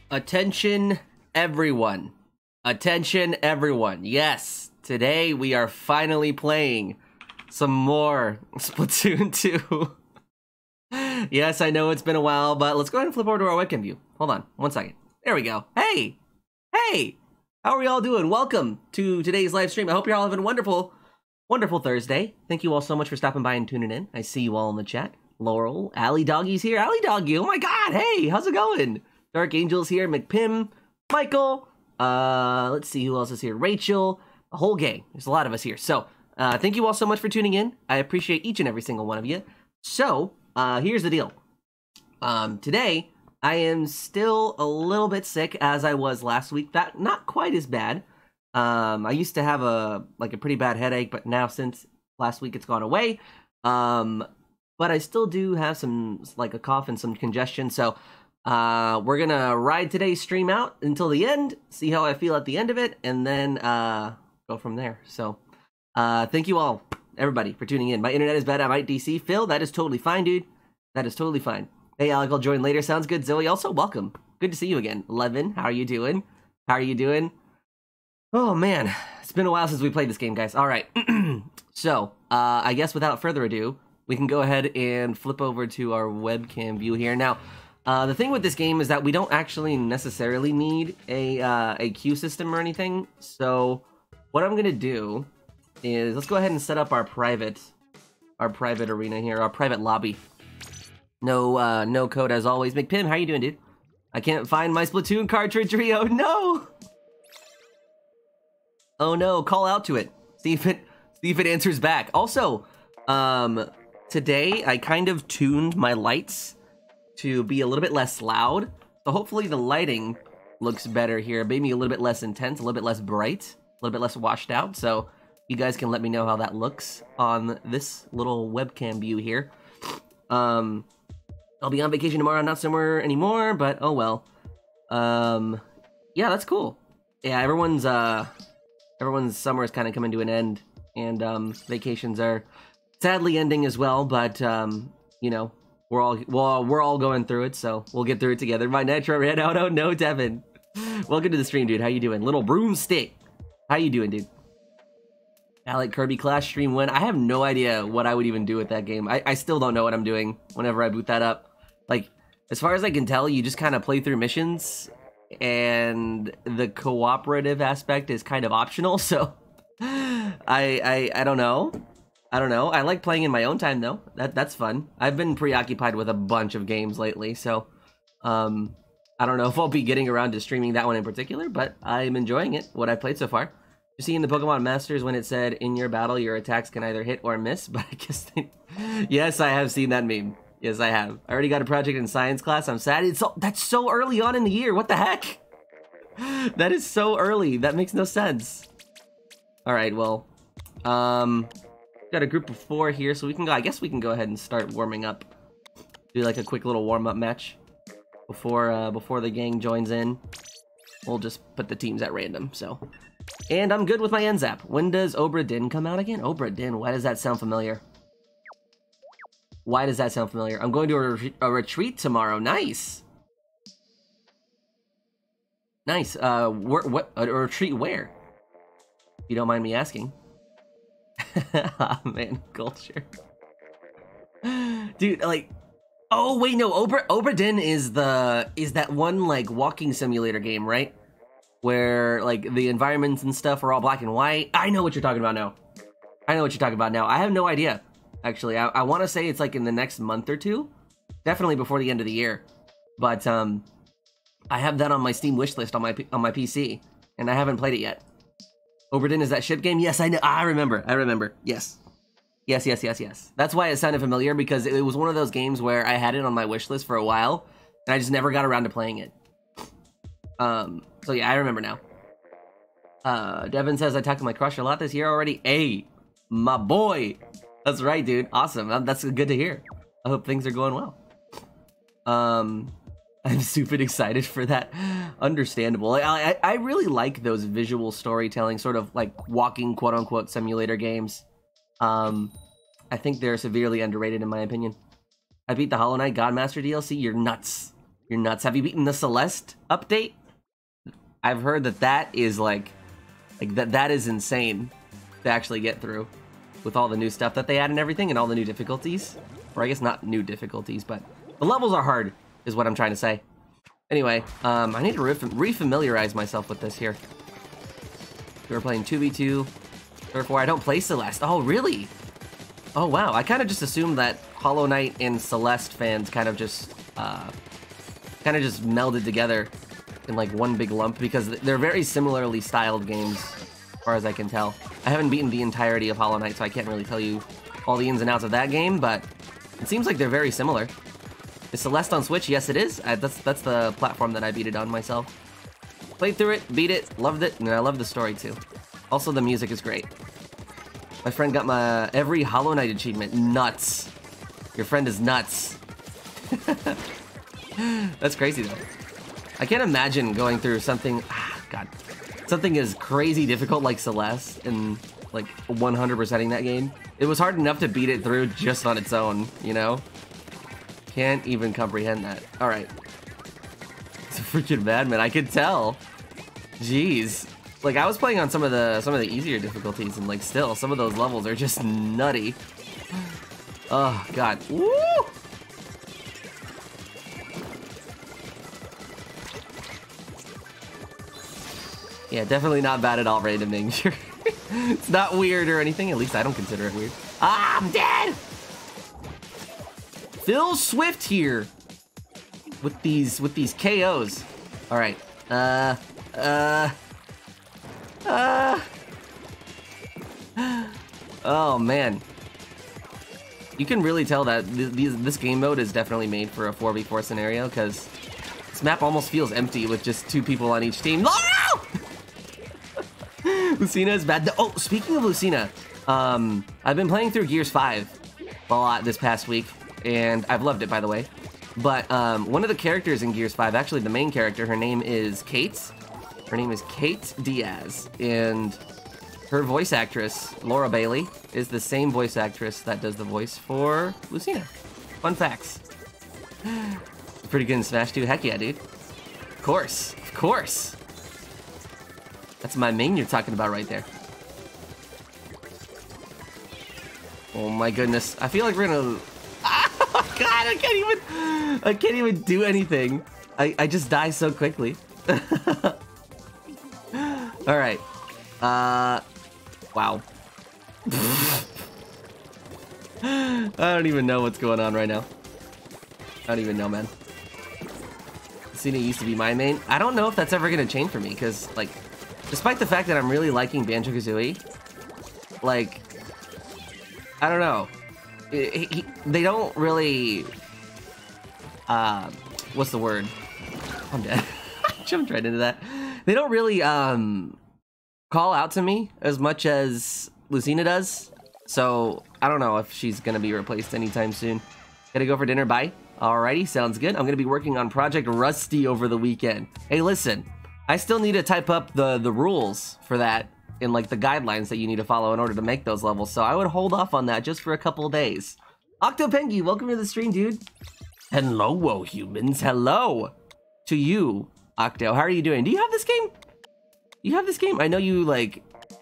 Attention, everyone. Attention, everyone. Yes, today we are finally playing some more Splatoon 2. Yes, I know it's been a while, but let's go ahead and flip over to our webcam view. Hold on, 1 second. There we go. Hey! Hey! How are y'all doing? Welcome to today's live stream. I hope you're all having a wonderful Thursday. Thank you all so much for stopping by and tuning in. I see you all in the chat. Laurel, Ali Doggy's here. Ali Doggy, oh my god, hey, how's it going? Dark Angel's here, McPim, Michael, let's see who else is here, Rachel, a whole gang. There's a lot of us here. So, thank you all so much for tuning in. I appreciate each and every single one of you. So, here's the deal. Today, I am still a little bit sick as I was last week. That not quite as bad. I used to have a pretty bad headache, but now since last week it's gone away. But I still do have some, a cough and some congestion, so we're gonna ride today's stream out until the end, see how I feel at the end of it, and then go from there. So, thank you all, everybody, for tuning in. My internet is bad, I might DC. Phil, that is totally fine, dude. That is totally fine. Hey, Alec, I'll join later. Sounds good. Zoe, also, welcome. Good to see you again. Levin, how are you doing? How are you doing? Oh, man. It's been a while since we played this game, guys. All right. So, I guess without further ado, we can go ahead and flip over to our webcam view here. Now, the thing with this game is that we don't actually necessarily need a queue system or anything. So what I'm going to do is let's go ahead and set up our private arena here, our private lobby. No code as always. McPim, how you doing, dude? I can't find my Splatoon cartridge. Oh no! Oh no, call out to it. See if it answers back. Also, today, I kind of tuned my lights to be a little bit less loud. So hopefully the lighting looks better here. Maybe a little bit less intense, a little bit less bright, a little bit less washed out. So you guys can let me know how that looks on this little webcam view here. I'll be on vacation tomorrow, not somewhere anymore, but oh well. Yeah, that's cool. Yeah, everyone's summer is kind of coming to an end, and vacations are sadly ending as well, but you know, we're all going through it, so we'll get through it together. My Nitro ran out. Oh no, Devin. Welcome to the stream, dude. How you doing? Little broomstick. How you doing, dude? Alec, Kirby Clash stream win. I have no idea what I would even do with that game. I still don't know what I'm doing whenever I boot that up. Like, as far as I can tell, you just kind of play through missions, and the cooperative aspect is kind of optional, so I don't know. I don't know. I like playing in my own time, though. That's fun. I've been preoccupied with a bunch of games lately, so I don't know if I'll be getting around to streaming that one in particular, but I'm enjoying it, what I've played so far. You see in the Pokemon Masters when it said, in your battle, your attacks can either hit or miss, but I guess yes, I have seen that meme. Yes, I have. I already got a project in science class. I'm sad. That's so early on in the year. What the heck? That is so early. That makes no sense. All right, well, got a group of 4 here, so we can go. I guess we can go ahead and start warming up. Do like a quick little warm-up match before the gang joins in. We'll just put the teams at random. So, and I'm good with my NZAP. When does Obra Dinn come out again? Obra Dinn. Why does that sound familiar? Why does that sound familiar? I'm going to a retreat tomorrow. Nice. Nice. What a retreat where? If you don't mind me asking. Oh, man, culture. Dude, like, oh wait, no, Obra Dinn is that one like walking simulator game, right? Where like the environments and stuff are all black and white. I know what you're talking about now. I have no idea. Actually, I want to say it's like in the next month or two, definitely before the end of the year. But I have that on my Steam wishlist on my PC, and I haven't played it yet. Obra Dinn is that ship game? Yes, I know. I remember. Yes. That's why it sounded familiar, because it was one of those games where I had it on my wishlist for a while, and I just never got around to playing it. So yeah, I remember now. Devin says I talked to my crush a lot this year already. Hey, my boy. That's right, dude. Awesome. That's good to hear. I hope things are going well. I'm super excited for that. Understandable. I really like those visual storytelling, sort of like walking quote-unquote simulator games. I think they're severely underrated in my opinion. I beat the Hollow Knight Godmaster DLC. You're nuts. You're nuts. Have you beaten the Celeste update? I've heard that that is like that is insane to actually get through with all the new stuff that they add and everything and all the new difficulties. Or I guess not new difficulties, but the levels are hard is what I'm trying to say. Anyway, I need to refamiliarize myself with this here. We were playing 2v2, therefore I don't play Celeste. Oh, really? Oh, wow. I kind of just assumed that Hollow Knight and Celeste fans kind of just melded together in like one big lump because they're very similarly styled games, as far as I can tell. I haven't beaten the entirety of Hollow Knight, so I can't really tell you all the ins and outs of that game, but it seems like they're very similar. Is Celeste on Switch? Yes, it is. That's the platform that I beat it on myself. Played through it, beat it, loved it, and I love the story too. Also, the music is great. My friend got my every Hollow Knight achievement. Nuts. Your friend is nuts. That's crazy though. I can't imagine going through something, something as crazy difficult like Celeste and like 100%ing that game. It was hard enough to beat it through just on its own, you know? Can't even comprehend that. All right. It's a freaking madman. I could tell. Jeez. Like I was playing on some of the easier difficulties, and like still some of those levels are just nutty. Oh god. Woo! Yeah, definitely not bad at all, random nature. It's not weird or anything. At least I don't consider it weird. Ah, I'm dead. Phil Swift here with these KOs. All right. Oh man. You can really tell that this game mode is definitely made for a 4v4 scenario because this map almost feels empty with just 2 people on each team. Oh! Lucina is bad. Oh, speaking of Lucina, I've been playing through Gears 5 a lot this past week, and I've loved it, by the way. But one of the characters in Gears 5, actually the main character, her name is Kate. Her name is Kate Diaz, and her voice actress, Laura Bailey, is the same voice actress that does the voice for Lucina. Fun facts. Pretty good in Smash 2. Heck yeah, dude. Of course. Of course. That's my main you're talking about right there. Oh my goodness. I feel like we're gonna... Oh god, I can't even do anything. I just die so quickly. Alright. Wow. I don't even know what's going on right now. I don't even know, man. Cena used to be my main. I don't know if that's ever gonna change for me, because, like, despite the fact that I'm really liking Banjo-Kazooie, like, I don't know. They don't really, what's the word? I'm dead. I jumped right into that. They don't really, call out to me as much as Lucina does. So, I don't know if she's gonna be replaced anytime soon. Gotta go for dinner, bye. Alrighty, sounds good. I'm gonna be working on Project Rusty over the weekend. Hey, listen, I still need to type up the rules for that in like the guidelines that you need to follow in order to make those levels, so I would hold off on that just for a couple of days. Octopengi, welcome to the stream, dude. Hello, humans. Hello to you, Octo. How are you doing? Do you have this game? You have this game? I know you, like...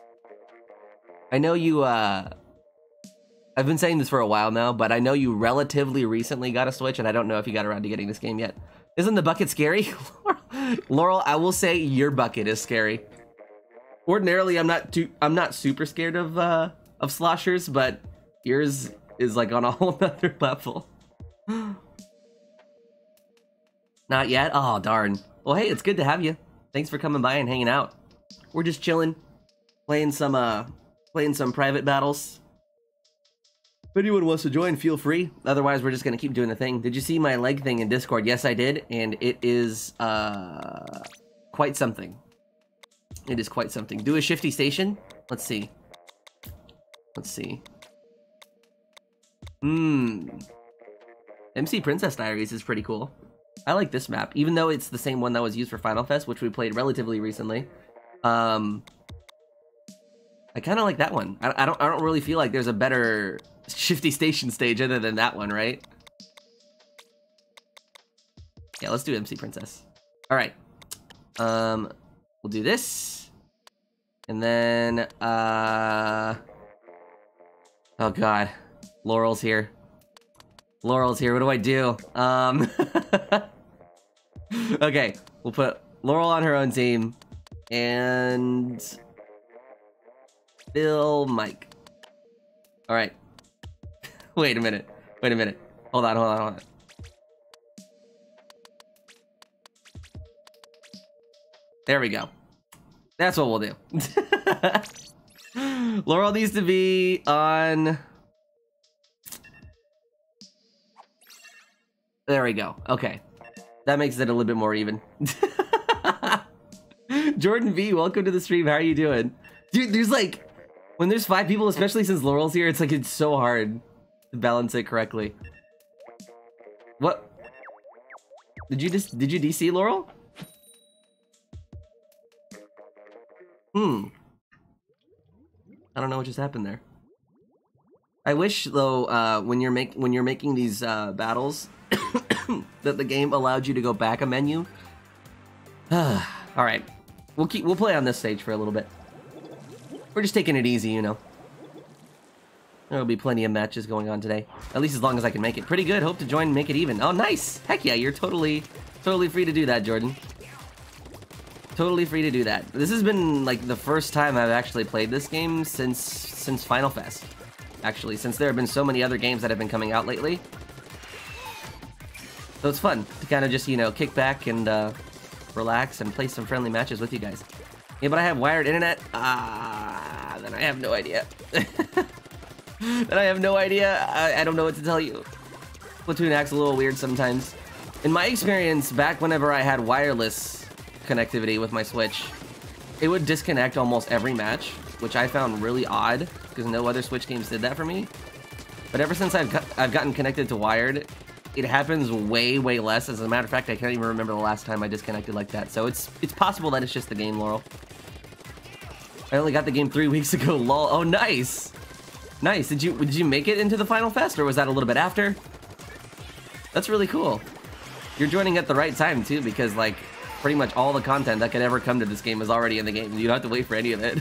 I've been saying this for a while now, but I know you relatively recently got a Switch, and I don't know if you got around to getting this game yet. Isn't the bucket scary? Laurel, I will say your bucket is scary. Ordinarily, I'm not super scared of sloshers, but yours is like on a whole nother level. Not yet? Oh, darn. Well, hey, it's good to have you. Thanks for coming by and hanging out. We're just chilling, playing some private battles. If anyone wants to join, feel free. Otherwise, we're just gonna keep doing the thing. Did you see my leg thing in Discord? Yes, I did, and it is quite something. It is quite something. Do a shifty station. Let's see. Let's see. MC Princess Diaries is pretty cool. I like this map, even though it's the same one that was used for Final Fest, which we played relatively recently. I kind of like that one. I don't really feel like there's a better shifty station stage other than that one, right? Yeah, let's do MC Princess. All right. We'll do this. And then, oh God. Laurel's here. Laurel's here. What do I do? Okay. We'll put Laurel on her own team. And Bill, Mike. All right. Wait a minute. Wait a minute. Hold on, hold on, hold on. There we go. That's what we'll do. Laurel needs to be on... There we go. Okay. That makes it a little bit more even. Jordan V, welcome to the stream. How are you doing? Dude, there's like... When there's 5 people, especially since Laurel's here, it's like it's so hard to balance it correctly. What? Did you DC Laurel? I don't know what just happened there. I wish though, when you're making these battles, that the game allowed you to go back a menu. All right, we'll play on this stage for a little bit. We're just taking it easy, you know. There'll be plenty of matches going on today, at least as long as I can make it. Pretty good. Hope to join and make it even. Oh, nice. Heck yeah, you're totally free to do that, Jordan. Totally free to do that. This has been like the first time I've actually played this game since Final Fest. Actually, since there have been so many other games that have been coming out lately. So it's fun to kind of just, you know, kick back and relax and play some friendly matches with you guys. Yeah, but I have wired internet. Then I have no idea. Then I have no idea. I don't know what to tell you. Splatoon acts a little weird sometimes. In my experience, back whenever I had wireless connectivity with my Switch, it would disconnect almost every match, which I found really odd because no other Switch games did that for me. But ever since I've gotten connected to wired, it happens way less. As a matter of fact, I can't even remember the last time I disconnected like that. So it's possible that it's just the game, Laurel. I only got the game 3 weeks ago. Lol. Oh, nice. Nice. Did you make it into the Final Fest, or was that a little bit after? That's really cool. You're joining at the right time too, because like pretty much all the content that could ever come to this game is already in the game. You don't have to wait for any of it.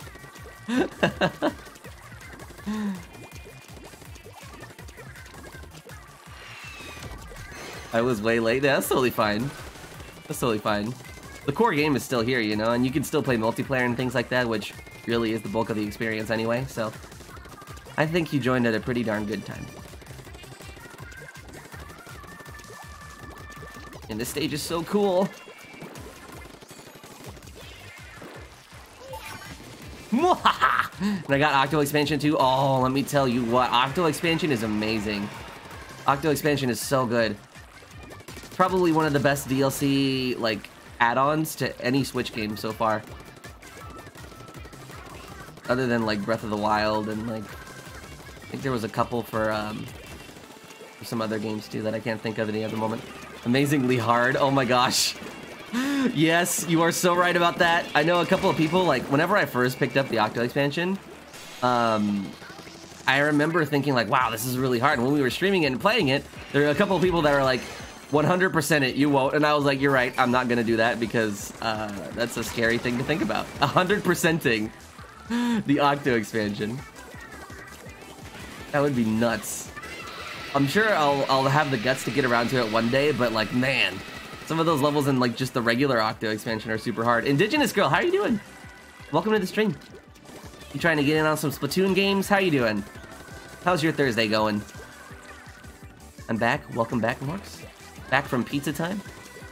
I was way late. Yeah, that's totally fine. That's totally fine. The core game is still here, you know, and you can still play multiplayer and things like that, which really is the bulk of the experience anyway, so I think you joined at a pretty darn good time. And this stage is so cool. And I got Octo Expansion too. Oh, let me tell you what. Octo Expansion is amazing. Octo Expansion is so good. It's probably one of the best DLC, like, add-ons to any Switch game so far. Other than, like, Breath of the Wild and, like, I think there was a couple for some other games too that I can't think of any at the moment. Amazingly hard. Oh my gosh. Yes, you are so right about that. I know a couple of people, like, whenever I first picked up the Octo Expansion, I remember thinking, like, wow, this is really hard. And when we were streaming it and playing it, there were a couple of people that were like, 100% it, you won't. And I was like, you're right, I'm not gonna do that because that's a scary thing to think about. 100%ing the Octo Expansion. That would be nuts. I'm sure I'll have the guts to get around to it one day, but like, man, some of those levels in like just the regular Octo Expansion are super hard. Indigenous Girl, how are you doing? Welcome to the stream. You trying to get in on some Splatoon games? How you doing? How's your Thursday going? I'm back. Welcome back, Marks. Back from pizza time.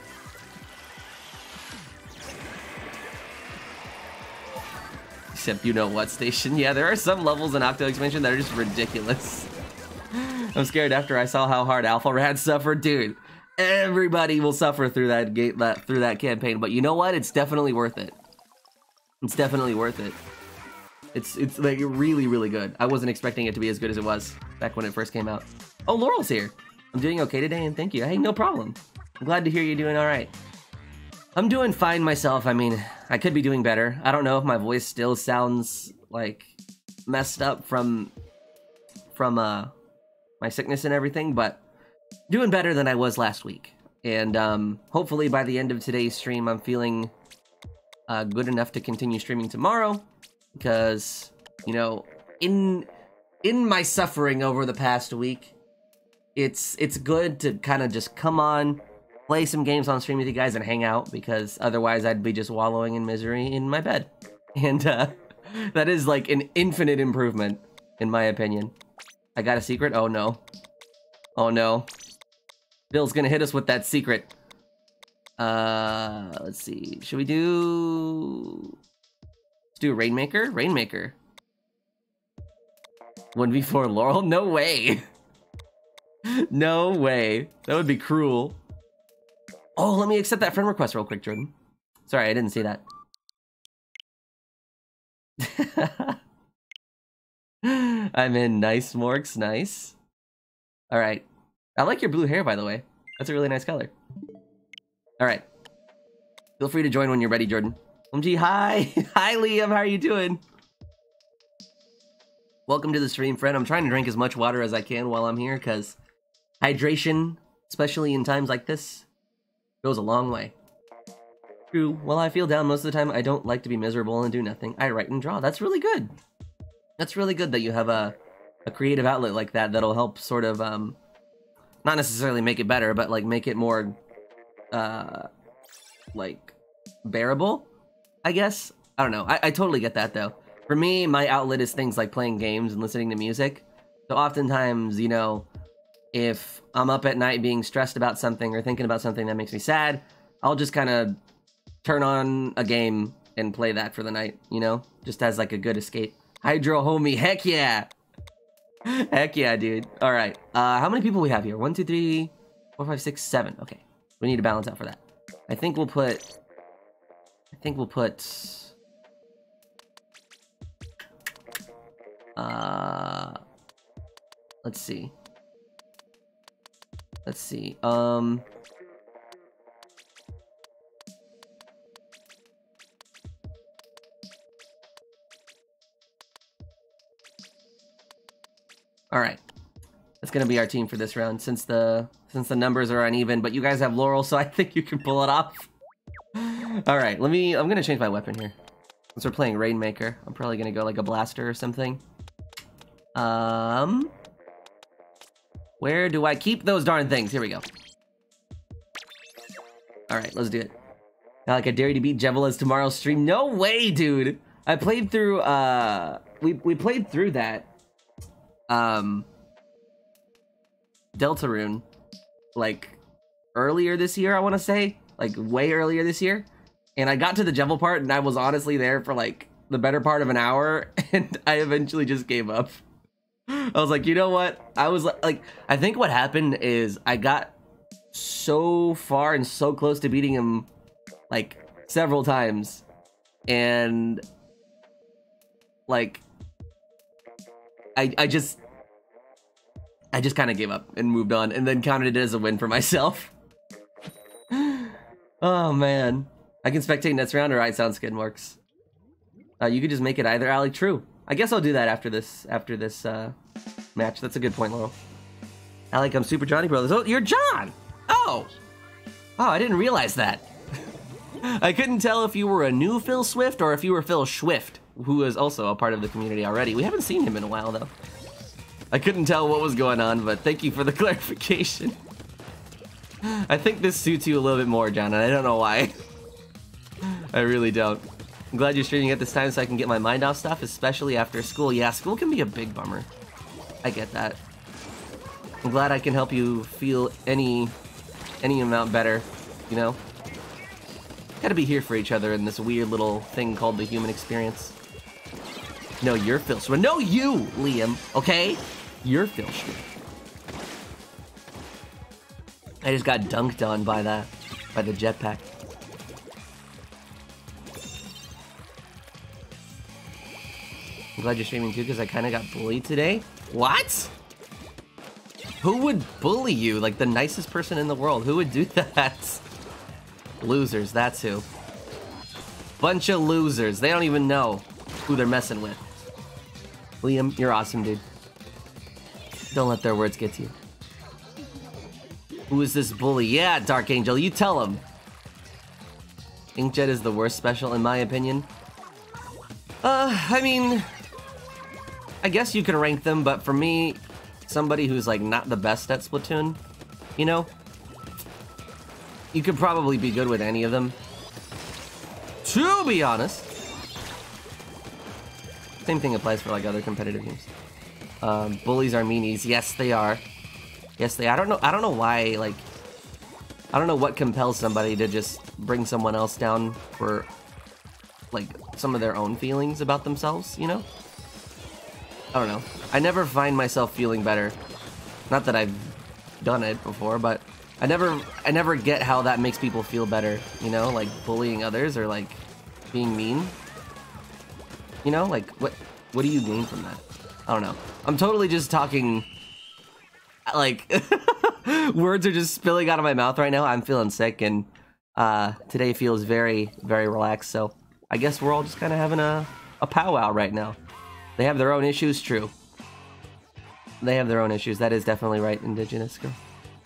Except you know what station. Yeah, there are some levels in Octo Expansion that are just ridiculous. I'm scared after I saw how hard Alpha Rad suffered. Dude, everybody will suffer through that through that campaign, but you know what? It's definitely worth it. It's definitely worth it. It's like really good. I wasn't expecting it to be as good as it was back when it first came out. Oh, Laurel's here. I'm doing okay today, and thank you. Hey, no problem. I'm glad to hear you're doing all right. I'm doing fine myself. I mean, I could be doing better. I don't know if my voice still sounds like messed up from my sickness and everything, but doing better than I was last week. And hopefully by the end of today's stream, I'm feeling good enough to continue streaming tomorrow. Because, you know, in my suffering over the past week, it's good to kind of just come on, play some games on stream with you guys and hang out, because otherwise I'd be just wallowing in misery in my bed. And that is like an infinite improvement, in my opinion. I got a secret? Oh no. Oh no. Bill's gonna hit us with that secret. Let's see. Should we do... Let's do Rainmaker? Rainmaker. 1v4 Laurel? No way. No way. That would be cruel. Oh, let me accept that friend request real quick, Jordan. Sorry, I didn't see that. I'm in. Nice, Morks. Nice. All right. I like your blue hair, by the way. That's a really nice color. All right. Feel free to join when you're ready, Jordan. OMG, hi. Hi, Liam. How are you doing? Welcome to the stream, friend. I'm trying to drink as much water as I can while I'm here, because hydration, especially in times like this, goes a long way. True. While I feel down most of the time, I don't like to be miserable and do nothing. I write and draw. That's really good. That's really good that you have a creative outlet like that that'll help sort of, not necessarily make it better, but like make it more, like, bearable, I guess. I don't know. I totally get that, though. For me, my outlet is things like playing games and listening to music. So oftentimes, you know, if I'm up at night being stressed about something or thinking about something that makes me sad, I'll just kind of turn on a game and play that for the night, you know? Just as like a good escape. Hydro homie, heck yeah! Heck yeah, dude. All right. How many people we have here? 1, 2, 3, 4, 5, 6, 7. Okay. We need to balance out for that. I think we'll put... Let's see. Let's see. All right. That's gonna be our team for this round, since the numbers are uneven. But you guys have Laurel, so I think you can pull it off. All right. I'm gonna change my weapon here. Since we're playing Rainmaker, I'm probably gonna go like a blaster or something. Where do I keep those darn things? Here we go. All right, let's do it. Like, I dare you to beat Jevela's tomorrow's stream. No way, dude. I played through, we played through that, Deltarune, like, earlier this year, I want to say. Like, way earlier this year. And I got to the Jevel part, and I was honestly there for, like, the better part of an hour, and I eventually just gave up. I was like, you know what? I was like, I think what happened is I got so far and so close to beating him, like, several times. And, like, I just kind of gave up and moved on, and then counted it as a win for myself. Oh, man. I can spectate next round. Alright, sounds good, Marks. You could just make it either, Alec. True. I guess I'll do that after this match. That's a good point, Laurel. Alec, I'm Super Johnny Brothers. Oh, you're John! Oh! Oh, I didn't realize that. I couldn't tell if you were a new Phil Swift or if you were Phil Swift, who is also a part of the community already. We haven't seen him in a while, though. I couldn't tell what was going on, but thank you for the clarification. I think this suits you a little bit more, John, and I don't know why. I really don't. I'm glad you're streaming at this time so I can get my mind off stuff, especially after school. Yeah, school can be a big bummer. I get that. I'm glad I can help you feel any amount better, you know? Gotta be here for each other in this weird little thing called the human experience. No, you're Phil Swift. No, you, Liam, okay? You're Phil Swift. I just got dunked on by the jetpack. I'm glad you're streaming too, because I kind of got bullied today. What? Who would bully you? Like the nicest person in the world. Who would do that? Losers, that's who. Bunch of losers. They don't even know who they're messing with. Liam, you're awesome, dude. Don't let their words get to you. Who is this bully? Yeah, Dark Angel, you tell him. Inkjet is the worst special in my opinion. I mean, I guess you can rank them, but for me, somebody who's like not the best at Splatoon, you know, you could probably be good with any of them, to be honest. Same thing applies for like other competitive games. Bullies are meanies. Yes, they are. Yes, they. I don't know why. Like, I don't know what compels somebody to just bring someone else down for like some of their own feelings about themselves. You know. I don't know. I never find myself feeling better. Not that I've done it before, but I never get how that makes people feel better. You know, like bullying others or like being mean. You know, like what do you gain from that? I don't know. I'm totally just talking, like, words are just spilling out of my mouth right now. I'm feeling sick, and today feels very, very relaxed, so I guess we're all just kind of having a powwow right now. They have their own issues, true. They have their own issues. That is definitely right, Indigenous girl.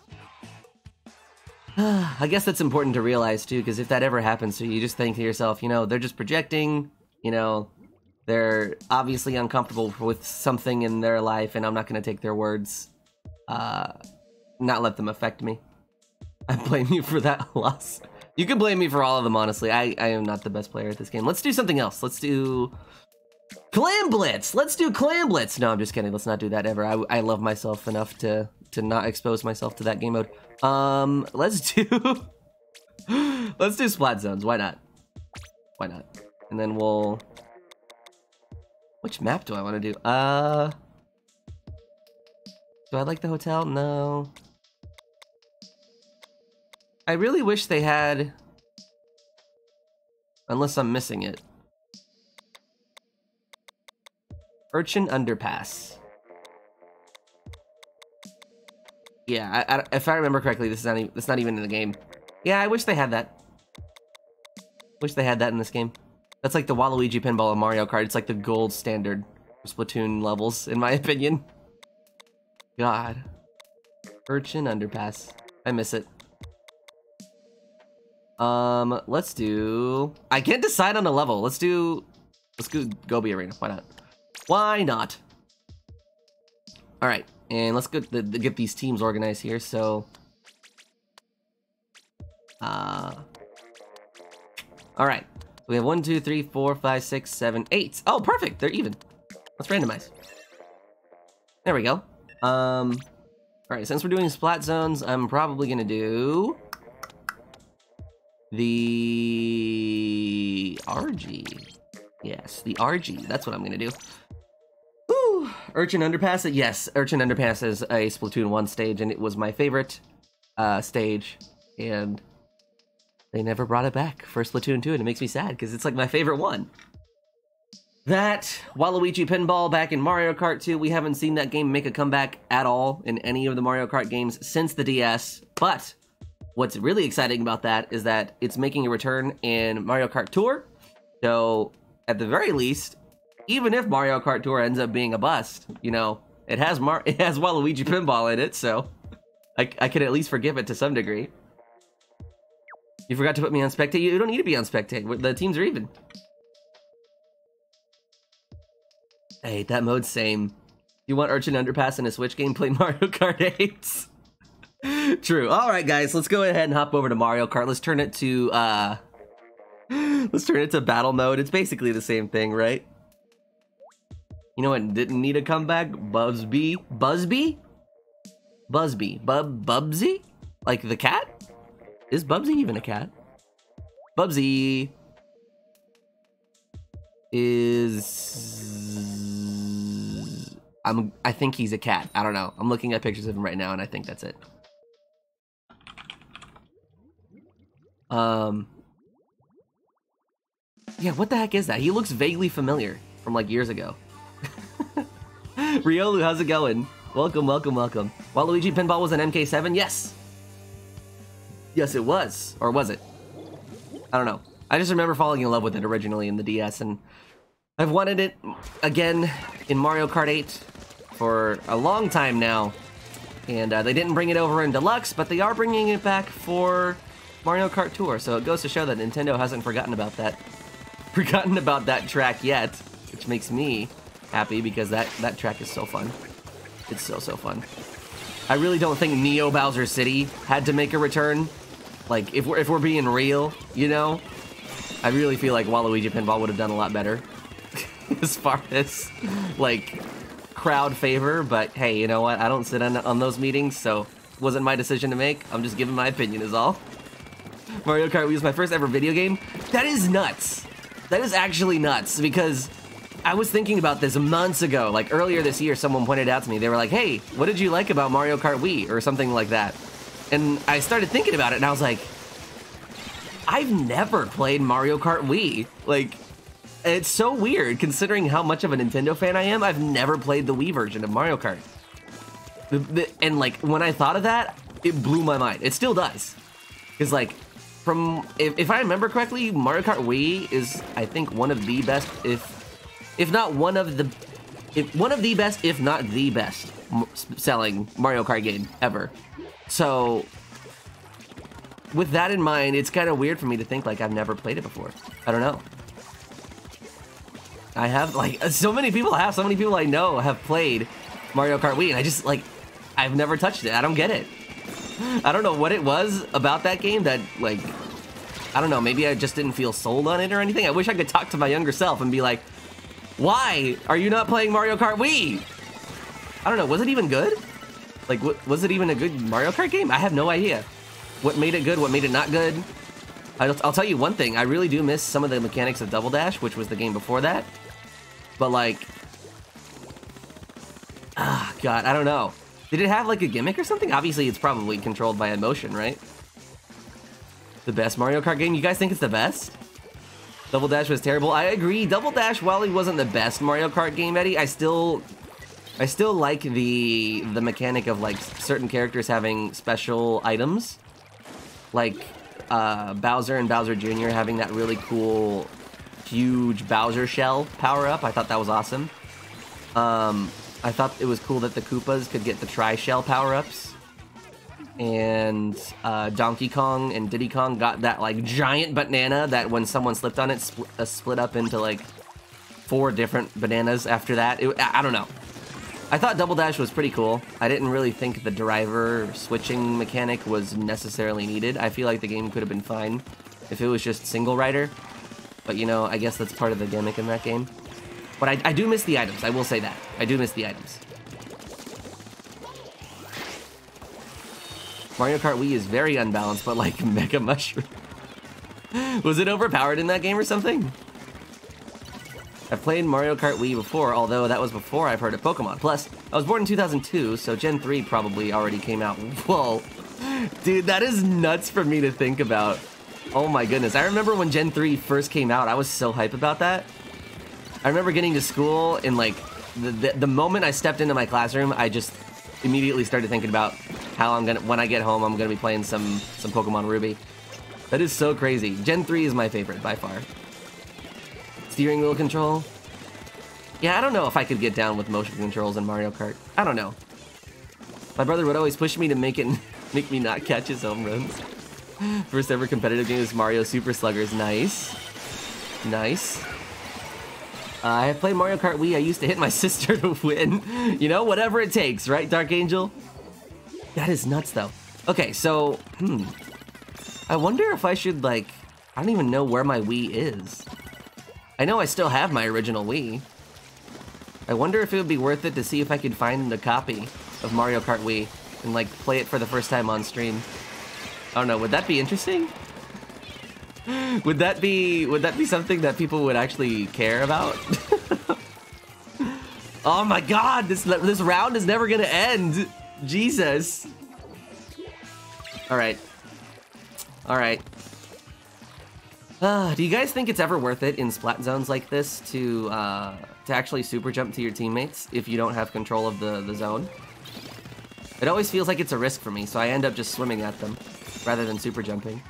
I guess that's important to realize, too, because if that ever happens to you, you just think to yourself, you know, they're just projecting, you know, they're obviously uncomfortable with something in their life, and I'm not going to take their words, not let them affect me. I blame you for that loss. You can blame me for all of them, honestly. I am not the best player at this game. Let's do something else. Let's do Clam Blitz. Let's do Clam Blitz. No, I'm just kidding. Let's not do that ever. I love myself enough to not expose myself to that game mode. Let's do let's do Splat Zones. Why not? Why not? And then we'll... Which map do I want to do? Do I like the hotel? No. I really wish they had... Unless I'm missing it. Urchin Underpass. Yeah, if I remember correctly, this is not even in the game. Yeah, I wish they had that. Wish they had that in this game. That's like the Waluigi pinball in Mario Kart. It's like the gold standard for Splatoon levels, in my opinion. God. Urchin Underpass. I miss it. Let's do... I can't decide on a level. Let's do Gobi Arena. Why not? Why not? Alright, and let's get these teams organized here, so... Alright. We have 1, 2, 3, 4, 5, 6, 7, 8. Oh, perfect! They're even. Let's randomize. There we go. Alright, since we're doing Splat Zones, I'm probably gonna do... the... RG. Yes, the RG. That's what I'm gonna do. Woo! Urchin Underpass? Yes, Urchin Underpass is a Splatoon 1 stage, and it was my favorite stage, and they never brought it back for Splatoon 2, and it makes me sad, because it's like my favorite one. That, Waluigi Pinball back in Mario Kart 2, we haven't seen that game make a comeback at all in any of the Mario Kart games since the DS, but what's really exciting about that is that it's making a return in Mario Kart Tour, so at the very least, even if Mario Kart Tour ends up being a bust, you know, it has Waluigi Pinball in it, so I can at least forgive it to some degree. You forgot to put me on Spectate? You don't need to be on Spectate. The teams are even. Hey, that mode's same. You want Urchin Underpass in a Switch game? Play Mario Kart 8. True. Alright, guys, let's go ahead and hop over to Mario Kart. Let's turn it to, let's turn it to battle mode. It's basically the same thing, right? You know what didn't need a comeback? Bubsy? Busby? Busby. Bubsy? Like the cat? Is Bubsy even a cat? Bubsy is... I think he's a cat. I don't know. I'm looking at pictures of him right now, and I think that's it. Yeah, what the heck is that? He looks vaguely familiar from like years ago. Riolu, how's it going? Welcome, welcome, welcome. Waluigi Pinball was an MK7? Yes! Yes, it was. Or was it? I don't know. I just remember falling in love with it originally in the DS, and I've wanted it again in Mario Kart 8 for a long time now. And they didn't bring it over in Deluxe, but they are bringing it back for Mario Kart Tour. So it goes to show that Nintendo hasn't forgotten about that track yet, which makes me happy because that track is so fun. It's so fun. I really don't think Neo Bowser City had to make a return. Like, if we're being real, you know? I really feel like Waluigi Pinball would have done a lot better as far as, like, crowd favor, but hey, you know what? I don't sit on those meetings, so it wasn't my decision to make. I'm just giving my opinion is all. Mario Kart Wii was my first ever video game. That is nuts. That is actually nuts, because I was thinking about this months ago. Like, earlier this year, someone pointed out to me. They were like, hey, what did you like about Mario Kart Wii? Or something like that. And I started thinking about it, and I was like, I've never played Mario Kart Wii. Like, it's so weird, considering how much of a Nintendo fan I am. I've never played the Wii version of Mario Kart. And, like, when I thought of that, it blew my mind. It still does. Because, like, if I remember correctly, Mario Kart Wii is, I think, one of the best, if not one of the best, if not the best selling Mario Kart game ever. So, with that in mind, it's kind of weird for me to think, like, I've never played it before. I don't know. I have, like, so many people I know have played Mario Kart Wii, and I just, like, I've never touched it. I don't get it. I don't know what it was about that game that, like, I don't know, maybe I just didn't feel sold on it or anything. I wish I could talk to my younger self and be like, why are you not playing Mario Kart Wii? I don't know, was it even good? Like, was it even a good Mario Kart game? I have no idea. What made it good, what made it not good? I'll tell you one thing, I really do miss some of the mechanics of Double Dash, which was the game before that. But, like, God, I don't know. Did it have, like, a gimmick or something? Obviously, it's probably controlled by emotion, right? The best Mario Kart game? You guys think it's the best? Double Dash was terrible. I agree. Double Dash, while it wasn't the best Mario Kart game, Eddie, I still like the mechanic of, like, certain characters having special items. Like, Bowser and Bowser Jr. having that really cool, huge Bowser shell power-up. I thought that was awesome. I thought it was cool that the Koopas could get the Tri-Shell power-ups. And Donkey Kong and Diddy Kong got that, like, giant banana that when someone slipped on it, split up into, like, 4 different bananas after that. I don't know. I thought Double Dash was pretty cool. I didn't really think the driver switching mechanic was necessarily needed. I feel like the game could have been fine if it was just single rider. But, you know, I guess that's part of the gimmick in that game. But I do miss the items, I will say that. I do miss the items. Mario Kart Wii is very unbalanced, but like Mega Mushroom. Was it overpowered in that game or something? I've played Mario Kart Wii before, although that was before I've heard of Pokemon. Plus, I was born in 2002, so Gen 3 probably already came out. Whoa. Dude, that is nuts for me to think about. Oh my goodness. I remember when Gen 3 first came out, I was so hype about that. I remember getting to school and, like, the moment I stepped into my classroom, I just immediately started thinking about how when I get home, I'm gonna be playing some Pokemon Ruby. That is so crazy. Gen 3 is my favorite, by far. Steering wheel control? Yeah, I don't know if I could get down with motion controls in Mario Kart. I don't know. My brother would always push me to make me not catch his home runs. First ever competitive game is Mario Super Sluggers. Nice. Nice. I have played Mario Kart Wii. I used to hit my sister to win. You know, whatever it takes, right, Dark Angel? That is nuts, though. Okay, so, I wonder if I should, like, I don't even know where my Wii is. I know I still have my original Wii. I wonder if it would be worth it to see if I could find a copy of Mario Kart Wii and, like, play it for the first time on stream. I don't know, would that be interesting? Would that be something that people would actually care about? Oh my god, this round is never gonna end. Jesus. Alright. Alright. Do you guys think it's ever worth it in splat zones like this to actually super jump to your teammates if you don't have control of the zone? It always feels like it's a risk for me, so I end up just swimming at them rather than super jumping.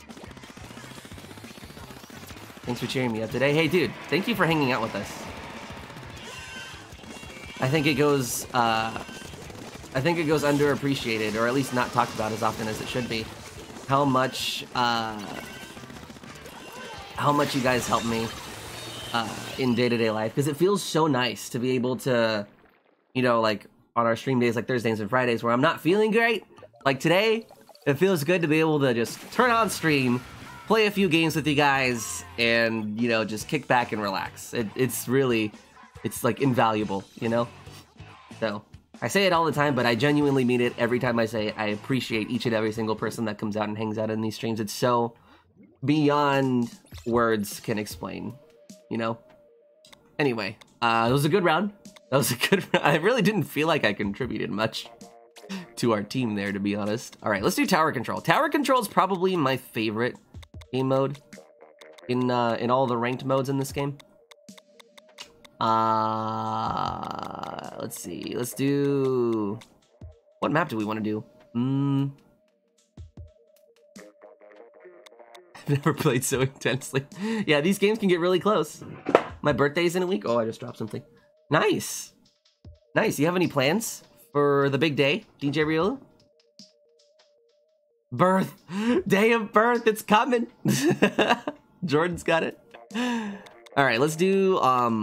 Thanks for cheering me up today. Hey, dude, thank you for hanging out with us. I think it goes I think it goes underappreciated, or at least not talked about as often as it should be. How much you guys help me in day-to-day life, because it feels so nice to be able to, you know, like on our stream days like Thursdays and Fridays where I'm not feeling great, like today, it feels good to be able to just turn on stream, play a few games with you guys, and, you know, just kick back and relax. It's really, it's like invaluable, you know? So, I say it all the time, but I genuinely mean it every time I say it. I appreciate each and every single person that comes out and hangs out in these streams. It's so beyond words can explain, you know? Anyway, that was a good round. That was a good round. I really didn't feel like I contributed much to our team there, to be honest. All right, let's do tower control. Tower control is probably my favorite game mode in all the ranked modes in this game. Let's see. Let's do... What map do we want to do? I've never played so intensely. Yeah, these games can get really close. My birthday's in a week. Oh, I just dropped something. Nice. Nice. You have any plans for the big day, DJ Riola? Birth. Day of birth. It's coming. Jordan's got it. All right, let's do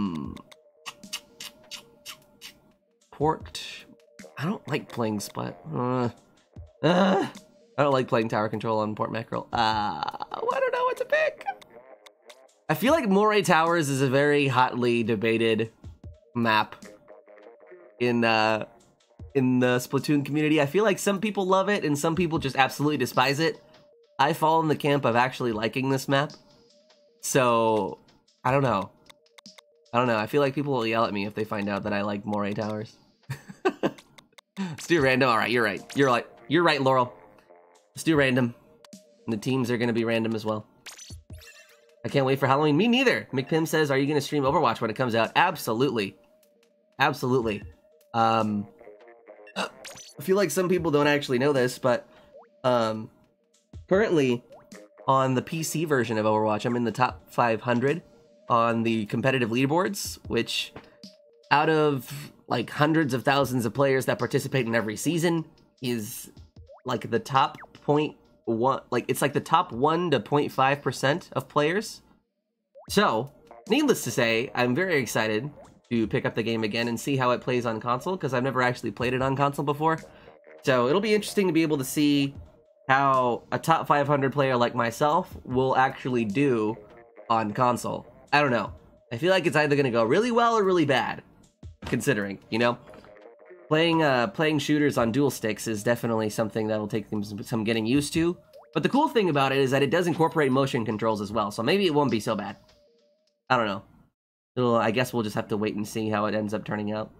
port. I don't like playing Splat. I don't like playing tower control on Port Mackerel. I don't know what to pick. I feel like Moray Towers is a very hotly debated map in the Splatoon community. I feel like some people love it and some people just absolutely despise it. I fall in the camp of actually liking this map. So, I don't know. I feel like people will yell at me if they find out that I like Moray Towers. Let's do random. All right, you're right. You're right, Laurel. Let's do random. And the teams are going to be random as well. I can't wait for Halloween. Me neither. McPim says, are you going to stream Overwatch when it comes out? Absolutely. Absolutely. I feel like some people don't actually know this, but currently on the PC version of Overwatch, I'm in the top 500 on the competitive leaderboards, which out of like hundreds of thousands of players that participate in every season is like the top 0.1, like it's like the top 1 to 0.5% of players. So, needless to say, I'm very excited to pick up the game again and see how it plays on console, because I've never actually played it on console before. So it'll be interesting to be able to see how a top 500 player like myself will actually do on console. I don't know. I feel like it's either going to go really well or really bad, considering, you know? Playing shooters on dual sticks is definitely something that'll take some getting used to. But the cool thing about it is that it does incorporate motion controls as well, so maybe it won't be so bad. I don't know. I guess we'll just have to wait and see how it ends up turning out.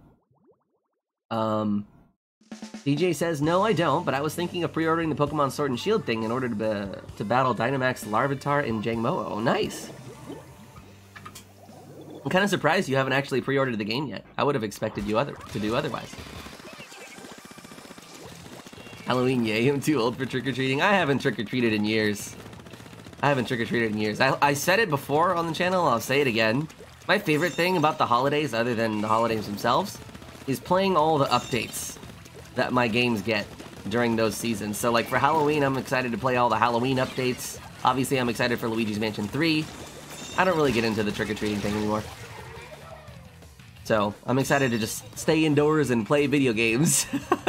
DJ says, no, I don't, but I was thinking of pre-ordering the Pokemon Sword and Shield thing in order to battle Dynamax, Larvitar, and Jangmo-o. Oh, nice! I'm kind of surprised you haven't actually pre-ordered the game yet. I would have expected you to do otherwise. Halloween, yay, I'm too old for trick-or-treating. I haven't trick-or-treated in years. I said it before on the channel, I'll say it again. My favorite thing about the holidays, other than the holidays themselves, is playing all the updates that my games get during those seasons. So like for Halloween, I'm excited to play all the Halloween updates. Obviously, I'm excited for Luigi's Mansion 3. I don't really get into the trick-or-treating thing anymore. So, I'm excited to just stay indoors and play video games.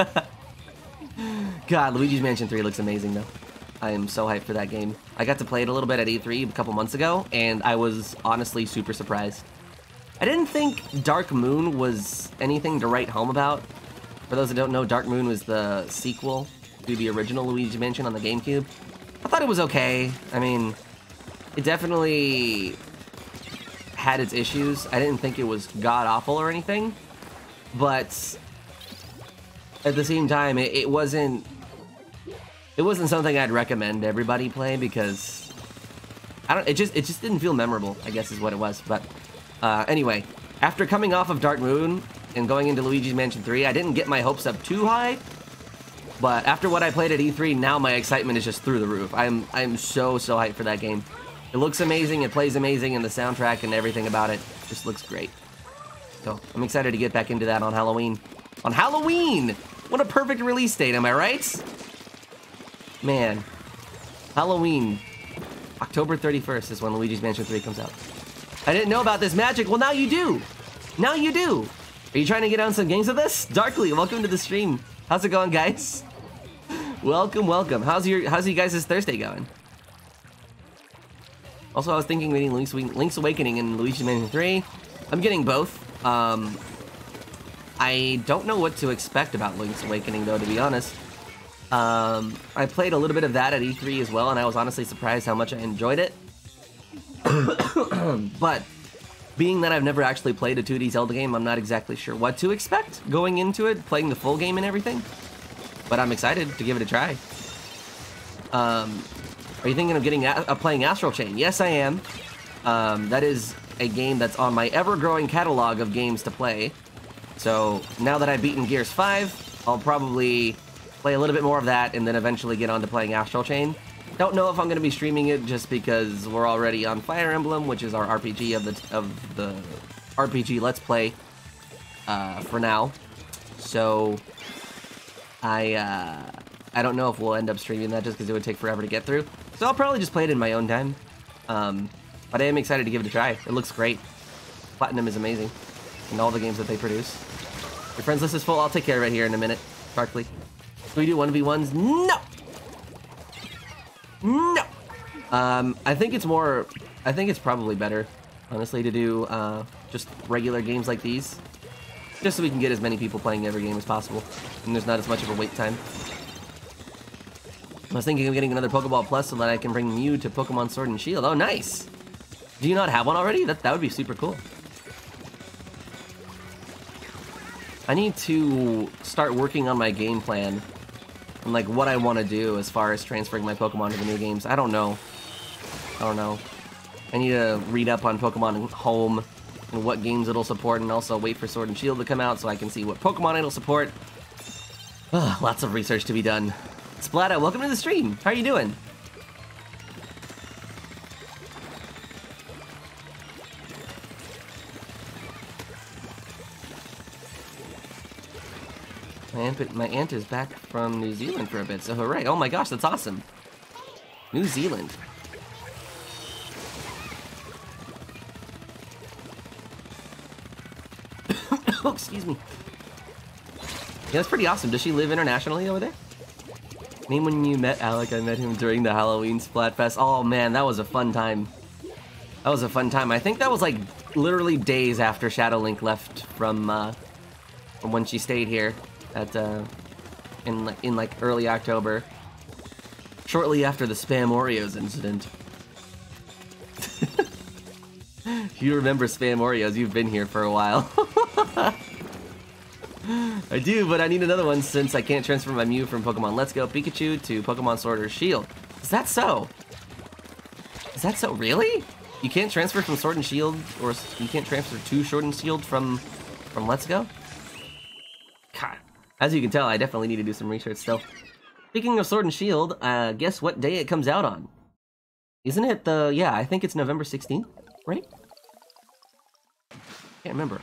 God, Luigi's Mansion 3 looks amazing though. I am so hyped for that game. I got to play it a little bit at E3 a couple months ago, and I was honestly super surprised. I didn't think Dark Moon was anything to write home about. For those that don't know, Dark Moon was the sequel to the original Luigi's Mansion on the GameCube. I thought it was okay. I mean, it definitely had its issues. I didn't think it was god-awful or anything, but at the same time, it wasn't something I'd recommend everybody play, because it just didn't feel memorable, I guess is what it was. But anyway, after coming off of Dark Moon and going into Luigi's Mansion 3, I didn't get my hopes up too high, but after what I played at E3, now my excitement is just through the roof. I'm so hyped for that game. It looks amazing, it plays amazing, and the soundtrack and everything about it just looks great. So I'm excited to get back into that on Halloween. On Halloween! What a perfect release date, am I right? Man. Halloween. October 31st is when Luigi's Mansion 3 comes out. I didn't know about this magic. Well, now you do. Now you do. Are you trying to get on some games with us? Darkly, welcome to the stream. How's it going, guys? Welcome, welcome. How's you guys' Thursday going? Also, I was thinking of getting Link's Awakening and Luigi's Mansion 3. I'm getting both. I don't know what to expect about Link's Awakening, though, to be honest. I played a little bit of that at E3 as well, and I was honestly surprised how much I enjoyed it. But being that I've never actually played a 2D Zelda game, I'm not exactly sure what to expect going into it, playing the full game and everything. But I'm excited to give it a try. Are you thinking of playing Astral Chain? Yes, I am. That is a game that's on my ever-growing catalog of games to play. So now that I've beaten Gears 5, I'll probably play a little bit more of that and then eventually get on to playing Astral Chain. Don't know if I'm going to be streaming it just because we're already on Fire Emblem, which is our RPG of the RPG Let's Play for now. So I don't know if we'll end up streaming that just because it would take forever to get through. So I'll probably just play it in my own time. But I am excited to give it a try. It looks great. Platinum is amazing. And all the games that they produce. Your friends list is full. I'll take care of it here in a minute. Darkly. Can we do 1v1s? No! No! I think it's probably better, honestly, to do just regular games like these. Just so we can get as many people playing every game as possible. And there's not as much of a wait time. I was thinking of getting another Pokeball Plus so that I can bring Mew to Pokemon Sword and Shield. Oh, nice! Do you not have one already? That would be super cool. I need to start working on my game plan and like what I want to do as far as transferring my Pokemon to the new games. I don't know. I need to read up on Pokemon Home and what games it'll support, and also wait for Sword and Shield to come out so I can see what Pokemon it'll support. Lots of research to be done. Splata, welcome to the stream. How are you doing? My aunt is back from New Zealand for a bit, so hooray. Oh my gosh, that's awesome. New Zealand. Oh, excuse me. Yeah, that's pretty awesome. Does she live internationally over there? Name when you met Alec. I met him during the Halloween Splatfest. Oh man, that was a fun time. That was a fun time. I think that was like literally days after Shadow Link left from when she stayed here at in like early October, shortly after the Spam Oreos incident. If you remember Spam Oreos, you've been here for a while. I do, but I need another one since I can't transfer my Mew from Pokemon Let's Go Pikachu to Pokemon Sword or Shield. Is that so? Is that so? Really? You can't transfer from Sword and Shield, or you can't transfer to Sword and Shield from Let's Go? God. As you can tell, I definitely need to do some research still. Speaking of Sword and Shield, guess what day it comes out on? Isn't it yeah, I think it's November 16th, right? Can't remember.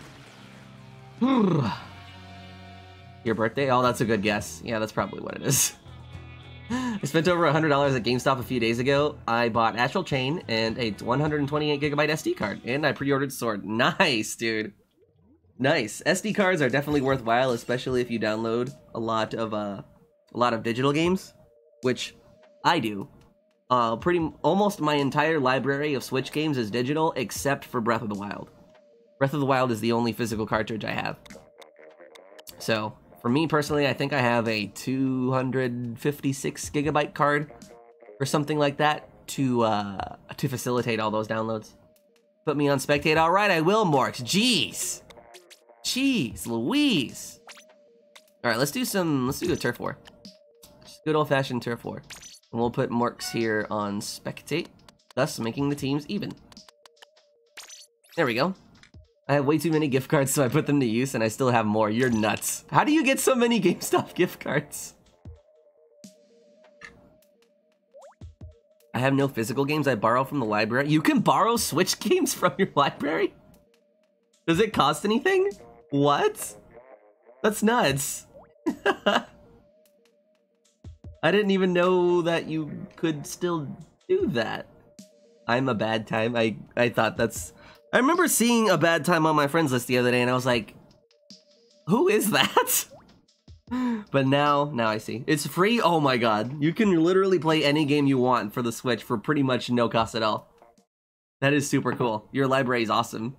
Your birthday? Oh, that's a good guess. Yeah, that's probably what it is. I spent over $100 at GameStop a few days ago. I bought Astral Chain and a 128GB SD card, and I pre-ordered Sword. Nice, dude. Nice. SD cards are definitely worthwhile, especially if you download a lot of digital games, which I do. Almost my entire library of Switch games is digital, except for Breath of the Wild. Breath of the Wild is the only physical cartridge I have. So, for me personally, I think I have a 256GB card or something like that to facilitate all those downloads. Put me on spectate. All right, I will, Morks. Jeez. Jeez Louise. All right, let's do a turf war. Just good old-fashioned turf war. And we'll put Morks here on spectate, thus making the teams even. There we go. I have way too many gift cards, so I put them to use, and I still have more. You're nuts. How do you get so many GameStop gift cards? I have no physical games I borrow from the library. You can borrow Switch games from your library? Does it cost anything? What? That's nuts. I didn't even know that you could still do that. I'm a bad time. I thought that's... I remember seeing a bad time on my friends list the other day and I was like, who is that? But now I see. It's free? Oh my god. You can literally play any game you want for the Switch for pretty much no cost at all. That is super cool. Your library is awesome.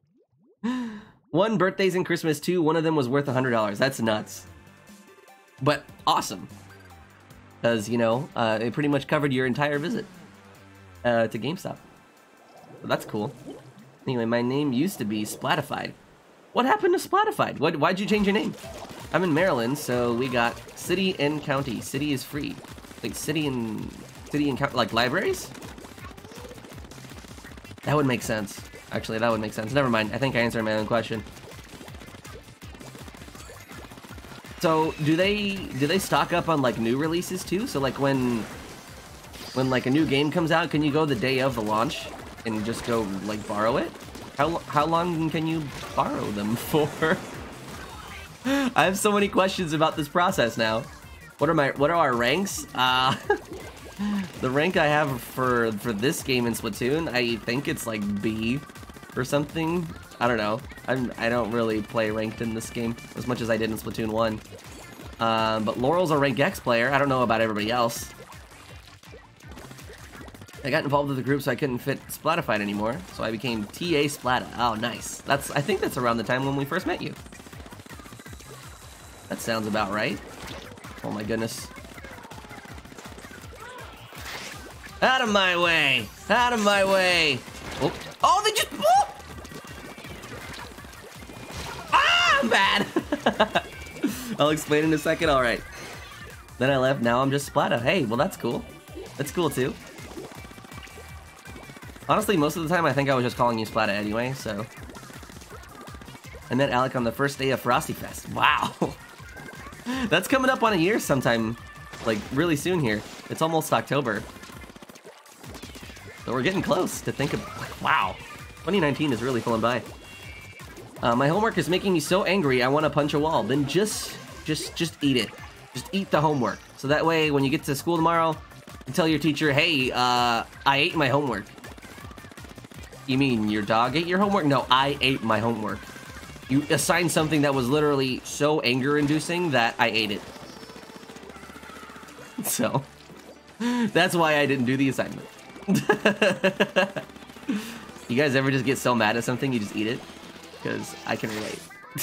1, birthdays and Christmas. 2, one of them was worth $100. That's nuts. But awesome. Because, you know, it pretty much covered your entire visit to GameStop. So that's cool. Anyway, my name used to be Splatified. What happened to Splatified? Why'd you change your name? I'm in Maryland, so we got city and county. City is free. Like city and county, like libraries? That would make sense. Actually, that would make sense. Never mind. I think I answered my own question. So, do they stock up on like new releases too? So like when like a new game comes out, can you go the day of the launch and just go like borrow it? How long can you borrow them for? I have so many questions about this process now. What are our ranks? The rank I have for this game in Splatoon, I think it's like B or something. I don't know. I don't really play ranked in this game as much as I did in Splatoon 1. But Laurel's a rank X player. I don't know about everybody else. I got involved with the group so I couldn't fit Splatified anymore, so I became TA Splata. Oh, nice. I think that's around the time when we first met you. That sounds about right. Oh my goodness. Out of my way! Out of my way! Oh, they just... Oh! Ah, I'm bad! I'll explain in a second, alright. Then I left, now I'm just Splata. Hey, well that's cool. That's cool too. Honestly, most of the time I think I was just calling you Splata anyway, so... I met Alec on the first day of Frosty Fest. Wow! That's coming up on a year sometime, like really soon here. It's almost October. So we're getting close to think of, like, wow. 2019 is really flying by. My homework is making me so angry I want to punch a wall. Then just eat it. Just eat the homework. So that way when you get to school tomorrow, you tell your teacher, hey, I ate my homework. You mean your dog ate your homework? No, I ate my homework. You assigned something that was literally so anger-inducing that I ate it. So, that's why I didn't do the assignment. You guys ever just get so mad at something you just eat it? Because I can relate.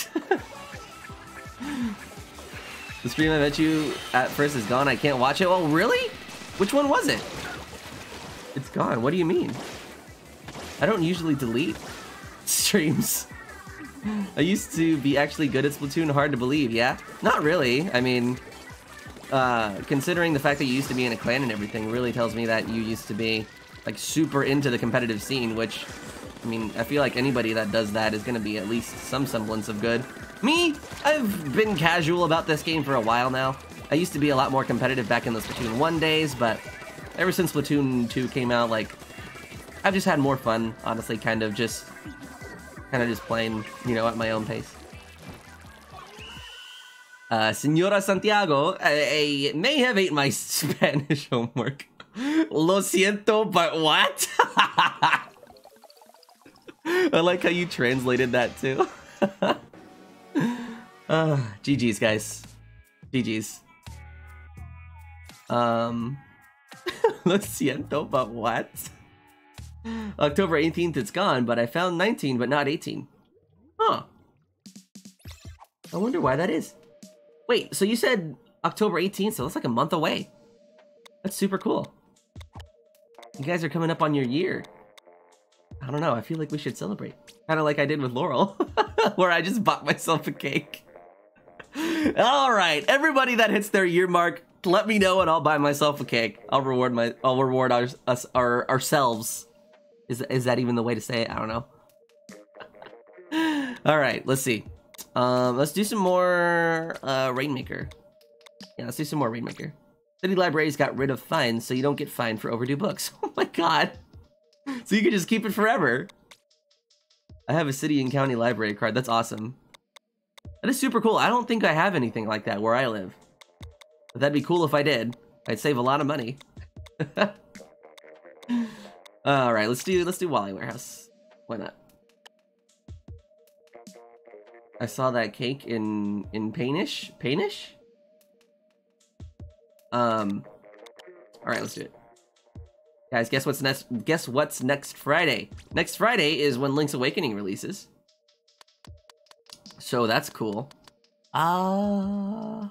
The stream I met you at first is gone. I can't watch it. Oh, really? Which one was it? It's gone. What do you mean? I don't usually delete streams. I used to be actually good at Splatoon, hard to believe, yeah? Not really. I mean, considering the fact that you used to be in a clan and everything really tells me that you used to be, like, super into the competitive scene, which, I mean, I feel like anybody that does that is gonna be at least some semblance of good. Me, I've been casual about this game for a while now. I used to be a lot more competitive back in the Splatoon 1 days, but ever since Splatoon 2 came out, like, I've just had more fun, honestly, kind of just playing, you know, at my own pace. Senora Santiago, I may have ate my Spanish homework. Lo siento, but what? I like how you translated that too. GG's, guys. GG's. Lo siento, but what? October 18th, it's gone, but I found 19, but not 18. Huh. I wonder why that is. Wait, so you said October 18th, so that's like a month away. That's super cool. You guys are coming up on your year. I don't know, I feel like we should celebrate. Kind of like I did with Laurel, where I just bought myself a cake. Alright, everybody that hits their year mark, let me know and I'll buy myself a cake. I'll reward ourselves. Is that even the way to say it? I don't know. Alright, let's see. Let's do some more Rainmaker. Yeah, let's do some more Rainmaker. City libraries got rid of fines, so you don't get fined for overdue books. Oh my god. So you can just keep it forever. I have a city and county library card. That's awesome. That is super cool. I don't think I have anything like that where I live. But that'd be cool if I did. I'd save a lot of money. All right, let's do Wally Warehouse. Why not? I saw that cake in Painish. All right, let's do it. Guys, guess what's next? Guess what's next Friday? Next Friday is when Link's Awakening releases. So that's cool. I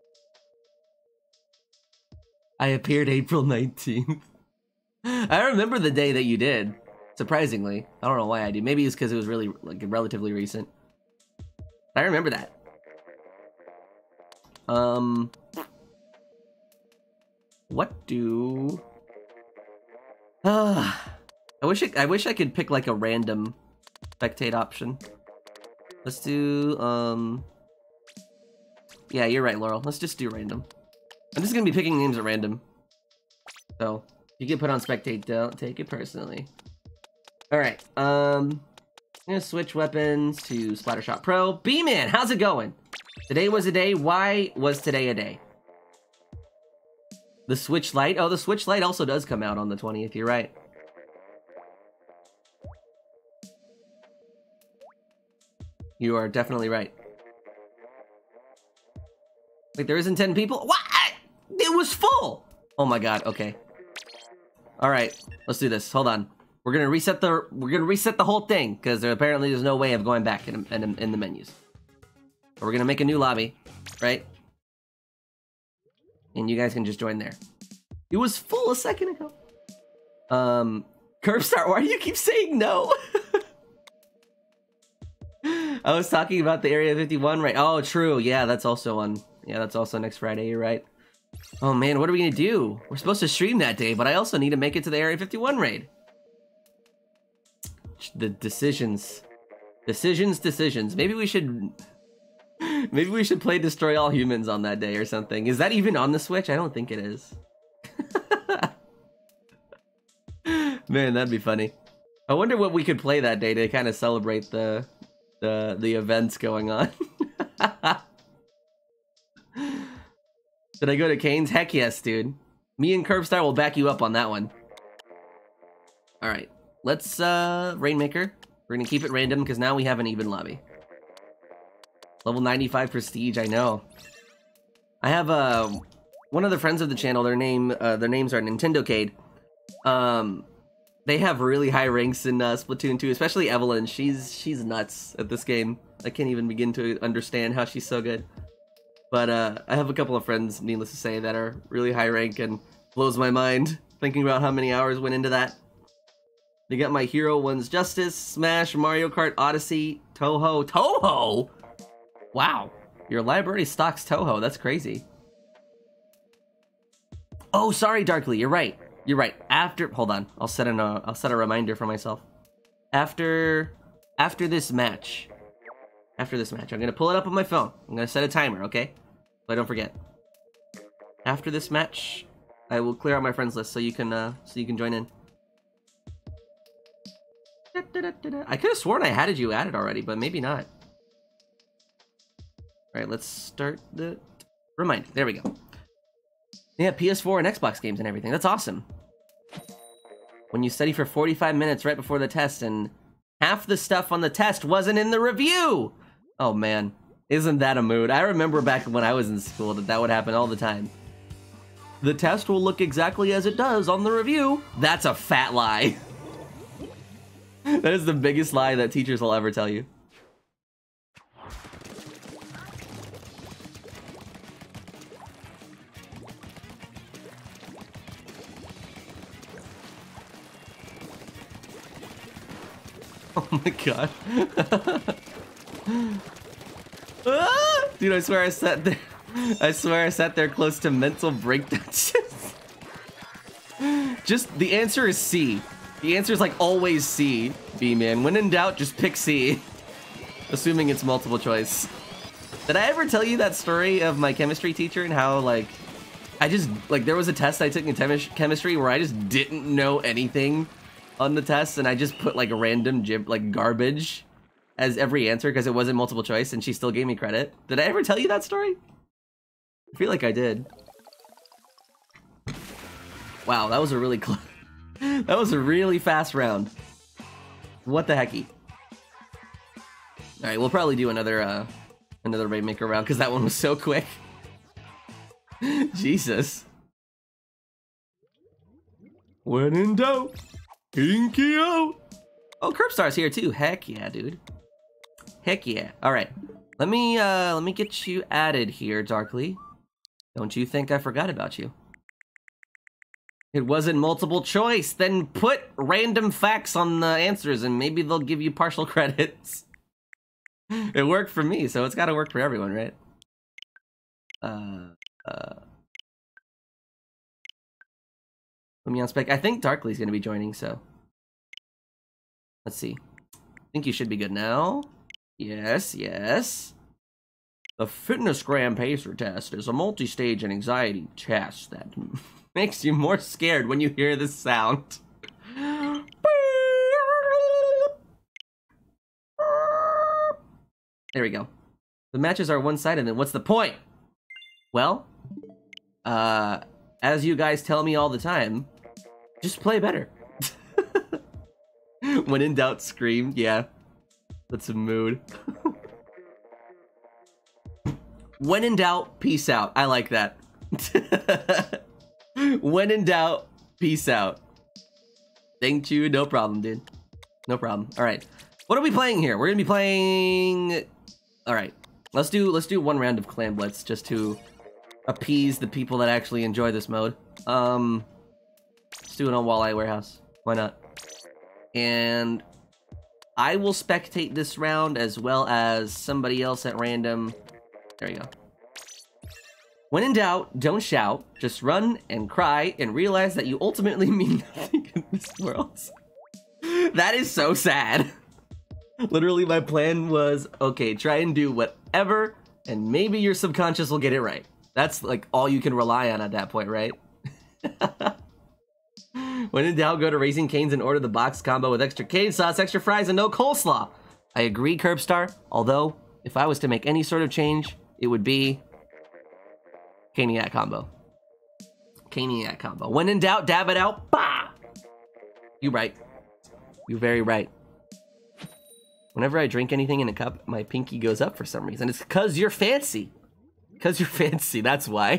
appeared April 19th. I remember the day that you did. Surprisingly, I don't know why I do. Maybe it's because it was really like relatively recent. I remember that. What do? I wish I could pick like a random spectate option. Let's do yeah, you're right, Laurel. Let's just do random. I'm just gonna be picking names at random. So if you get put on spectate, don't take it personally. Alright, I'm gonna switch weapons to Splattershot Pro. B-Man, how's it going? Today was a day. Why was today a day? The Switch Lite? Oh, the Switch Lite also does come out on the 20th, you're right. You are definitely right. Wait, there isn't 10 people? What? It was full! Oh my god, okay. Alright, let's do this. Hold on. We're gonna reset the whole thing, because apparently there's no way of going back in the menus. So we're gonna make a new lobby, right? And you guys can just join there. It was full a second ago. Curbstar, why do you keep saying no? I was talking about the Area 51, right? Oh, true. Yeah, that's also on. Yeah, that's also next Friday. You're right. Oh man, what are we gonna do? We're supposed to stream that day, but I also need to make it to the Area 51 raid. The decisions. Maybe we should play Destroy All Humans on that day or something. Is that even on the Switch? I don't think it is. Man, that'd be funny. I wonder what we could play that day to kind of celebrate the events going on. Should I go to Kane's? Heck yes, dude. Me and Curbstar will back you up on that one. Alright. Let's, Rainmaker. We're gonna keep it random because now we have an even lobby. Level 95 Prestige, I know. I have, one of the friends of the channel, their names are Nintendocade. They have really high ranks in, Splatoon 2, especially Evelyn. She's nuts at this game. I can't even begin to understand how she's so good. But, I have a couple of friends, needless to say, that are really high rank and blows my mind thinking about how many hours went into that. They got my hero ones: Justice, Smash, Mario Kart, Odyssey, Toho. Toho? Wow. Your library stocks Toho. That's crazy. Oh, sorry, Darkly. You're right. You're right. Hold on. I'll set a reminder for myself. After this match. I'm gonna pull it up on my phone. I'm gonna set a timer, okay? So I don't forget. After this match, I will clear out my friends list so you can join in. I could have sworn I had you added already, but maybe not. Alright, let's start the reminder. There we go. Yeah, PS4 and Xbox games and everything. That's awesome. When you study for 45 minutes right before the test and half the stuff on the test wasn't in the review! Oh man, isn't that a mood? I remember back when I was in school that would happen all the time. The test will look exactly as it does on the review. That's a fat lie. That is the biggest lie that teachers will ever tell you. Oh my god. Ah! Dude, I swear I sat there close to mental breakdowns. Just, the answer is C. The answer is like always C, B-Man. When in doubt, just pick C. Assuming it's multiple choice. Did I ever tell you that story of my chemistry teacher and how, like, there was a test I took in chemistry where I just didn't know anything on the test and I just put, like, random garbage as every answer because it wasn't multiple choice, and she still gave me credit. Did I ever tell you that story? I feel like I did. Wow, that was a really close. That was a really fast round. What the hecky? All right, we'll probably do another Rainmaker round because that one was so quick. Jesus. When in doubt, pinky out. Oh, Curbstar's here too. Heck yeah, dude. Heck yeah. All right, let me get you added here, Darkly. Don't you think I forgot about you? It wasn't multiple choice. Then put random facts on the answers and maybe they'll give you partial credits. It worked for me, so it's gotta work for everyone, right? Put me on spec. I think Darkly's gonna be joining, so. Let's see. I think you should be good now. Yes, yes. The FitnessGram Pacer test is a multi-stage and anxiety test that makes you more scared when you hear this sound. There we go. The matches are one-sided, then what's the point? Well, as you guys tell me all the time, just play better. When in doubt, scream. Yeah, that's a mood. When in doubt, peace out. I like that. When in doubt, peace out. Thank you. No problem, dude. No problem. All right. What are we playing here? We're gonna be playing. All right. Let's do one round of Clan Blitz just to appease the people that actually enjoy this mode. Let's do it on Walleye Warehouse. Why not? And I will spectate this round as well as somebody else at random. There you go. When in doubt, don't shout. Just run and cry and realize that you ultimately mean nothing in this world. That is so sad. Literally, my plan was, okay, try and do whatever, and maybe your subconscious will get it right. That's like all you can rely on at that point, right? When in doubt, go to Raising Cane's and order the box combo with extra cane sauce, extra fries, and no coleslaw. I agree, Curbstar. Although, if I was to make any sort of change, it would be Caniac combo. Caniac combo. When in doubt, dab it out. Bah! You right. You very right. Whenever I drink anything in a cup, my pinky goes up for some reason. It's because you're fancy. Because you're fancy, that's why.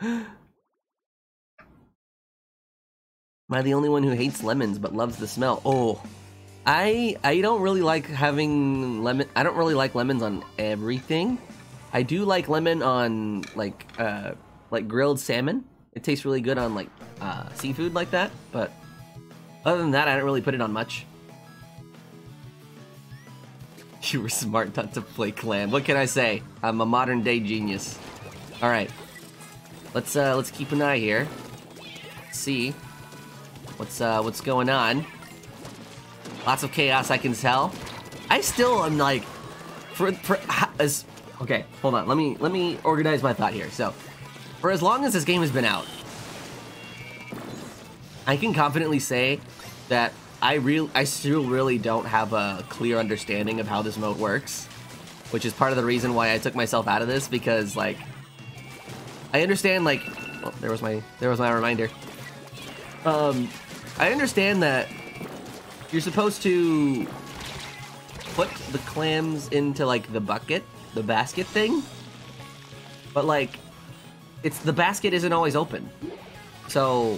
Am I the only one who hates lemons but loves the smell? Oh, I don't really like having lemon. I don't really like lemons on everything. I do like lemon on like grilled salmon. It tastes really good on like seafood like that. But other than that, I don't really put it on much. You were smart not to play Clan. What can I say? I'm a modern day genius. All right, let's keep an eye here. Let's see what's going on. Lots of chaos, I can tell. I still am like, okay, hold on. Let me organize my thought here. So, for as long as this game has been out, I can confidently say that I still really don't have a clear understanding of how this mode works, which is part of the reason why I took myself out of this, because like I understand like, well, there was my reminder. I understand that you're supposed to put the clams into like the basket thing, but like the basket isn't always open, so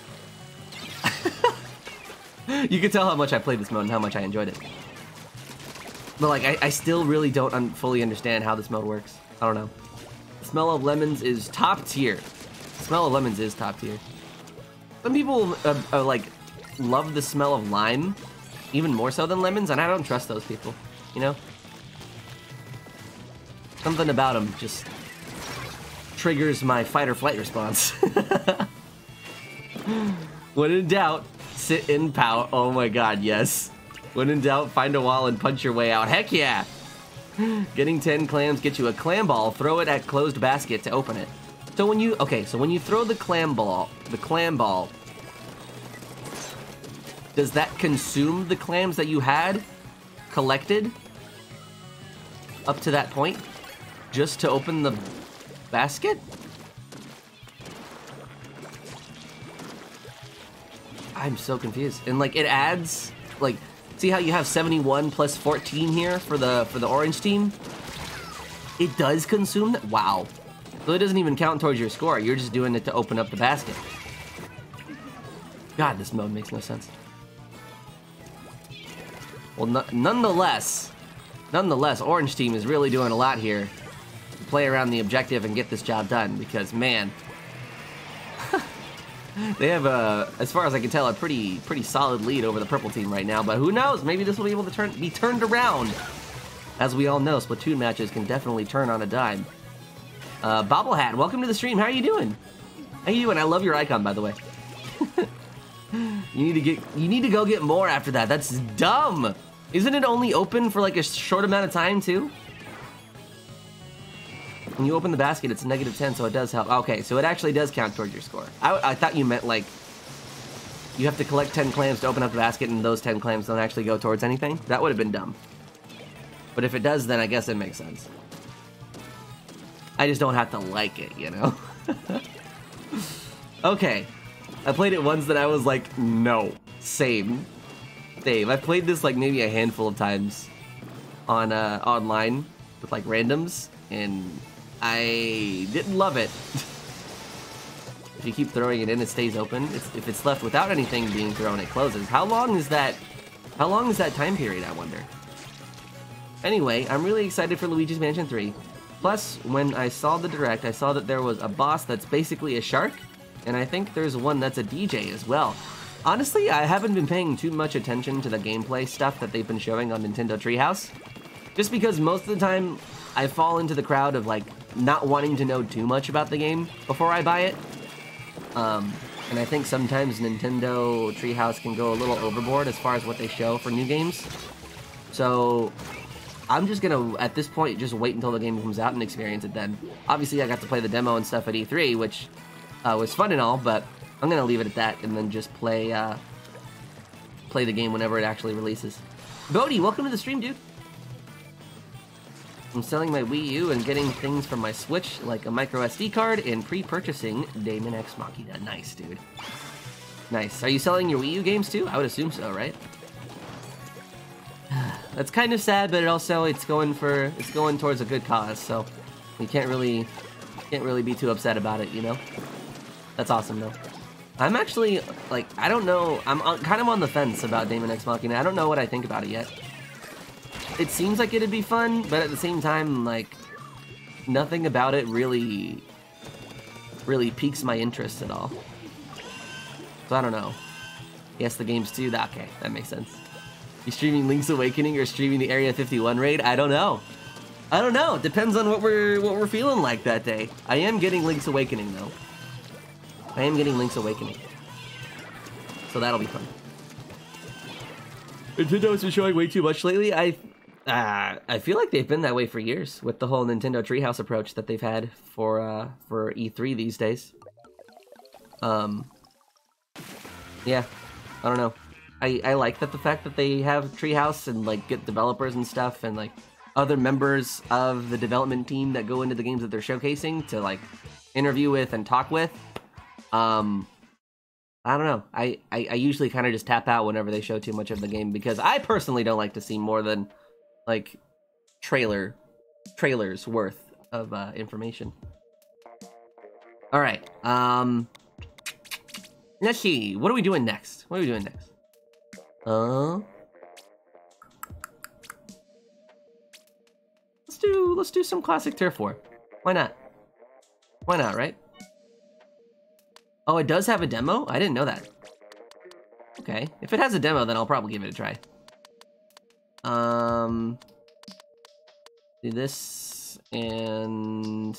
you can tell how much I played this mode and how much I enjoyed it. But like I still really don't fully understand how this mode works. I don't know. The smell of lemons is top tier. The smell of lemons is top tier. Some people like love the smell of lime even more so than lemons, and I don't trust those people, you know? Something about them just triggers my fight or flight response. When in doubt, sit in pout. Oh my god, yes. When in doubt, find a wall and punch your way out. Heck yeah! Getting 10 clams gets you a clam ball. Throw it at closed basket to open it. So when you throw the clam ball, does that consume the clams that you had collected? up to that point just to open the basket? I'm so confused. And like it adds, like, see how you have 71 plus 14 here for the orange team? It does consume that? Wow. So it doesn't even count towards your score. You're just doing it to open up the basket. God, this mode makes no sense. Well, nonetheless, orange team is really doing a lot here to play around the objective and get this job done because, man, they have as far as I can tell, a pretty solid lead over the purple team right now. But who knows? Maybe this will be able to be turned around. As we all know, Splatoon matches can definitely turn on a dime. Bobblehat, welcome to the stream. How are you doing? How you doing? I love your icon, by the way. You need to go get more after that. That's dumb. Isn't it only open for like a short amount of time too? When you open the basket, it's -10, so it does help. Okay, so it actually does count towards your score. I thought you meant like you have to collect 10 clams to open up the basket, and those 10 clams don't actually go towards anything. That would have been dumb. But if it does, then I guess it makes sense. I just don't have to like it, you know? Okay. I played it once that I was like, no. Same. I played this like maybe a handful of times on online with like randoms, and I didn't love it. If you keep throwing it in, it stays open. If it's left without anything being thrown, it closes. How long is that time period, I wonder? Anyway, I'm really excited for Luigi's Mansion 3. Plus, when I saw the direct, I saw that there was a boss that's basically a shark, and I think there's one that's a DJ as well. Honestly, I haven't been paying too much attention to the gameplay stuff that they've been showing on Nintendo Treehouse, just because most of the time I fall into the crowd of like not wanting to know too much about the game before I buy it. And I think sometimes Nintendo Treehouse can go a little overboard as far as what they show for new games. So I'm just gonna, at this point, just wait until the game comes out and experience it then. Obviously, I got to play the demo and stuff at E3, which was fun and all, but I'm gonna leave it at that and then just play the game whenever it actually releases. Bodhi, welcome to the stream, dude. I'm selling my Wii U and getting things from my Switch, like a micro SD card, and pre-purchasing Daemon X Machina. Nice, dude. Nice. Are you selling your Wii U games too? I would assume so, right? That's kind of sad, but it's going towards a good cause, so you can't really be too upset about it, you know? That's awesome, though. I'm actually, like, I don't know, I'm kind of on the fence about Daemon X Machina. I don't know what I think about it yet. It seems like it'd be fun, but at the same time, like, nothing about it really piques my interest at all. So I don't know. Yes, the game's too. Okay, that makes sense. You streaming Link's Awakening or streaming the Area 51 raid? I don't know. It depends on what we're feeling like that day. I am getting Link's Awakening though. So that'll be fun. Nintendo's been showing way too much lately. I feel like they've been that way for years with the whole Nintendo Treehouse approach that they've had for E3 these days. Yeah, I don't know. I like the fact that they have Treehouse and like get developers and stuff and like other members of the development team that go into the games that they're showcasing to like interview with and talk with. I don't know. I usually kind of just tap out whenever they show too much of the game because I personally don't like to see more than like trailers worth of information. All right. Let's see. What are we doing next? Let's do some classic Tier 4. Why not? Right? Oh, it does have a demo? I didn't know that. Okay. If it has a demo, then I'll probably give it a try. Do this and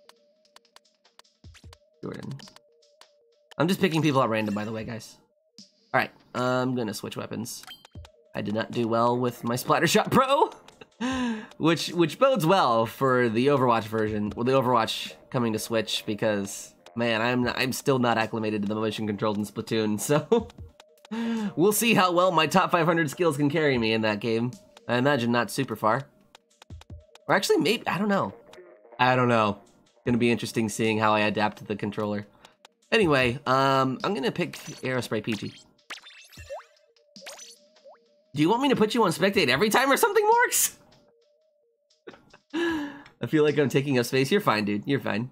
Jordan. I'm just picking people at random, by the way, guys. Alright, I'm gonna switch weapons. I did not do well with my Splattershot Pro, which bodes well for the Overwatch version, well, the Overwatch coming to Switch, because man, I'm still not acclimated to the motion controls in Splatoon, so we'll see how well my top 500 skills can carry me in that game. I imagine not super far. Or actually, maybe, I don't know. I don't know. Gonna be interesting seeing how I adapt to the controller. Anyway, I'm gonna pick Aerospray PG. Do you want me to put you on spectate every time or something, Morks? I feel like I'm taking up space. You're fine, dude. You're fine.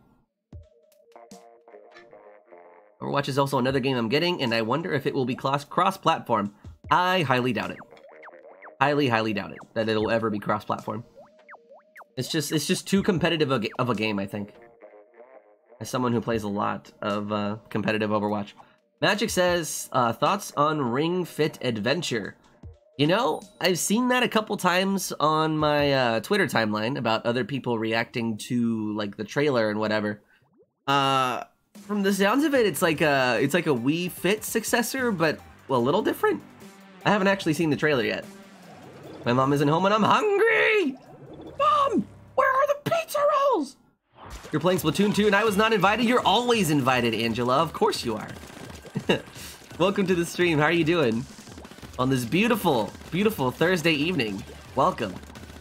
Overwatch is also another game I'm getting, and I wonder if it will be cross-platform. I highly doubt it. Highly, highly doubt it that it'll ever be cross-platform. It's just too competitive of a game, I think. As someone who plays a lot of competitive Overwatch. Magic says, thoughts on Ring Fit Adventure. You know, I've seen that a couple times on my Twitter timeline about other people reacting to like the trailer and whatever. From the sounds of it, it's like a Wii Fit successor, but well, a little different. I haven't actually seen the trailer yet. My mom isn't home and I'm hungry. Mom, where are the pizza rolls? You're playing Splatoon 2 and I was not invited. You're always invited, Angela. Of course you are. Welcome to the stream. How are you doing? On this beautiful, beautiful Thursday evening. Welcome.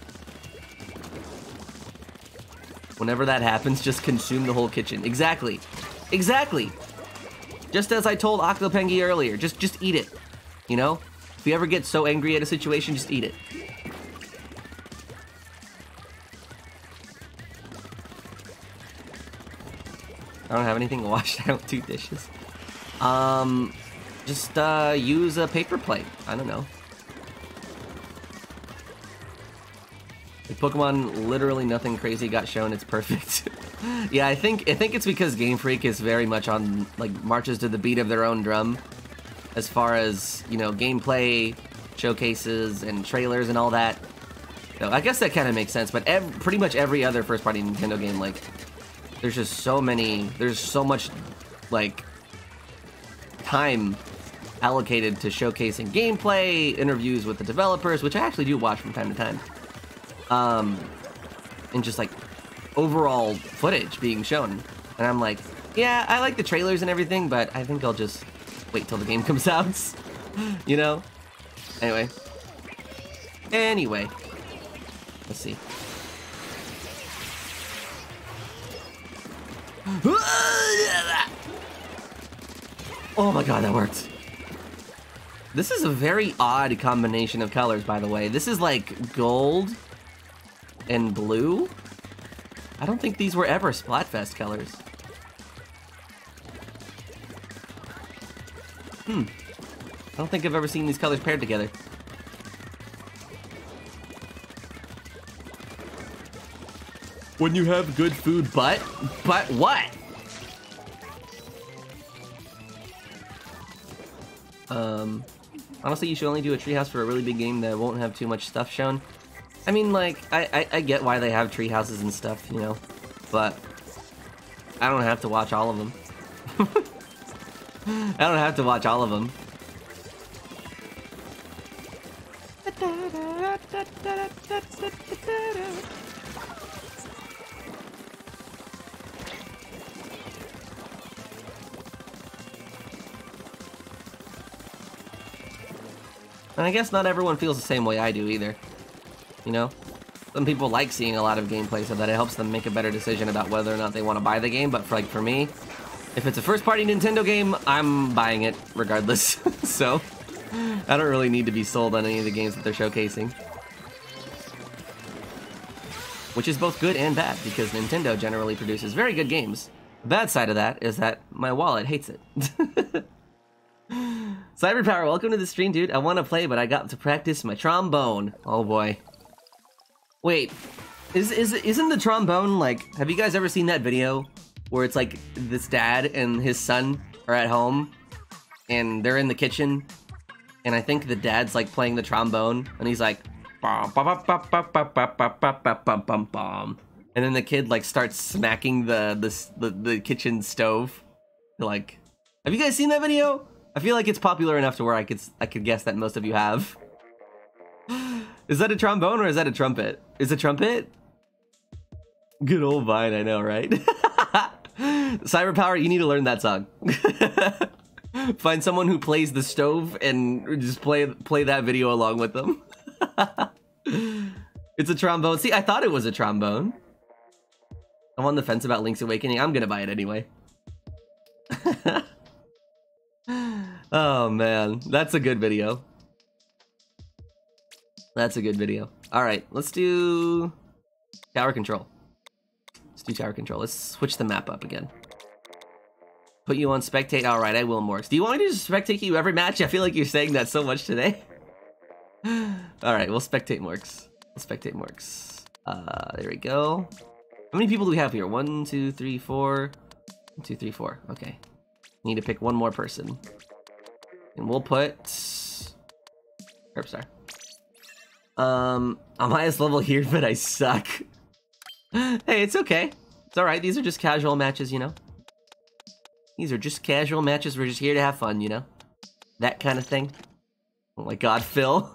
Whenever that happens, just consume the whole kitchen. Exactly. Exactly. Just as I told Octopengi earlier, just eat it. You know? If you ever get so angry at a situation, just eat it. I don't have anything to wash. I don't do dishes. Just use a paper plate. I don't know. Like Pokemon, literally nothing crazy got shown. It's perfect. Yeah, I think it's because Game Freak is very much on like marches to the beat of their own drum, as far as you know, gameplay, showcases, and trailers and all that. So I guess that kind of makes sense. But pretty much every other first-party Nintendo game, like, there's just so many. There's so much like time allocated to showcasing gameplay, interviews with the developers, which I actually do watch from time to time. And just like overall footage being shown. And I'm like, yeah, I like the trailers and everything, but I think I'll just wait till the game comes out. You know? Anyway. Let's see. Oh my god, that worked. This is a very odd combination of colors, by the way. This is like gold and blue. I don't think these were ever Splatfest colors. I don't think I've ever seen these colors paired together. When you have good food, but what? Honestly, you should only do a treehouse for a really big game that won't have too much stuff shown. I mean, like, I get why they have treehouses and stuff, you know, but I don't have to watch all of them. I don't have to watch all of them. And I guess not everyone feels the same way I do either. You know? Some people like seeing a lot of gameplay so that it helps them make a better decision about whether or not they want to buy the game, but for me, if it's a first-party Nintendo game, I'm buying it regardless. So, I don't really need to be sold on any of the games that they're showcasing. Which is both good and bad, because Nintendo generally produces very good games. The bad side of that is that my wallet hates it. Cyberpower, welcome to the stream, dude. I want to play, but I got to practice my trombone. Oh boy. Wait, isn't the trombone like? Have you guys ever seen that video where it's like this dad and his son are at home, and they're in the kitchen, and I think the dad's like playing the trombone, and he's like, and then the kid like starts smacking the kitchen stove. Like, have you guys seen that video? I feel like it's popular enough to where I could guess that most of you have. Is that a trombone or is that a trumpet? Is it a trumpet? Good old Vine, I know, right? Cyberpower, you need to learn that song. Find someone who plays the stove and just play that video along with them. It's a trombone. See, I thought it was a trombone. I'm on the fence about Link's Awakening. I'm gonna buy it anyway. Oh man, that's a good video. That's a good video. All right, let's do tower control. Let's do tower control. Let's switch the map up again. Put you on spectate. All right, I will, Morks. Do you want me to just spectate you every match? I feel like you're saying that so much today. All right, we'll spectate Morks. We'll spectate Morks. There we go. How many people do we have here? 1, 2, 3, 4. 1, 2, 3, 4. Okay. Need to pick one more person. And we'll put Herbstar. I'm highest level here, but I suck. Hey, it's okay. It's alright. These are just casual matches, you know? These are just casual matches. We're just here to have fun, you know? That kind of thing. Oh my god, Phil.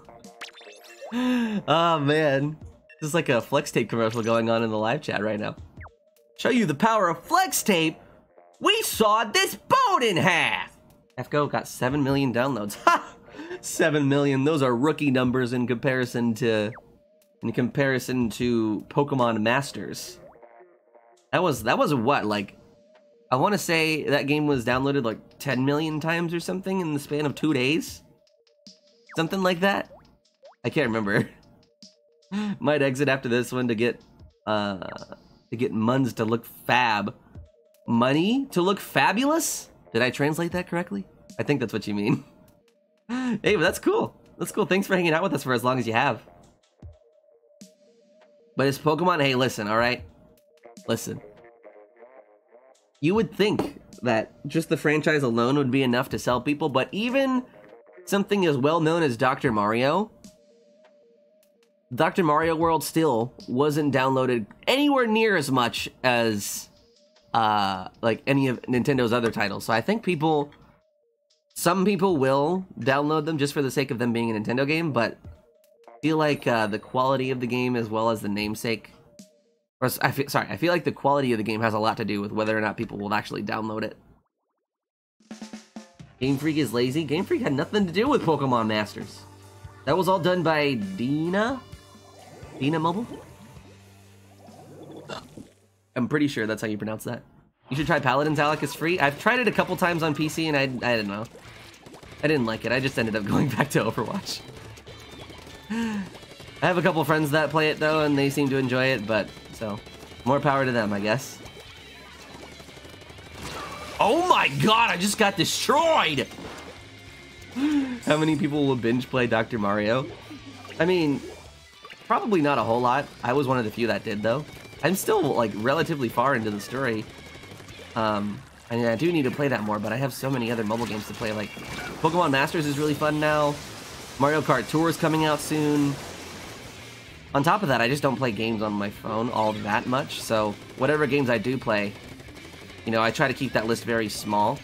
Oh man. This is like a flex tape commercial going on in the live chat right now. Show you the power of flex tape. We sawed this boat in half. FGO got 7 million downloads. Ha! 7 million. Those are rookie numbers in comparison to Pokemon Masters. That was what, like, I want to say that game was downloaded like 10 million times or something in the span of 2 days. Something like that. I can't remember. Might exit after this one to get Muns to look fab. Money to look fabulous? Did I translate that correctly? I think that's what you mean. Hey, but that's cool. That's cool. Thanks for hanging out with us for as long as you have. But it's Pokemon. Hey, listen, all right? Listen. You would think that just the franchise alone would be enough to sell people, but even something as well known as Dr. Mario World still wasn't downloaded anywhere near as much as like any of Nintendo's other titles. So I think some people will download them just for the sake of them being a Nintendo game, but I feel like the quality of the game as well as the namesake, or I feel like the quality of the game has a lot to do with whether or not people will actually download it. Game Freak is lazy. Game Freak had nothing to do with Pokemon Masters. That was all done by Dina Mobile? I'm pretty sure that's how you pronounce that. You should try Paladins, Alec. It's free. I've tried it a couple times on PC and I don't know. I didn't like it. I just ended up going back to Overwatch. I have a couple friends that play it though and they seem to enjoy it, but so more power to them, I guess. Oh my god, I just got destroyed! How many people will binge play Dr. Mario? I mean, probably not a whole lot. I was one of the few that did though. I'm still like relatively far into the story. I mean, I do need to play that more, but I have so many other mobile games to play. Like Pokemon Masters is really fun now. Mario Kart Tour is coming out soon. On top of that, I just don't play games on my phone all that much. So whatever games I do play, you know, I try to keep that list very small.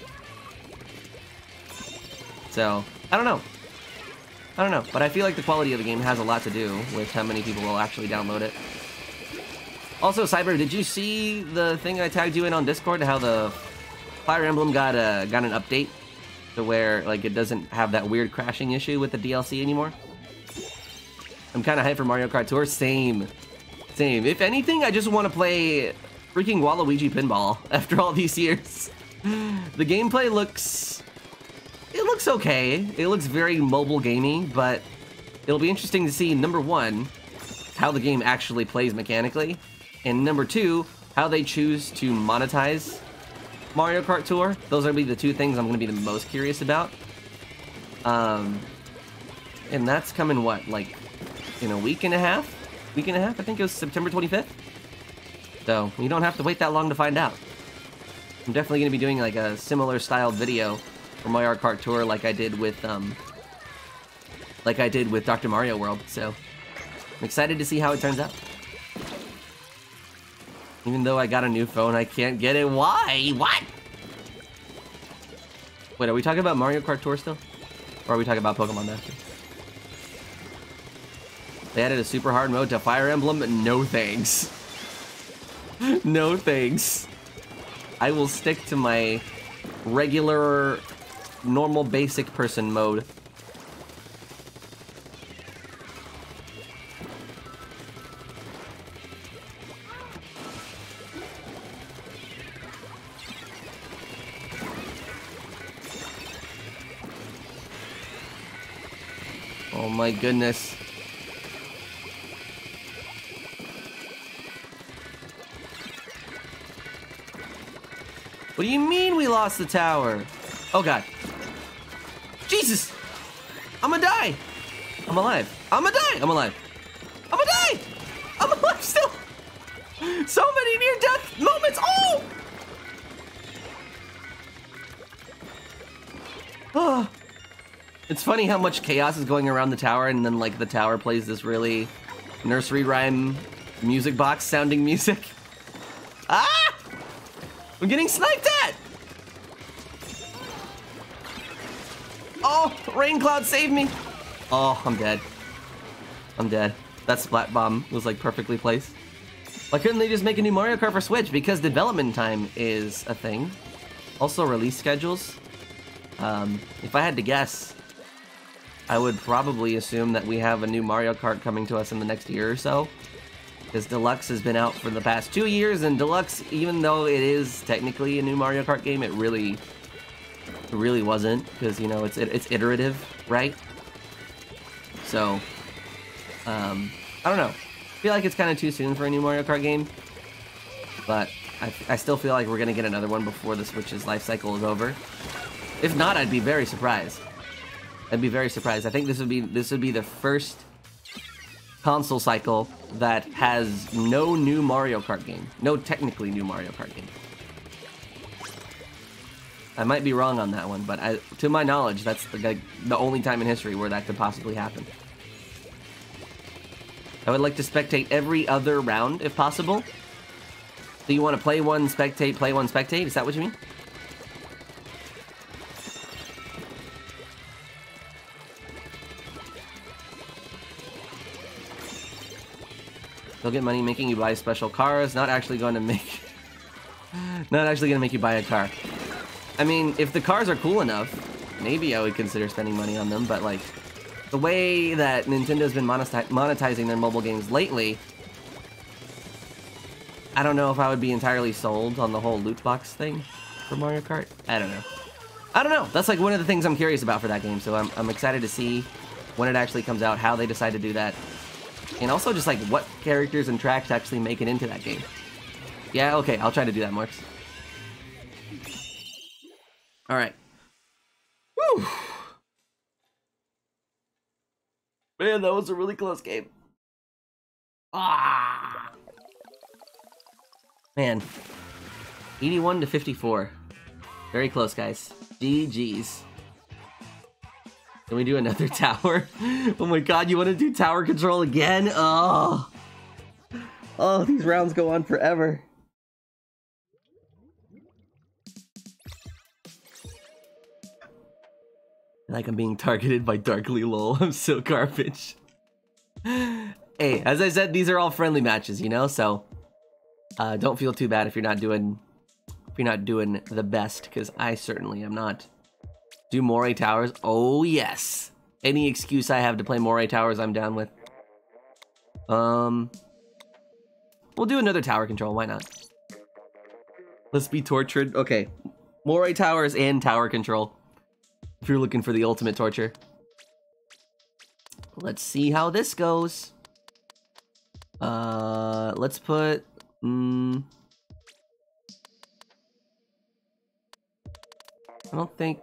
So I don't know, but I feel like the quality of the game has a lot to do with how many people will actually download it. Also, Cyber, did you see the thing I tagged you in on Discord? How the Fire Emblem got an update to where like it doesn't have that weird crashing issue with the DLC anymore? I'm kind of hyped for Mario Kart Tour. Same. If anything, I just want to play freaking Waluigi Pinball after all these years. The gameplay looks okay. It looks very mobile gamey, but it'll be interesting to see, number one, how the game actually plays mechanically, and number two, how they choose to monetize Mario Kart Tour. Those are gonna be the two things I'm gonna be the most curious about. And that's coming, what, like in a week and a half? I think it was September 25th. So you don't have to wait that long to find out. I'm definitely gonna be doing like a similar styled video for Mario Kart Tour like I did with Dr. Mario World. So I'm excited to see how it turns out. Even though I got a new phone, I can't get it. Why? What? Wait, are we talking about Mario Kart Tour still? Or are we talking about Pokemon Masters? They added a super hard mode to Fire Emblem? No thanks. No thanks. I will stick to my regular, normal, basic person mode. Oh my goodness. What do you mean we lost the tower? Oh god. Jesus! I'm gonna die! I'm alive. I'm gonna die! I'm alive. I'm gonna die! I'm alive still! So many near-death moments! Oh! Oh! It's funny how much chaos is going around the tower, and then, like, the tower plays this really nursery rhyme music box sounding music. Ah! I'm getting sniped at! Oh, rain cloud saved me. Oh, I'm dead. I'm dead. That splat bomb was like perfectly placed. Why couldn't they just make a new Mario Kart for Switch? Because development time is a thing. Also release schedules. If I had to guess, I would probably assume that we have a new Mario Kart coming to us in the next year or so. Because Deluxe has been out for the past 2 years, and Deluxe, even though it is technically a new Mario Kart game, it really wasn't, because, you know, it's iterative, right? So, I don't know. I feel like it's kind of too soon for a new Mario Kart game, but I still feel like we're gonna get another one before the Switch's life cycle is over. If not, I'd be very surprised. I'd be very surprised. I think this would be the first console cycle that has no new Mario Kart game. No technically new Mario Kart game. I might be wrong on that one, but to my knowledge, that's the only time in history where that could possibly happen. I would like to spectate every other round, if possible. So you want to play one, spectate, play one, spectate? Is that what you mean? They'll get money making you buy special cars, not actually going to make you buy a car. I mean, if the cars are cool enough, maybe I would consider spending money on them, but like, the way that Nintendo's been monetizing their mobile games lately, I don't know if I would be entirely sold on the whole loot box thing for Mario Kart. I don't know. That's like one of the things I'm curious about for that game, so I'm excited to see when it actually comes out, how they decide to do that. And also just like what characters and tracks actually make it into that game. Yeah, okay, I'll try to do that, Marks. Alright. Whew. Man, that was a really close game. Ah! Man. 81 to 54. Very close, guys. GG's. Can we do another tower? Oh my god, you want to do tower control again? Oh, these rounds go on forever. Like I'm being targeted by Darkly lol. I'm so garbage. Hey, as I said, these are all friendly matches, you know, so don't feel too bad if you're not doing the best, because I certainly am not. Do Moray Towers? Oh yes. Any excuse I have to play Moray Towers, I'm down with. We'll do another tower control, why not? Let's be tortured. Okay. Moray Towers and tower control. If you're looking for the ultimate torture. Let's see how this goes. Let's put... I don't think...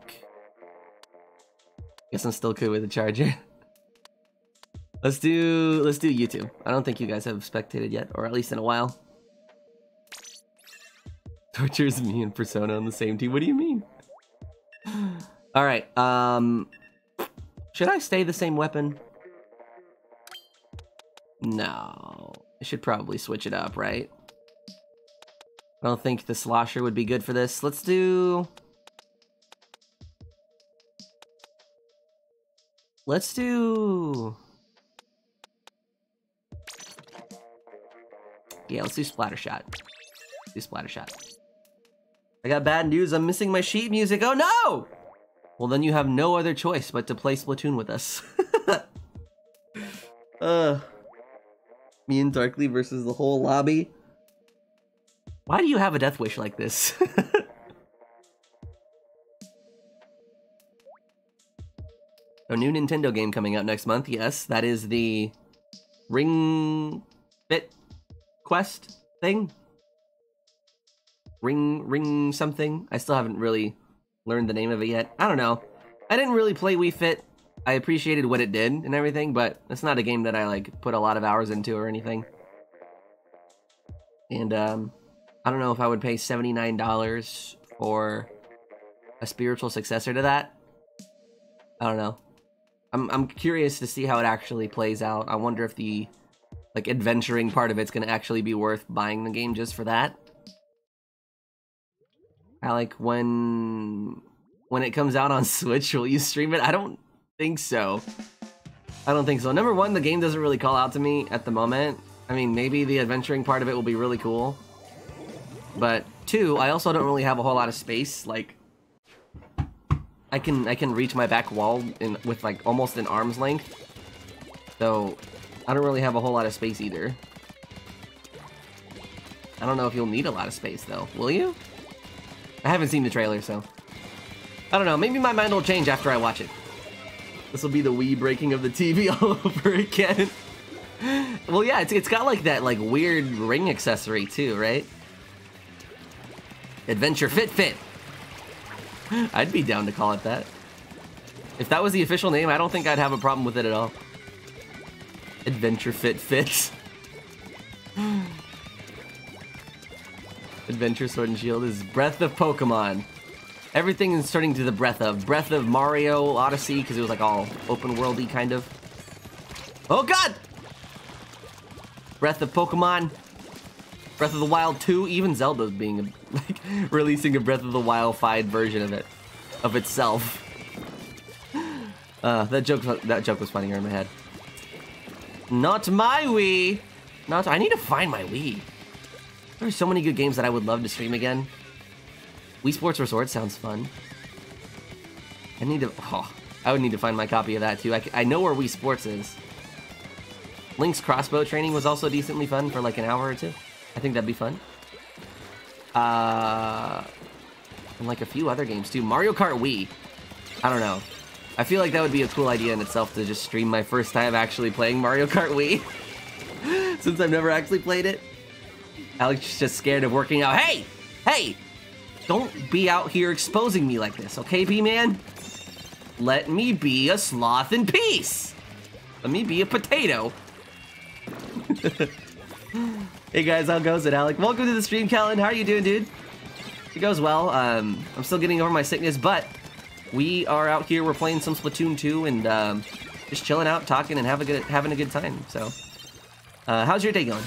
Guess I'm still good with the charger. Let's do YouTube. I don't think you guys have spectated yet, or at least in a while. Tortures me and Persona on the same team. What do you mean? All right. Should I stay the same weapon? No. I should probably switch it up, right? I don't think the slosher would be good for this. Let's do... Yeah, let's do Splatter Shot. Do Splatter Shot. I got bad news. I'm missing my sheet music. Oh no! Well, then you have no other choice but to play Splatoon with us. Me and Darkly versus the whole lobby. Why do you have a death wish like this? A new Nintendo game coming out next month. Yes, that is the Ring Fit Quest thing. Ring something. I still haven't really learned the name of it yet. I don't know. I didn't really play Wii Fit. I appreciated what it did and everything, but it's not a game that I like put a lot of hours into or anything. And I don't know if I would pay $79 for a spiritual successor to that. I don't know. I'm curious to see how it actually plays out. I wonder if the like adventuring part of it's gonna actually be worth buying the game just for that. I like when it comes out on Switch, will you stream it? I don't think so. I don't think so. Number one, the game doesn't really call out to me at the moment. I mean, maybe the adventuring part of it will be really cool. But two, I also don't really have a whole lot of space. Like, I can reach my back wall with like almost an arm's length. So I don't really have a whole lot of space either. I don't know if you'll need a lot of space though. Will you? I haven't seen the trailer, so I don't know. Maybe my mind will change after I watch it. This will be the Wii breaking of the TV all over again. Well, yeah, it's got like that like weird ring accessory too, right? Adventure Fit. I'd be down to call it that. If that was the official name, I don't think I'd have a problem with it at all. Adventure Fit. Adventure Sword and Shield is Breath of Pokemon. Everything is turning to the Breath of Mario Odyssey, because it was like all open worldy kind of. Oh god! Breath of Pokemon. Breath of the Wild 2, even Zelda's being like releasing a Breath of the Wild-fied version of it, of itself. That joke was funnier in my head. Not my Wii. I need to find my Wii. There's so many good games that I would love to stream again. Wii Sports Resort sounds fun. I would need to find my copy of that too. I know where Wii Sports is. Link's crossbow training was also decently fun for like an hour or two. I think that'd be fun. And like a few other games too. Mario Kart Wii. I don't know. I feel like that would be a cool idea in itself to just stream my first time actually playing Mario Kart Wii. Since I've never actually played it. Alex is just scared of working out. Hey! Don't be out here exposing me like this, okay, B-Man? Let me be a sloth in peace. Let me be a potato. Hey guys, how goes it, Alec? Welcome to the stream, Kellen. How are you doing, dude? It goes well. I'm still getting over my sickness, but we are out here. We're playing some Splatoon 2 and just chilling out, talking, and having a good time. So, how's your day going?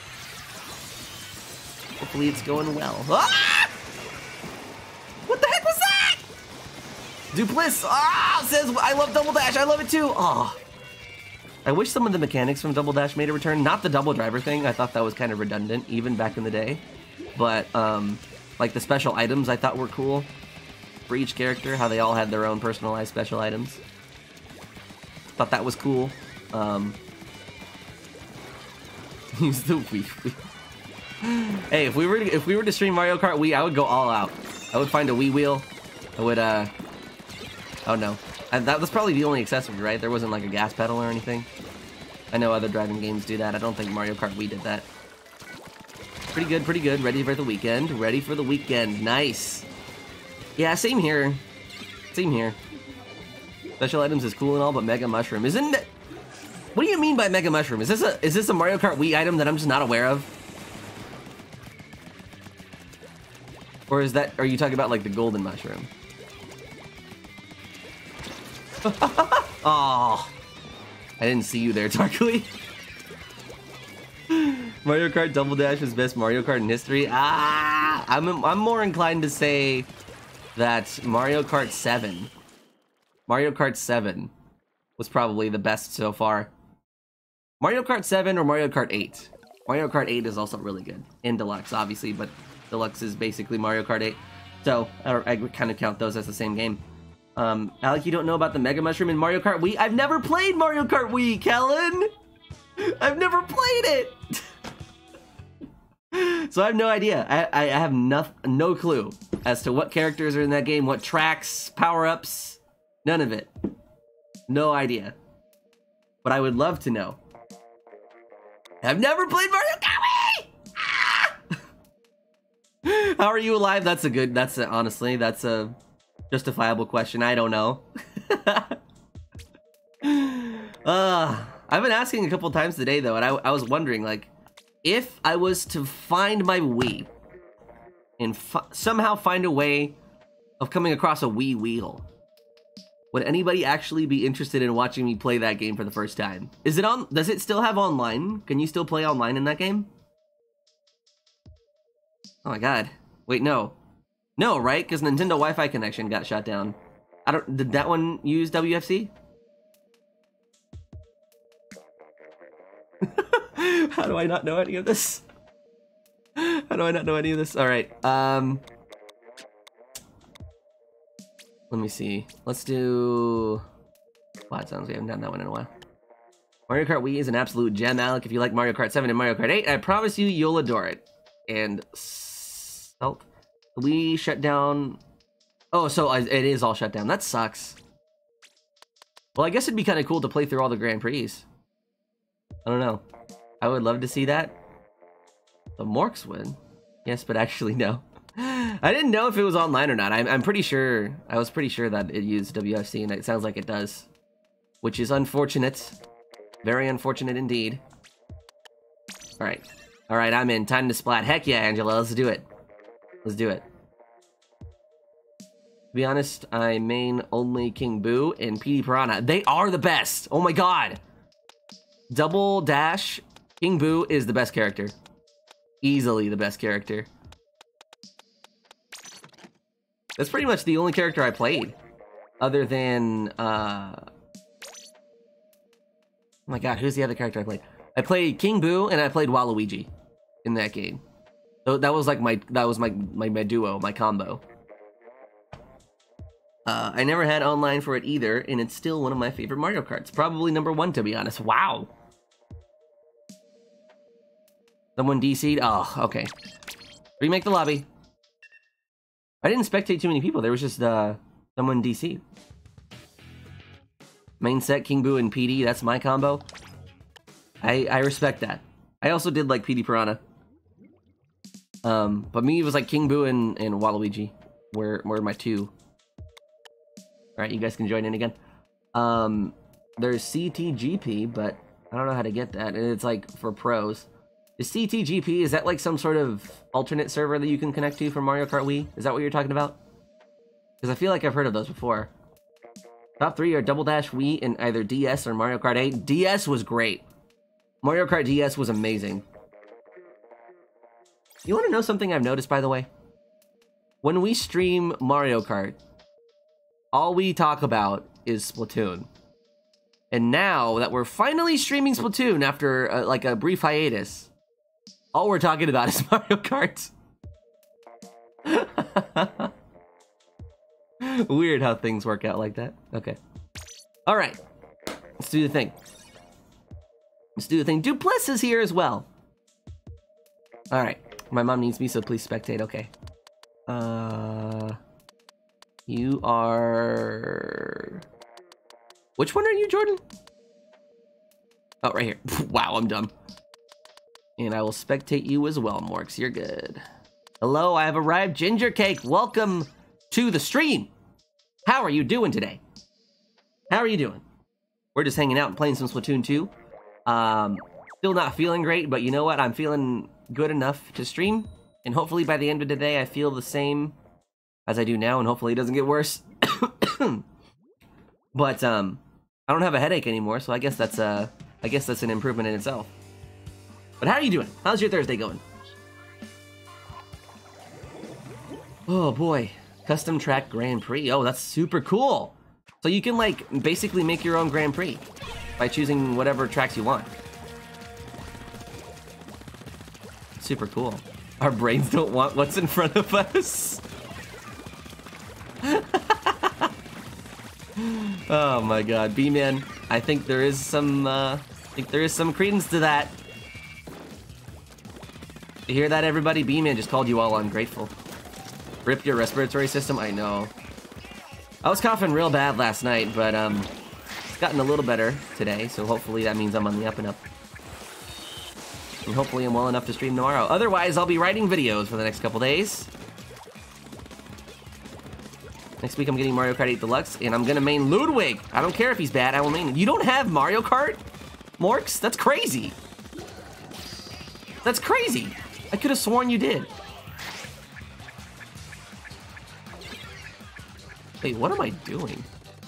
Hopefully it's going well. Ah! What the heck was that? Dupliss! Ah! Says, I love Double Dash. I love it too. Oh. I wish some of the mechanics from Double Dash made a return. Not the double driver thing. I thought that was kind of redundant, even back in the day. But, like the special items I thought were cool for each character. How they all had their own personalized special items. Thought that was cool. Use the Wii. Hey, if we were to stream Mario Kart Wii, I would go all out. I would find a Wii wheel. I would oh no. That was probably the only accessory, right? There wasn't like a gas pedal or anything. I know other driving games do that. I don't think Mario Kart Wii did that. Pretty good. Ready for the weekend. Nice. Yeah, same here. Special items is cool and all, but Mega Mushroom isn't it? What do you mean by Mega Mushroom? Is this a Mario Kart Wii item that I'm just not aware of? Or are you talking about like the golden mushroom? Oh, I didn't see you there, Tarkly. Mario Kart Double Dash is best Mario Kart in history. I'm more inclined to say that Mario Kart 7 was probably the best so far. Mario Kart 7 or Mario Kart 8. Mario Kart 8 is also really good. In Deluxe, obviously, but Deluxe is basically Mario Kart 8. So, I would kind of count those as the same game. Alec, you don't know about the Mega Mushroom in Mario Kart Wii? I've never played Mario Kart Wii, Kellen! I've never played it! So I have no idea. I have no clue as to what characters are in that game, what tracks, power-ups, none of it. No idea. But I would love to know. I've never played Mario Kart Wii! Ah! How are you alive? Honestly, that's a justifiable question. I don't know. I've been asking a couple times today, though, and I was wondering, like, if I was to find my Wii and somehow find a way of coming across a Wii wheel, would anybody actually be interested in watching me play that game for the first time? Is it on? Does it still have online? Can you still play online in that game? Oh my god. Wait, no. No, right? Because Nintendo Wi-Fi connection got shut down. Did that one use WFC? How do I not know any of this? How do I not know any of this? Alright, let me see. Let's do Wild Sounds. We haven't done that one in a while. Mario Kart Wii is an absolute gem, Alec. If you like Mario Kart 7 and Mario Kart 8, I promise you, you'll adore it. And Salt, the Wii shut down. Oh, so it is all shut down. That sucks. Well, I guess it'd be kind of cool to play through all the Grand Prix. I don't know. I would love to see that. The Morks would. Yes, but actually, no. I didn't know if it was online or not. I'm pretty sure. I was pretty sure that it used WFC, and it sounds like it does. Which is unfortunate. Very unfortunate indeed. Alright. Alright, I'm in. Time to splat. Heck yeah, Angela. Let's do it. Let's do it. To be honest, I main only King Boo and PD Piranha. They are the best! Oh my god! Double Dash, King Boo is the best character. Easily the best character. That's pretty much the only character I played. Other than, oh my god, who's the other character I played? I played King Boo and I played Waluigi in that game. So that was like my duo, my combo. I never had online for it either, and it's still one of my favorite Mario Karts. Probably #1, to be honest. Wow. Someone DC'd? Oh, okay. Remake the lobby. I didn't spectate too many people. There was just someone DC'd. Main set, King Boo and PD. That's my combo. I respect that. I also did like PD Piranha. But me, it was like King Boo and Waluigi were my two. Alright, you guys can join in again. There's CTGP, but I don't know how to get that. And it's like for pros. Is CTGP, is that like some sort of alternate server that you can connect to for Mario Kart Wii? Is that what you're talking about? Because I feel like I've heard of those before. Top 3 are Double Dash Wii and either DS or Mario Kart 8. DS was great. Mario Kart DS was amazing. You want to know something I've noticed, by the way? When we stream Mario Kart, all we talk about is Splatoon. And now that we're finally streaming Splatoon after like a brief hiatus, all we're talking about is Mario Kart. Weird how things work out like that. Okay. Alright. Let's do the thing. Let's do the thing. Dupliss is here as well. Alright. My mom needs me, so please spectate. Okay. You are... Which one are you, Jordan? Oh, right here. Wow, I'm dumb. And I will spectate you as well, Morks. You're good. Hello, I have arrived. Ginger Cake, welcome to the stream. How are you doing today? How are you doing? We're just hanging out and playing some Splatoon 2. Still not feeling great, but you know what? I'm feeling good enough to stream. And hopefully by the end of the day, I feel the same as I do now, and hopefully it doesn't get worse. But, I don't have a headache anymore, so I guess that's an improvement in itself. But how are you doing? How's your Thursday going? Oh boy, custom track Grand Prix. Oh, that's super cool. So you can like basically make your own Grand Prix by choosing whatever tracks you want. Super cool. Our brains don't want what's in front of us. Oh my god, B-Man. I think there is some credence to that. You hear that, everybody? B-Man just called you all ungrateful. Rip your respiratory system? I know. I was coughing real bad last night, but gotten a little better today, so hopefully that means I'm on the up and up. And hopefully I'm well enough to stream tomorrow. Otherwise, I'll be writing videos for the next couple days. Next week I'm getting Mario Kart 8 Deluxe, and I'm gonna main Ludwig. I don't care if he's bad, I will main him. You don't have Mario Kart, Morks? That's crazy. That's crazy. I could have sworn you did. Wait, what am I doing?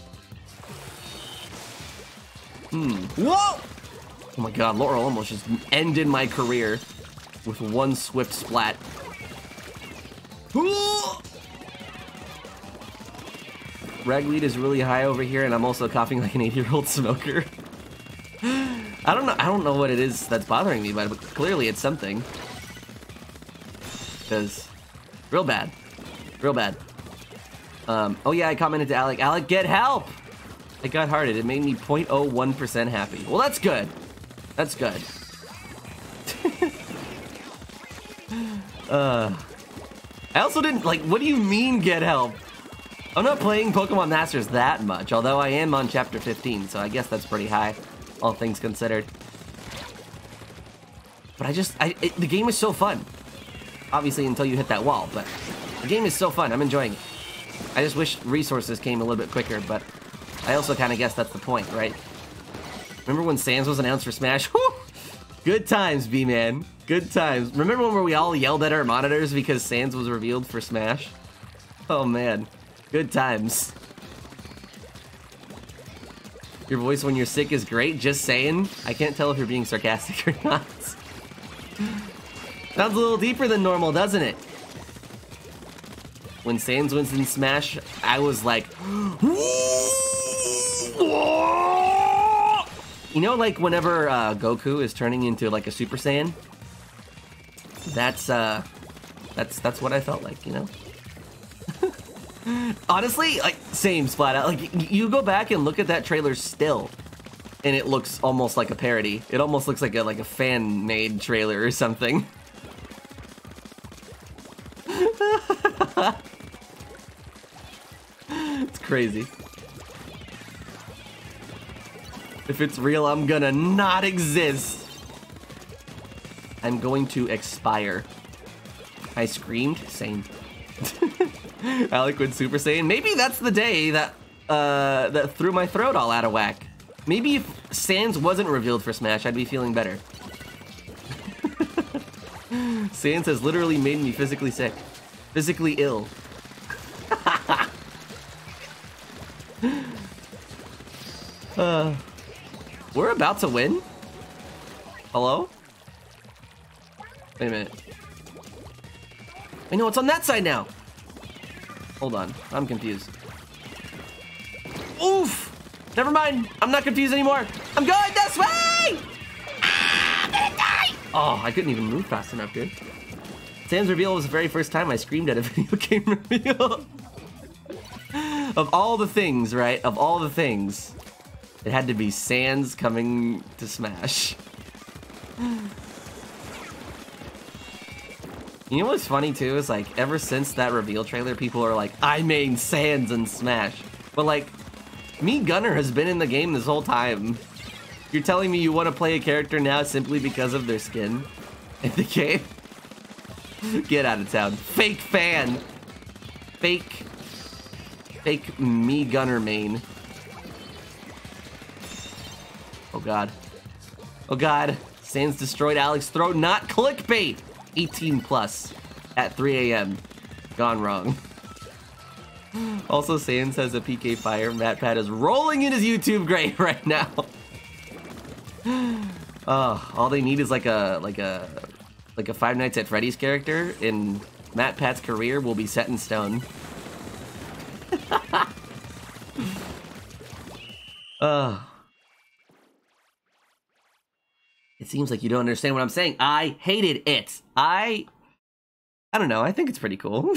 Whoa! Oh my god, Laurel almost just ended my career with one swift splat. Ragweed is really high over here, and I'm also coughing like an 80-year-old smoker. I don't know what it is that's bothering me, but clearly it's something. Because, real bad. Real bad. Oh yeah, I commented to Alec. Alec, get help! I got hearted. It made me 0.01% happy. Well, that's good. That's good. I also didn't, like, what do you mean get help? I'm not playing Pokemon Masters that much, although I am on Chapter 15, so I guess that's pretty high, all things considered. But the game is so fun. Obviously, until you hit that wall, but the game is so fun. I'm enjoying it. I just wish resources came a little bit quicker, but I also kind of guess that's the point, right? Remember when Sans was announced for Smash? Whew! Good times, B-Man. Good times. Remember when we all yelled at our monitors because Sans was revealed for Smash? Oh, man. Good times. Your voice when you're sick is great, just saying. I can't tell if you're being sarcastic or not. Sounds a little deeper than normal, doesn't it? When Sans wins in Smash, I was like... You know, like, whenever Goku is turning into, like, a Super Saiyan? That's what I felt like, you know? Honestly, like, same splat out. Like, you go back and look at that trailer still, and it looks almost like a parody. It almost looks like a fan-made trailer or something. It's crazy. If it's real, I'm gonna not exist. I'm going to expire. I screamed. Same. Alec went Super Saiyan. Maybe that's the day that that threw my throat all out of whack. Maybe if Sans wasn't revealed for Smash, I'd be feeling better. Sans has literally made me physically sick. Physically ill. We're about to win? Hello? Wait a minute. I know it's on that side now. Hold on, I'm confused. Oof! Never mind, I'm not confused anymore. I'm going this way! Ah, I'm gonna die! Oh, I couldn't even move fast enough, dude. Sans reveal was the very first time I screamed at a video game reveal. Of all the things, right? Of all the things, it had to be Sans coming to Smash. You know what's funny too is like ever since that reveal trailer, people are like, I main Sans in Smash. But like, me Gunner has been in the game this whole time. You're telling me you want to play a character now simply because of their skin in the game? Get out of town. Fake fan. Fake me Gunner main. Oh god. Oh god. Sans destroyed Alec's throat. Not clickbait. 18 plus at 3 a.m. Gone wrong. Also, Sans has a PK fire. MatPat is rolling in his YouTube grave right now. All they need is like a Five Nights at Freddy's character, and MatPat's career will be set in stone. It seems like you don't understand what I'm saying. I hated it. I don't know. I think it's pretty cool.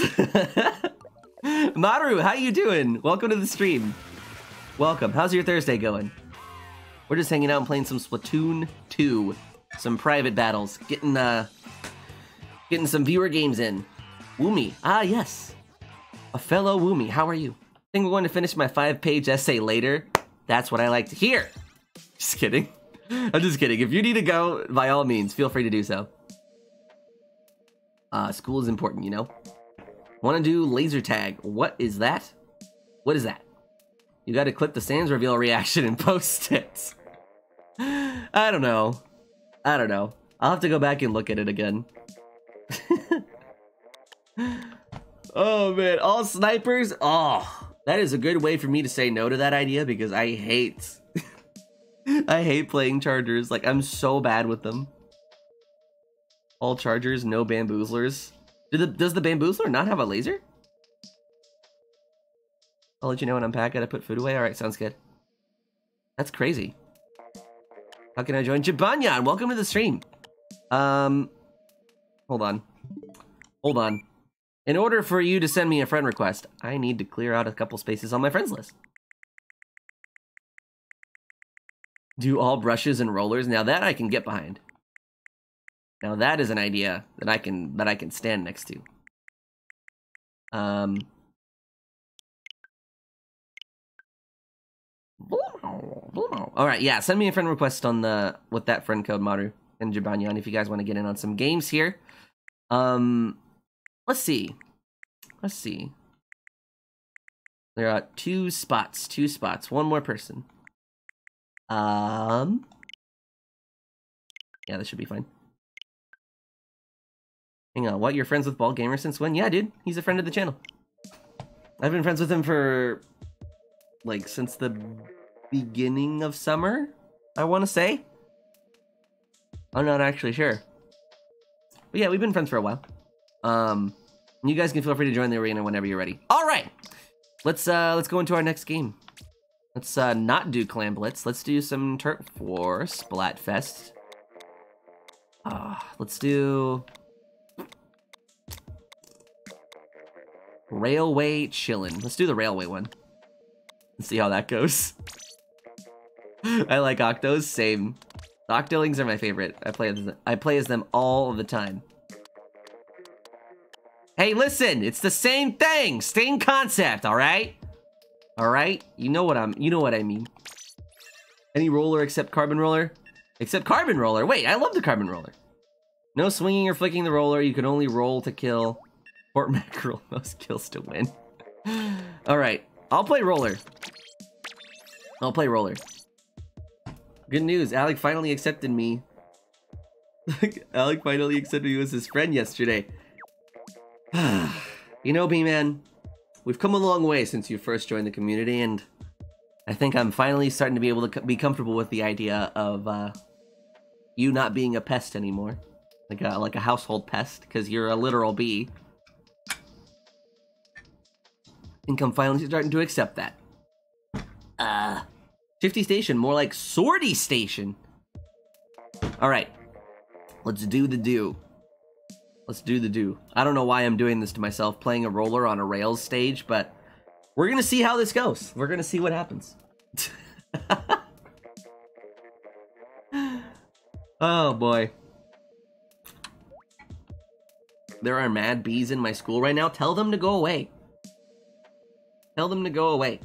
Maru, how you doing? Welcome to the stream. Welcome. How's your Thursday going? We're just hanging out and playing some Splatoon 2. Some private battles. Getting some viewer games in. Woomy. Ah, yes. A fellow Woomy. How are you? I think we're going to finish my 5-page essay later. That's what I like to hear. Just kidding. I'm just kidding. If you need to go, by all means, feel free to do so. School is important, you know? Want to do laser tag. What is that? What is that? You got to clip the sans reveal reaction and post it. I don't know. I don't know. I'll have to go back and look at it again. Oh, man. All snipers? Oh, that is a good way for me to say no to that idea because I hate... I hate playing chargers. Like, I'm so bad with them. All chargers, no bamboozlers. Does the bamboozler not have a laser? I'll let you know when I'm back. Gotta put food away. Alright, sounds good. That's crazy. How can I join? Jabanyan, welcome to the stream. Hold on. Hold on. In order for you to send me a friend request, I need to clear out a couple spaces on my friends list. Do all brushes and rollers. Now that I can get behind. Now that is an idea that I can stand next to. All right, yeah. Send me a friend request on the with that friend code Maru and Jabanyan if you guys want to get in on some games here. Let's see. Let's see. There are two spots. One more person. Yeah, this should be fine. Hang on, what? You're friends with Ball Gamer since when? Yeah, dude. He's a friend of the channel. I've been friends with him for, like, since the beginning of summer, I want to say. I'm not actually sure. But yeah, we've been friends for a while. You guys can feel free to join the arena whenever you're ready. All right. Let's go into our next game. Let's not do Clan Blitz. Let's do some Turf War Splatfest. Let's do Railway Chillin'. Let's do the Railway one. Let's see how that goes. I like Octos, same. The Octolings are my favorite. I play as them all of the time. Hey, listen, it's the same thing, same concept, all right? All right, you know what I mean. Any roller except carbon roller? Except carbon roller. Wait, I love the carbon roller. No swinging or flicking the roller. You can only roll to kill. Port mackerel, most kills to win. All right, I'll play roller. I'll play roller. Good news, Alec finally accepted me. Alec finally accepted me as his friend yesterday. You know, B-Man, we've come a long way since you first joined the community, and I think I'm finally starting to be able to be comfortable with the idea of you not being a pest anymore, like a household pest, because you're a literal bee. I think I'm finally starting to accept that. Shifty Station, more like Swordy Station. All right, let's do the do. Let's do the do. I don't know why I'm doing this to myself, playing a roller on a rails stage, but we're gonna see how this goes. We're gonna see what happens. Oh boy. There are mad bees in my school right now. Tell them to go away. Tell them to go away.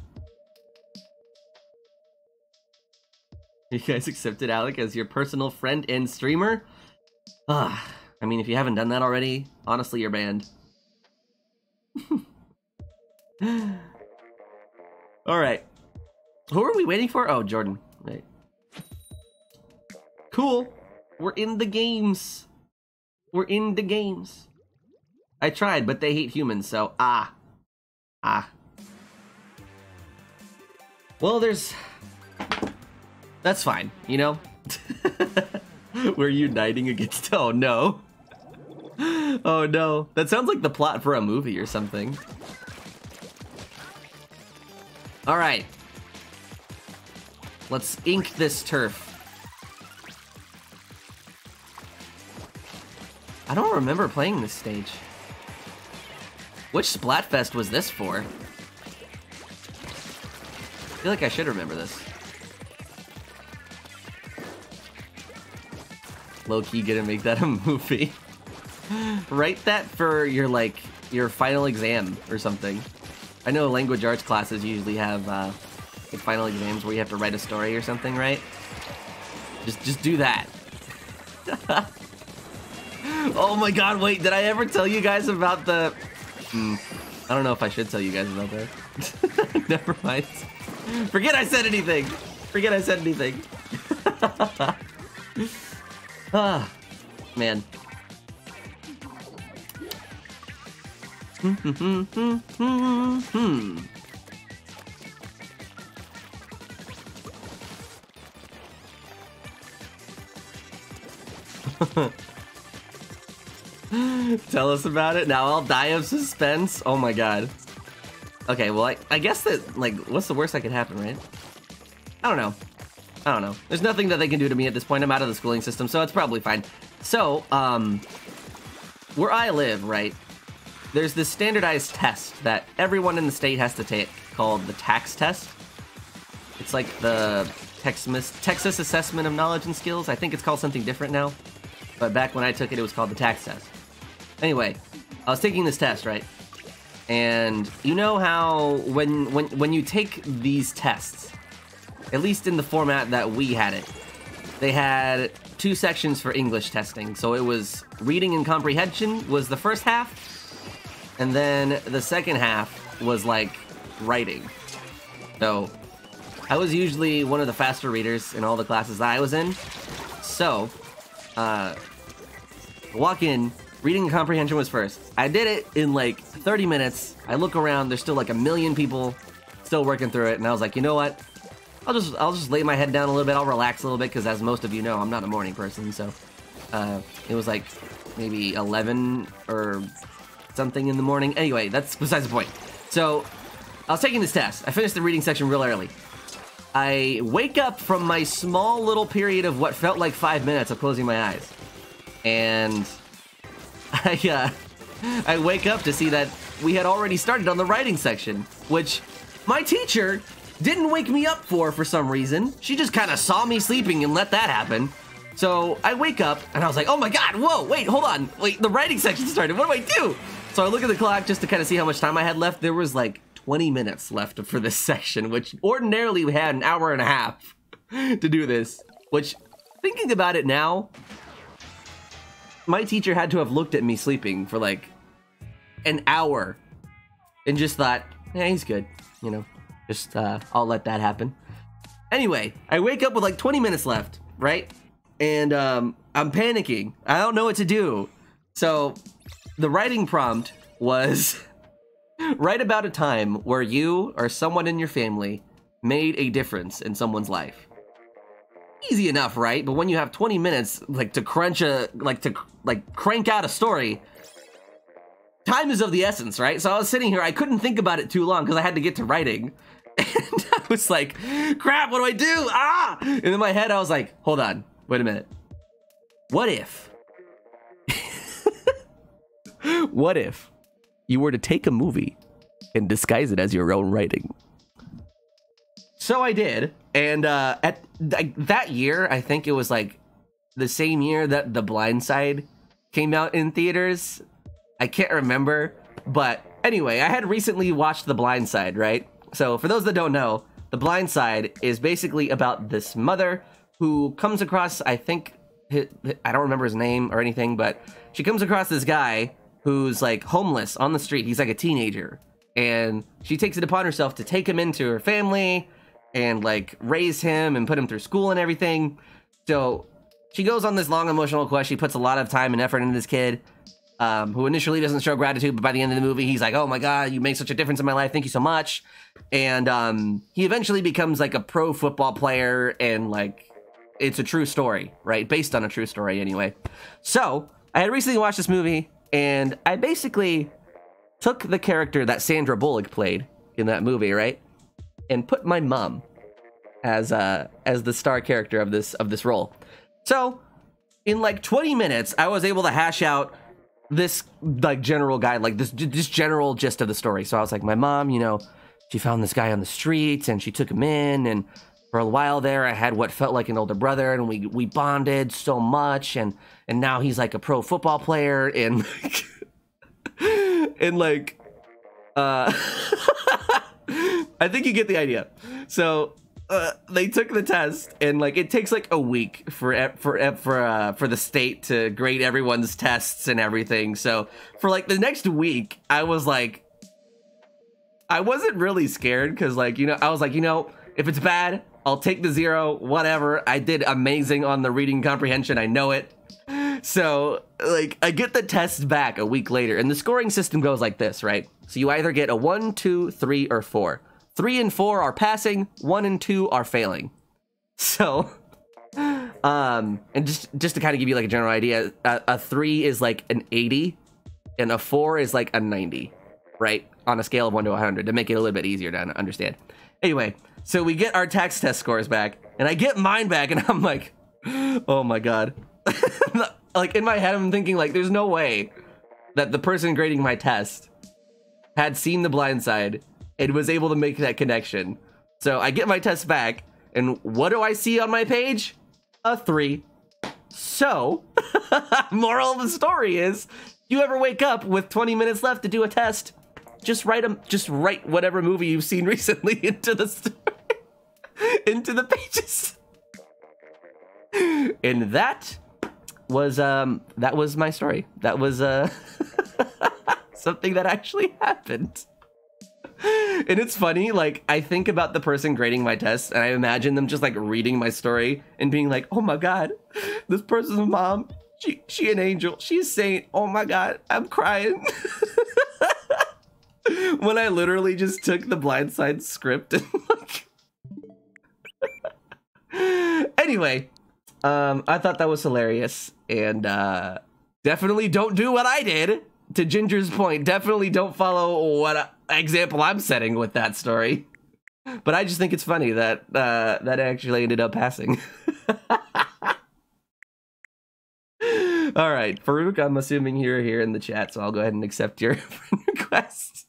You guys accepted Alec as your personal friend and streamer? I mean, if you haven't done that already, honestly, you're banned. Alright. Who are we waiting for? Oh, Jordan. Right. Cool. We're in the games. We're in the games. I tried, but they hate humans, so well, that's fine, you know? We're uniting against... Oh, no. Oh, no. That sounds like the plot for a movie or something. All right. Let's ink this turf. I don't remember playing this stage. Which Splatfest was this for? I feel like I should remember this. Low-key gonna make that a movie. Write that for your final exam or something. I know language arts classes usually have like final exams where you have to write a story or something, right? Just do that. Oh my god, wait, did I ever tell you guys about the... I don't know if I should tell you guys about that. Never mind. Forget I said anything. Forget I said anything. Ah, man. Tell us about it. Now I'll die of suspense. Oh my god. Okay, well, I guess that, like, what's the worst that could happen, right? I don't know. I don't know. There's nothing that they can do to me at this point. I'm out of the schooling system, so it's probably fine. So, where I live, right, there's this standardized test that everyone in the state has to take called the TAX test. It's like the Texas Assessment of Knowledge and Skills. I think it's called something different now. But back when I took it, it was called the TAX test. Anyway, I was taking this test, right? And you know how when you take these tests, at least in the format that we had it, they had 2 sections for English testing. So it was reading and comprehension was the first half, and then the second half was like writing. So I was usually one of the faster readers in all the classes that I was in. So walk in, reading and comprehension was first. I did it in like 30 minutes. I look around, there's still like a million people still working through it, and I was like, you know what? I'll just lay my head down a little bit. I'll relax a little bit because, as most of you know, I'm not a morning person. So it was like maybe 11 or something in the morning. Anyway, that's besides the point. So I was taking this test. I finished the reading section real early. I wake up from my small little period of what felt like 5 minutes of closing my eyes, and I wake up to see that we had already started on the writing section, which my teacher didn't wake me up for some reason. She just kind of saw me sleeping and let that happen. So I wake up and I was like, oh my god, whoa, wait, hold on. Wait, the writing section started. What do I do? So I look at the clock just to kind of see how much time I had left. There was like 20 minutes left for this section, which ordinarily we had an hour and a half to do this. Which, thinking about it now, my teacher had to have looked at me sleeping for like an hour and just thought, yeah, he's good, you know. Just, I'll let that happen. Anyway, I wake up with like 20 minutes left, right? And I'm panicking. I don't know what to do. So the writing prompt was write about a time where you or someone in your family made a difference in someone's life. Easy enough, right? But when you have 20 minutes, like, to crank out a story, time is of the essence, right? So I was sitting here, I couldn't think about it too long because I had to get to writing. And I was like, crap, what do I do? Ah! And in my head, I was like, hold on, wait a minute. What if? What if you were to take a movie and disguise it as your own writing? So I did. And at that year, I think it was like the same year that The Blind Side came out in theaters. I can't remember. But anyway, I had recently watched The Blind Side, right? So for those that don't know, The Blind Side is basically about this mother who comes across, I think, I don't remember his name or anything, but she comes across this guy who's like homeless on the street. He's like a teenager, and she takes it upon herself to take him into her family and like raise him and put him through school and everything. So she goes on this long emotional quest. She puts a lot of time and effort into this kid, who initially doesn't show gratitude, but by the end of the movie, he's like, oh my god, you make such a difference in my life, thank you so much. And he eventually becomes like a pro football player, and like, it's a true story, right? Based on a true story anyway. So I had recently watched this movie, and I basically took the character that Sandra Bullock played in that movie, right? And put my mom as the star character of this role. So in like 20 minutes, I was able to hash out this like general guide, like this general gist of the story. So I was like, my mom, you know, she found this guy on the streets and she took him in, and for a while there I had what felt like an older brother, and we bonded so much, and now he's like a pro football player, and and like I think you get the idea. So they took the test, and like it takes like a week for the state to grade everyone's tests and everything. So for like the next week, I was like, I wasn't really scared because like, you know, I was like, you know, if it's bad, I'll take the 0, whatever. I did amazing on the reading comprehension. I know it. So like I get the test back a week later, and the scoring system goes like this, right? So you either get a 1, 2, 3, or 4. 3 and 4 are passing, 1 and 2 are failing. So, and just to kind of give you like a general idea, a 3 is like an 80, and a 4 is like a 90, right? On a scale of 1 to 100 to make it a little bit easier to understand. Anyway, so we get our tax test scores back, and I get mine back, and I'm like, oh my god. Like in my head, I'm thinking like, there's no way that the person grading my test had seen The Blind Side and was able to make that connection. So I get my test back, and what do I see on my page? A 3. So, moral of the story is, you ever wake up with 20 minutes left to do a test, just write whatever movie you've seen recently into the story, into the pages. And that was my story. That was something that actually happened. And it's funny, like, I think about the person grading my tests, and I imagine them just, like, reading my story and being like, oh my god, this person's mom, she an angel, she's a saint, oh my god, I'm crying. When I literally just took the Blind Side script and, like... Anyway, I thought that was hilarious, and, definitely don't do what I did. To Ginger's point, definitely don't follow what example I'm setting with that story. But I just think it's funny that that actually ended up passing. All right, Farouk, I'm assuming you're here in the chat, so I'll go ahead and accept your friend request.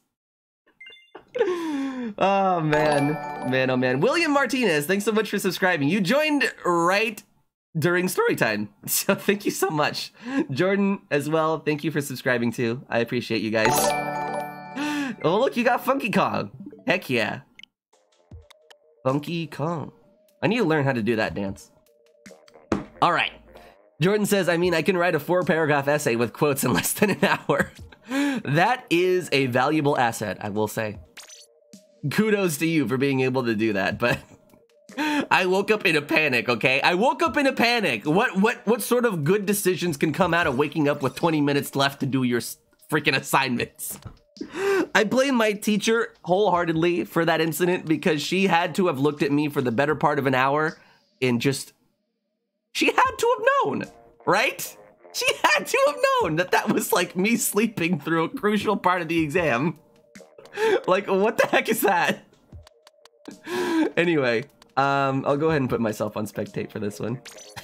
Oh, man. Man, oh, man. William Martinez, thanks so much for subscribing. You joined right during story time, so thank you so much. Jordan as well, thank you for subscribing too. I appreciate you guys. Oh look, you got Funky Kong. Heck yeah. Funky Kong. I need to learn how to do that dance. All right. Jordan says, I mean, I can write a 4-paragraph essay with quotes in less than an hour. That is a valuable asset, I will say. Kudos to you for being able to do that, but I woke up in a panic, okay? I woke up in a panic. What sort of good decisions can come out of waking up with 20 minutes left to do your freaking assignments? I blame my teacher wholeheartedly for that incident because she had to have looked at me for the better part of an hour and just... She had to have known, right? She had to have known that that was like me sleeping through a crucial part of the exam. Like, what the heck is that? Anyway... I'll go ahead and put myself on spectate for this one.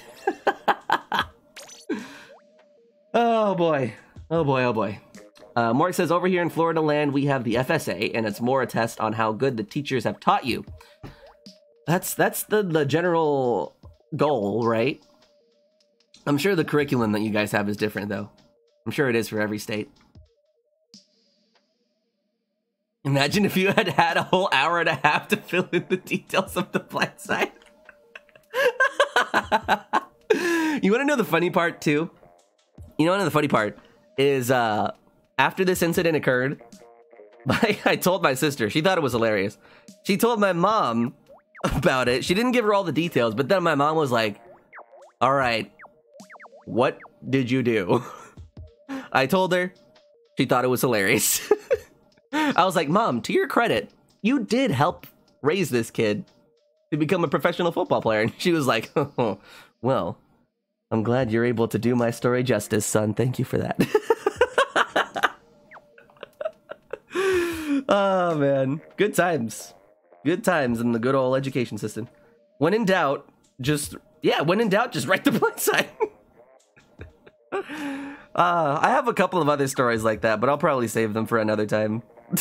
Oh boy. Oh boy, oh boy. Mark says, over here in Florida land, we have the FSA, and it's more a test on how good the teachers have taught you. That's the general goal, right? I'm sure the curriculum that you guys have is different, though. I'm sure it is for every state. Imagine if you had had a whole hour and a half to fill in the details of The Blind Side. You want to know the funny part, too? You know, the funny part is, after this incident occurred, I told my sister. She thought it was hilarious. She told my mom about it. She didn't give her all the details, but then my mom was like, all right, what did you do? I told her. She thought it was hilarious. I was like, Mom, to your credit, you did help raise this kid to become a professional football player. And she was like, oh, well, I'm glad you're able to do my story justice, son. Thank you for that. Oh, man. Good times. Good times in the good old education system. When in doubt, just write The Blind Side. I have a couple of other stories like that, but I'll probably save them for another time.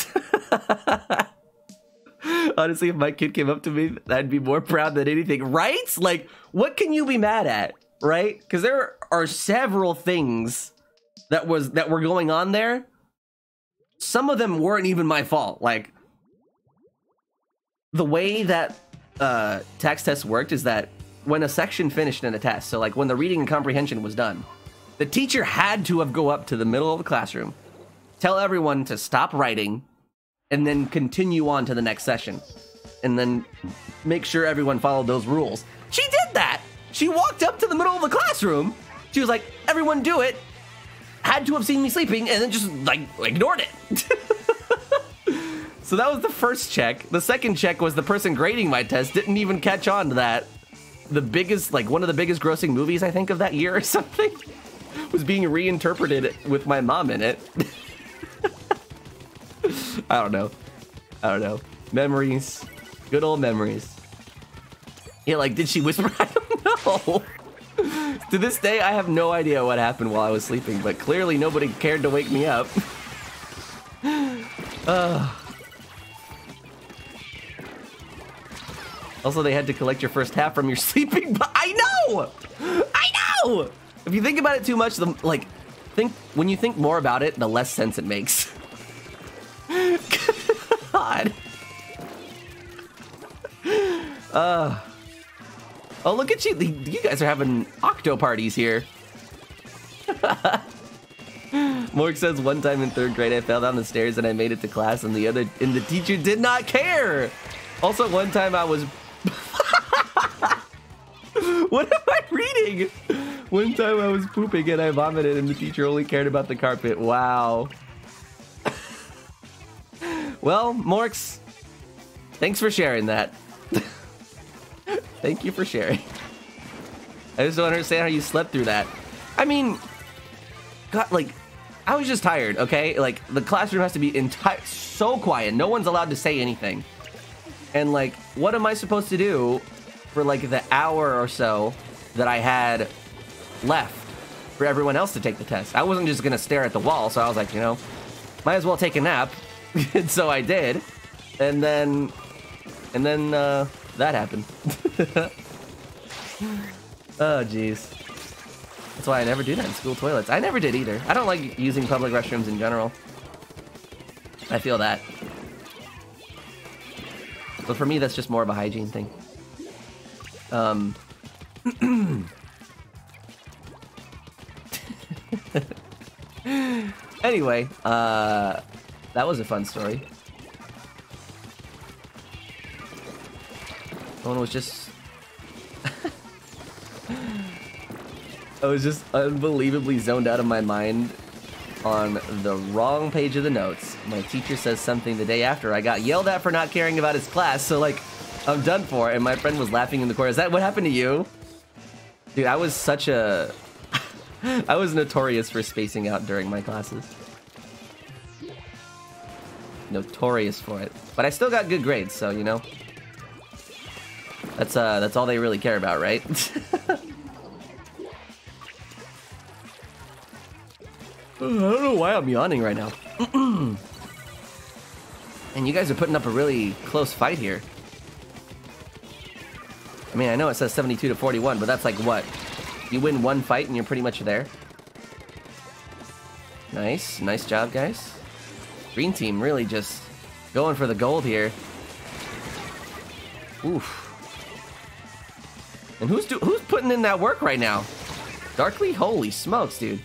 Honestly, if my kid came up to me, I'd be more proud than anything, right? Like, what can you be mad at, right? Because there are several things that were going on there. Some of them weren't even my fault. Like, the way that tax tests worked is that when a section finished in a test, so like when the reading and comprehension was done, the teacher had to have go up to the middle of the classroom, tell everyone to stop writing, and then continue on to the next session, and then make sure everyone followed those rules. She did that. She walked up to the middle of the classroom. She was like, everyone do it. Had to have seen me sleeping, and then just like ignored it. So that was the first check. The second check was the person grading my test didn't even catch on to that. The biggest, like one of the biggest grossing movies I think of that year or something was being reinterpreted with my mom in it. I don't know. Memories. Good old memories. Yeah, like, did she whisper? I don't know. To this day, I have no idea what happened while I was sleeping, but clearly nobody cared to wake me up. Also, they had to collect your first half from your sleeping, but I know! If you think about it too much, when you think more about it, the less sense it makes. God. Oh, look at you. You guys are having octo parties here. Morg says, one time in 3rd grade, I fell down the stairs and I made it to class and the teacher did not care. Also, one time I was... What am I reading? One time I was pooping and I vomited and the teacher only cared about the carpet. Wow. Well, Morks, thanks for sharing that. Thank you for sharing. I just don't understand how you slept through that. I mean, God, like, I was just tired, okay? Like, the classroom has to be so quiet. No one's allowed to say anything. And, like, what am I supposed to do for, like, the hour or so that I had left for everyone else to take the test? I wasn't just gonna stare at the wall, so I was like, you know, might as well take a nap. And so I did. And then that happened. Oh, jeez. That's why I never do that in school toilets. I never did either. I don't like using public restrooms in general. I feel that. But for me, that's just more of a hygiene thing. Anyway, that was a fun story. Someone was just... I was just unbelievably zoned out of my mind on the wrong page of the notes. My teacher says something the day after. I got yelled at for not caring about his class, so like, I'm done for. And my friend was laughing in the corner. Is that what happened to you? Dude, I was such a... I was notorious for spacing out during my classes. Notorious for it. But I still got good grades, so, you know. That's all they really care about, right? I don't know why I'm yawning right now. And you guys are putting up a really close fight here. I mean, I know it says 72 to 41, but that's like what? You win one fight and you're pretty much there. Nice. Nice job, guys. Green team really just going for the gold here. Oof. And who's putting in that work right now? Darkly? Holy smokes, dude.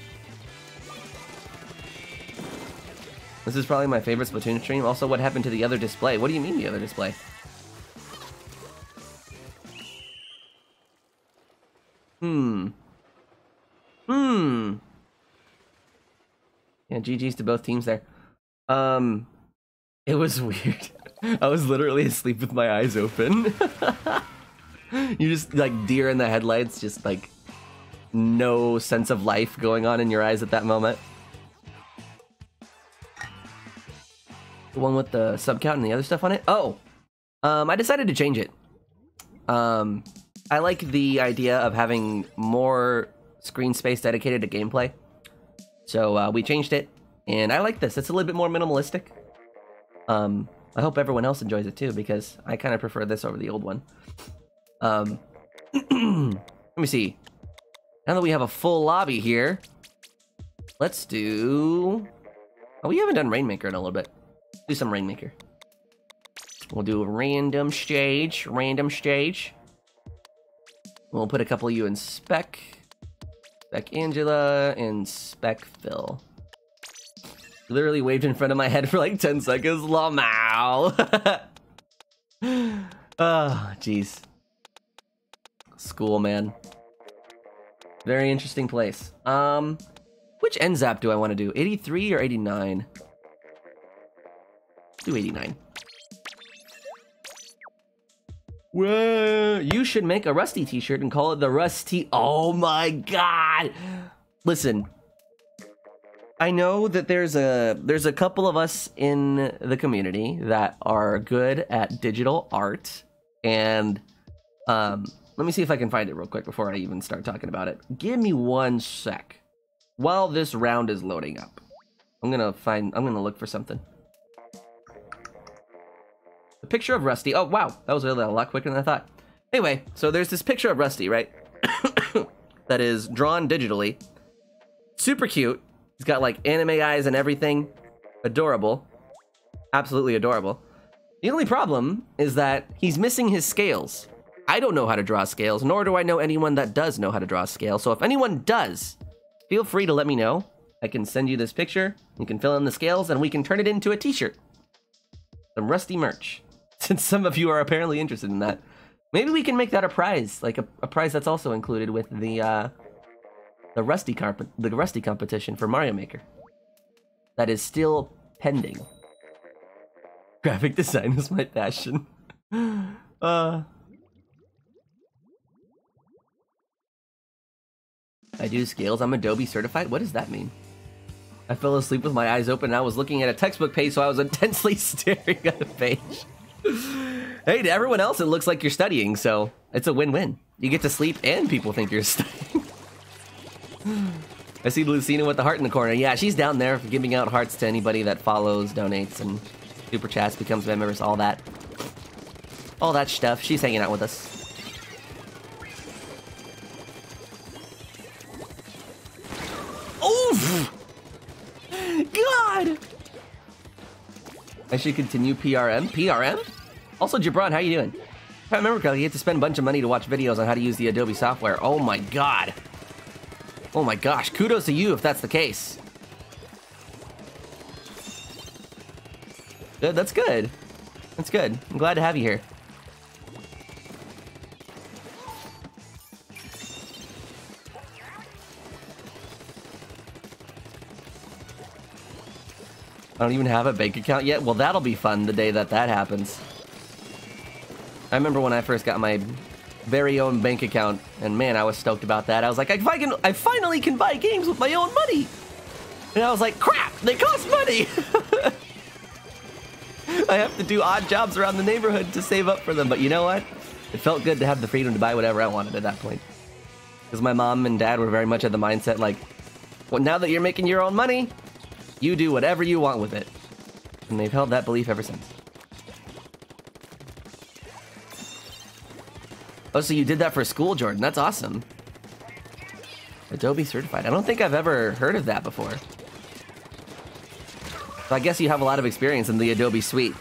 This is probably my favorite Splatoon stream. Also, what happened to the other display? What do you mean the other display? Yeah, GG's to both teams there. It was weird. I was literally asleep with my eyes open. You just, like, deer in the headlights, just, like, no sense of life going on in your eyes at that moment. The one with the sub count and the other stuff on it? Oh! I decided to change it. I like the idea of having more screen space dedicated to gameplay. So, we changed it, and I like this. It's a little bit more minimalistic. I hope everyone else enjoys it too, because I kind of prefer this over the old one. Let me see. Now that we have a full lobby here, let's do... Oh, we haven't done Rainmaker in a little bit. Let's do some Rainmaker. We'll do a random stage. We'll put a couple of you in Spec Angela, and Spec Phil. Literally waved in front of my head for like 10 seconds. Lamau. Oh, jeez. School, man. Very interesting place. Which NZAP do I want to do? 83 or 89? Do 89. Whoa, you should make a Rusty t-shirt and call it the Rusty. Oh my god. Listen. I know that there's a couple of us in the community that are good at digital art, and let me see if I can find it real quick before I even start talking about it. Give me 1 sec. While this round is loading up, I'm gonna look for something. The picture of Rusty. Oh wow, that was really a lot quicker than I thought. Anyway, so there's this picture of Rusty, right? That is drawn digitally. Super cute. He's got like anime eyes and everything. Adorable. Absolutely adorable. The only problem is that he's missing his scales. I don't know how to draw scales, nor do I know anyone that does know how to draw scales. So if anyone does, feel free to let me know. I can send you this picture. You can fill in the scales and we can turn it into a t-shirt. Some Rusty merch. Since some of you are apparently interested in that. Maybe we can make that a prize. Like a prize that's also included with the Rusty competition for Mario Maker. That is still pending. Graphic design is my passion. I do scales. I'm Adobe certified. What does that mean? I fell asleep with my eyes open and I was looking at a textbook page, so I was intensely staring at the page. Hey, to everyone else, it looks like you're studying, so it's a win-win. You get to sleep and people think you're studying. I see Lucina with the heart in the corner. Yeah, she's down there giving out hearts to anybody that follows, donates, and super chats, becomes members, all that. All that stuff. She's hanging out with us. Oof! God! I should continue PRM. PRM? Also, Jabron, how you doing? If I remember correctly, you have to spend a bunch of money to watch videos on how to use the Adobe software. Oh my god. Oh my gosh, kudos to you if that's the case. Good, that's good. That's good. I'm glad to have you here. I don't even have a bank account yet. Well, that'll be fun the day that happens. I remember when I first got my very own bank account, and man, I was stoked about that. I was like, I finally can buy games with my own money. And I was like, crap, they cost money. I have to do odd jobs around the neighborhood to save up for them. But you know what? It felt good to have the freedom to buy whatever I wanted at that point. Because my mom and dad were very much of the mindset like, well, now that you're making your own money, you do whatever you want with it. And they've held that belief ever since. Oh, so you did that for school, Jordan. That's awesome. Adobe certified. I don't think I've ever heard of that before. So I guess you have a lot of experience in the Adobe suite.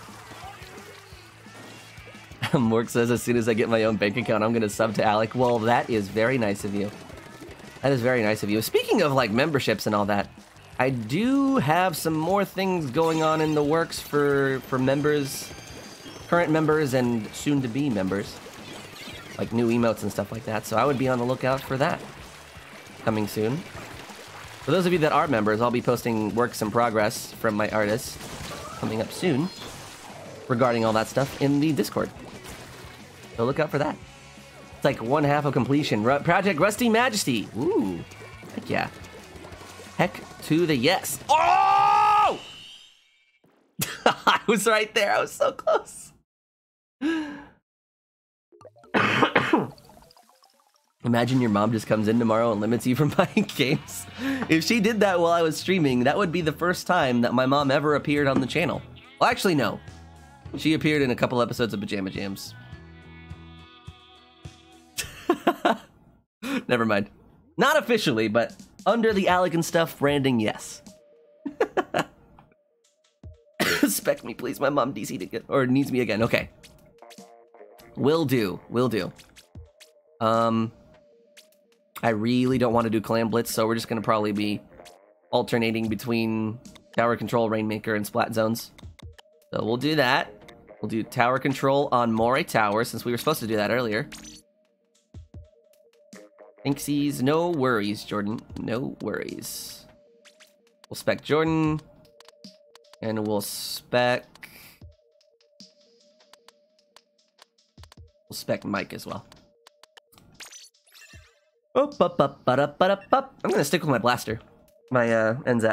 Mork says, as soon as I get my own bank account, I'm going to sub to Alec. Well, that is very nice of you. That is very nice of you. Speaking of, like, memberships and all that, I do have some more things going on in the works for members, current members, and soon-to-be members. Like new emotes and stuff like that, so I would be on the lookout for that. Coming soon. For those of you that are members, I'll be posting works in progress from my artists coming up soon regarding all that stuff in the Discord. So look out for that. It's like 1/2 of completion. Project Rusty Majesty. Ooh. Heck yeah. Heck to the yes. Oh! I was right there. I was so close. Imagine your mom just comes in tomorrow and limits you from buying games. If she did that while I was streaming, that would be the first time that my mom ever appeared on the channel. Well, actually, no. She appeared in a couple episodes of Pajama Jams. Never mind. Not officially, but under the Alecandstuff branding, yes. Spec me, please. My mom DC'd again, or needs me again. Okay. Will do. Will do. I really don't want to do Clan Blitz, so we're just going to probably be alternating between Tower Control, Rainmaker, and Splat Zones. So we'll do that. We'll do Tower Control on Moray Tower, since we were supposed to do that earlier. Thanksies. No worries, Jordan. No worries. We'll spec Jordan. And we'll spec... We'll spec Mike as well. I'm gonna stick with my blaster. My, NZAP.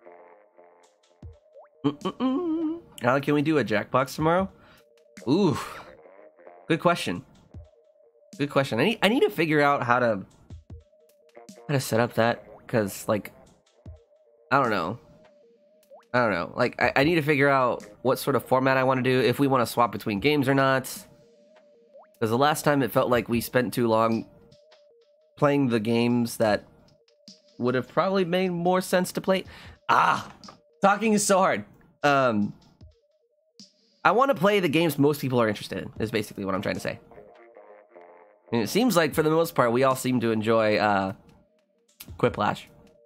Can we do a Jackbox tomorrow? Ooh. Good question. Good question. I need to figure out how to set up that, because, like, I don't know. Like, I need to figure out what sort of format I want to do, if we want to swap between games or not. Because the last time it felt like we spent too long playing the games that would have probably made more sense to play. Talking is so hard. I want to play the games most people are interested in, is basically what I'm trying to say. And it seems like, for the most part, we all seem to enjoy Quiplash.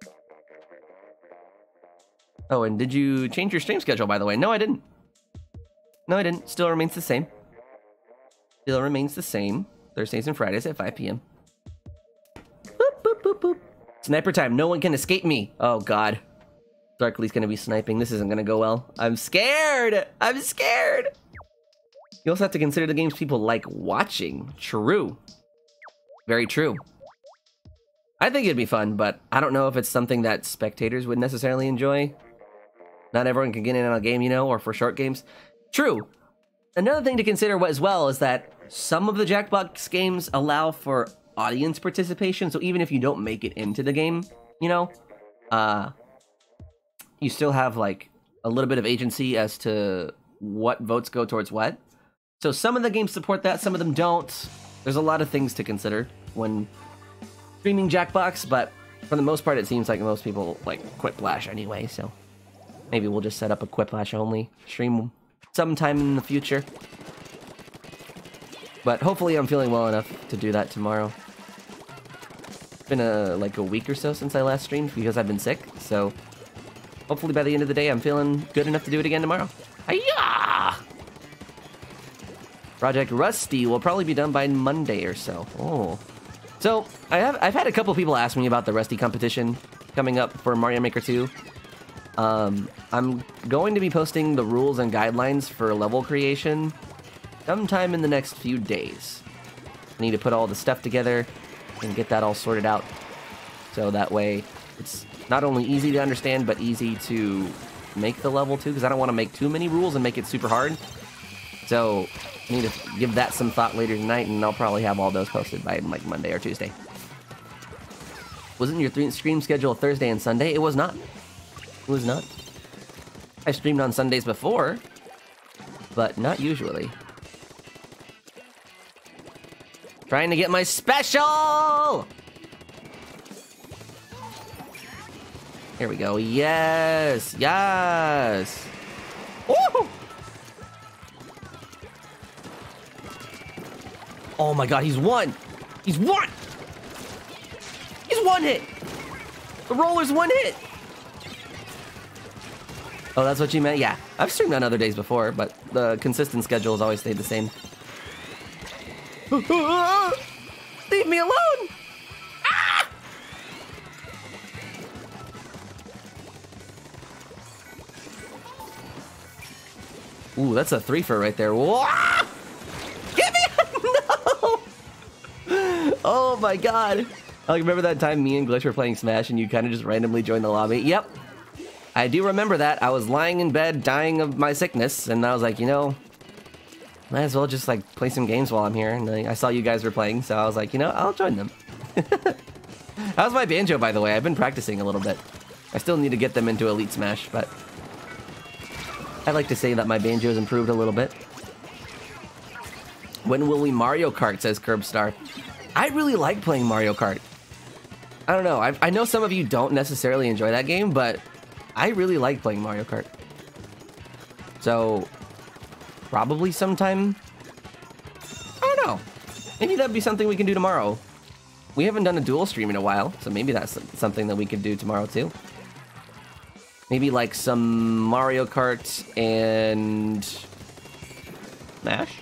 Oh, and did you change your stream schedule, by the way? No, I didn't. No, I didn't. Still remains the same. Still remains the same. Thursdays and Fridays at 5 p.m. Boop, boop, boop, boop. Sniper time. No one can escape me. Oh, God. Darkly's gonna be sniping. This isn't gonna go well. I'm scared. I'm scared. You also have to consider the games people like watching. True. Very true. I think it'd be fun, but I don't know if it's something that spectators would necessarily enjoy. Not everyone can get in on a game, you know, or for short games. True. Another thing to consider as well is that some of the Jackbox games allow for audience participation, so even if you don't make it into the game, you know, you still have, like, a little bit of agency as to what votes go towards what. So some of the games support that, some of them don't. There's a lot of things to consider when streaming Jackbox, but for the most part, it seems like most people like Quiplash anyway, so maybe we'll just set up a Quiplash only stream sometime in the future. But hopefully I'm feeling well enough to do that tomorrow. It's been like a week or so since I last streamed because I've been sick, so hopefully by the end of the day I'm feeling good enough to do it again tomorrow. Hiya! Project Rusty will probably be done by Monday or so. Oh. So, I've had a couple people ask me about the Rusty competition coming up for Mario Maker 2. I'm going to be posting the rules and guidelines for level creation sometime in the next few days. I need to put all the stuff together and get that all sorted out. So that way, it's not only easy to understand, but easy to make the level too, because I don't want to make too many rules and make it super hard. So, I need to give that some thought later tonight, and I'll probably have all those posted by, like, Monday or Tuesday. Wasn't your stream schedule Thursday and Sunday? It was not. It was not. I streamed on Sundays before, but not usually. Trying to get my special! Here we go. Yes! Yes! Woo! Oh my god, he's one! He's one! He's one hit! The roller's one hit! Oh, that's what you meant? Yeah. I've streamed on other days before, but the consistent schedule has always stayed the same. Leave me alone! Ah! Ooh, that's a threefer right there. Whoa! Get me! No! Oh my god. I remember that time me and Glitch were playing Smash and you kind of just randomly joined the lobby. Yep. I do remember that. I was lying in bed dying of my sickness and I was like, you know, might as well just like play some games while I'm here. And I saw you guys were playing, so I was like, you know, I'll join them. How's my banjo, by the way? I've been practicing a little bit. I still need to get them into Elite Smash, but I'd like to say that my banjo's improved a little bit. When will we Mario Kart, says Curbstar. I really like playing Mario Kart. I don't know. I know some of you don't necessarily enjoy that game, but I really like playing Mario Kart. So, probably sometime... I don't know. Maybe that'd be something we can do tomorrow. We haven't done a dual stream in a while, so maybe that's something that we could do tomorrow too. Maybe like some Mario Kart and... Smash?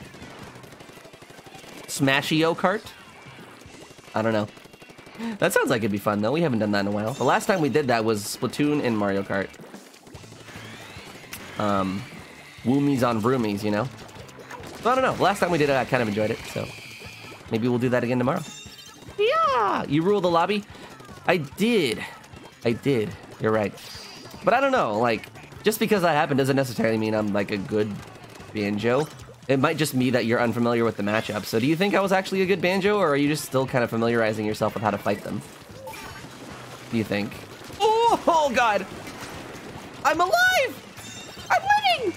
Smashio Kart? I don't know. That sounds like it'd be fun though. We haven't done that in a while. The last time we did that was Splatoon and Mario Kart. Woomies on Vroomies, you know? So I don't know. The last time we did it, I kind of enjoyed it, so... Maybe we'll do that again tomorrow. Yeah! You rule the lobby? I did. You're right. But I don't know, like, just because that happened doesn't necessarily mean I'm, like, a good banjo. It might just be that you're unfamiliar with the matchup. So do you think I was actually a good banjo, or are you just still kind of familiarizing yourself with how to fight them? Do you think? Oh God! I'm alive! I'm winning!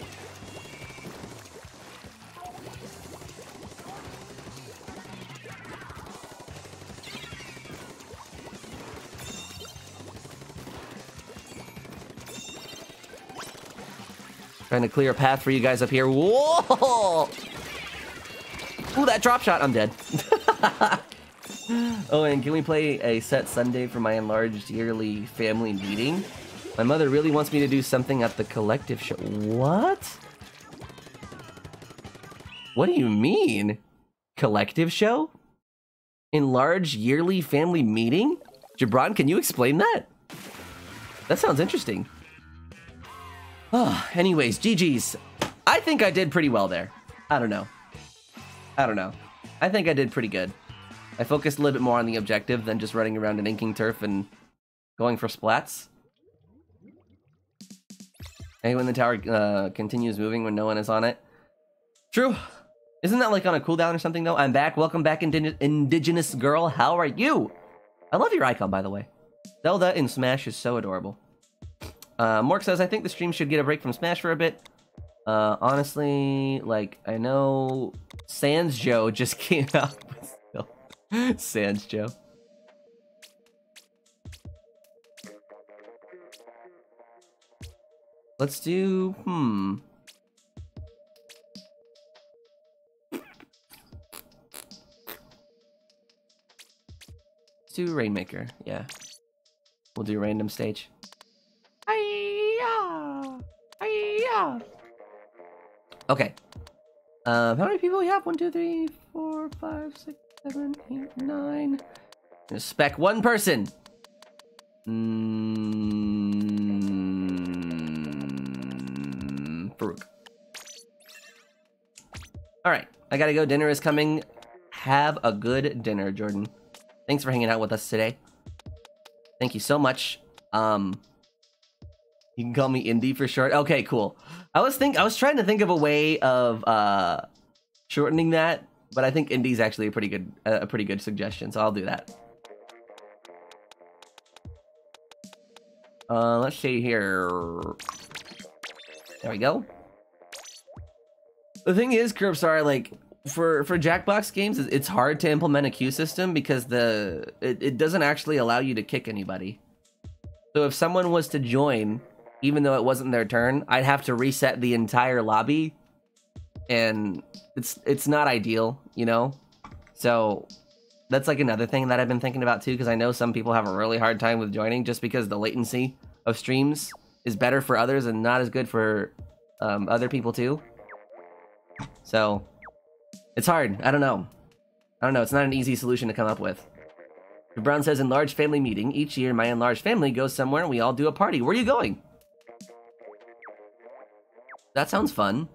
Trying to clear a path for you guys up here. Whoa! Ooh, that drop shot. I'm dead. Oh, and can we play a set Sunday for my enlarged yearly family meeting? My mother really wants me to do something at the collective show. What? What do you mean? Collective show? Enlarged yearly family meeting? Gibran, can you explain that? That sounds interesting. Oh, anyways, GG's. I think I did pretty well there. I don't know. I think I did pretty good. I focused a little bit more on the objective than just running around and inking turf and going for splats. Hey, when the tower continues moving when no one is on it. True. Isn't that like on a cooldown or something though? I'm back. Welcome back, Indigenous girl. How are you? I love your icon, by the way. Zelda in Smash is so adorable. Mork says, I think the stream should get a break from Smash for a bit. Honestly, like, I know Sans Joe just came out. Sans Joe. Let's do, Let's do Rainmaker, yeah. We'll do random stage. Okay. How many people we have? 1, 2, 3, 4, 5, 6, 7, 8, 9. Gonna spec one person. Farouk. Alright, I gotta go. Dinner is coming. Have a good dinner, Jordan. Thanks for hanging out with us today. Thank you so much. You can call me Indy for short. Okay, cool. I was trying to think of a way of shortening that, but I think Indy's actually a pretty good suggestion, so I'll do that. Let's see here. There we go. The thing is, Curbstar, like for Jackbox games, it's hard to implement a queue system because it doesn't actually allow you to kick anybody. So if someone was to join, even though it wasn't their turn, I'd have to reset the entire lobby, and it's not ideal, you know? So that's like another thing that I've been thinking about too, because I know some people have a really hard time with joining just because the latency of streams is better for others and not as good for other people too. So it's hard. I don't know. It's not an easy solution to come up with. Brown says, enlarged family meeting. Each year, my enlarged family goes somewhere and we all do a party. Where are you going? That sounds fun.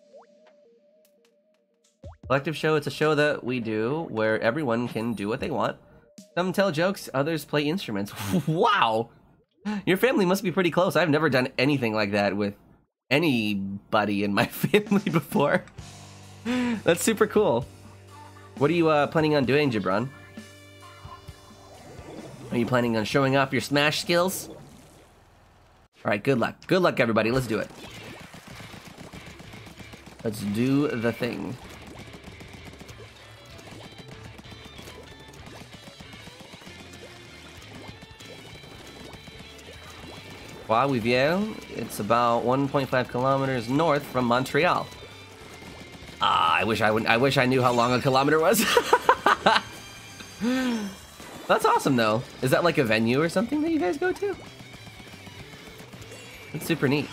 Collective show, it's a show that we do where everyone can do what they want. Some tell jokes, others play instruments. Wow! Your family must be pretty close. I've never done anything like that with anybody in my family before. That's super cool. What are you planning on doing, Gibran? Are you planning on showing off your Smash skills? Alright, good luck. Good luck, everybody. Let's do it. Let's do the thing. Trois-Rivières. It's about 1.5 kilometers north from Montreal. Ah, I wish I knew how long a kilometer was. That's awesome, though. Is that like a venue or something that you guys go to? That's super neat.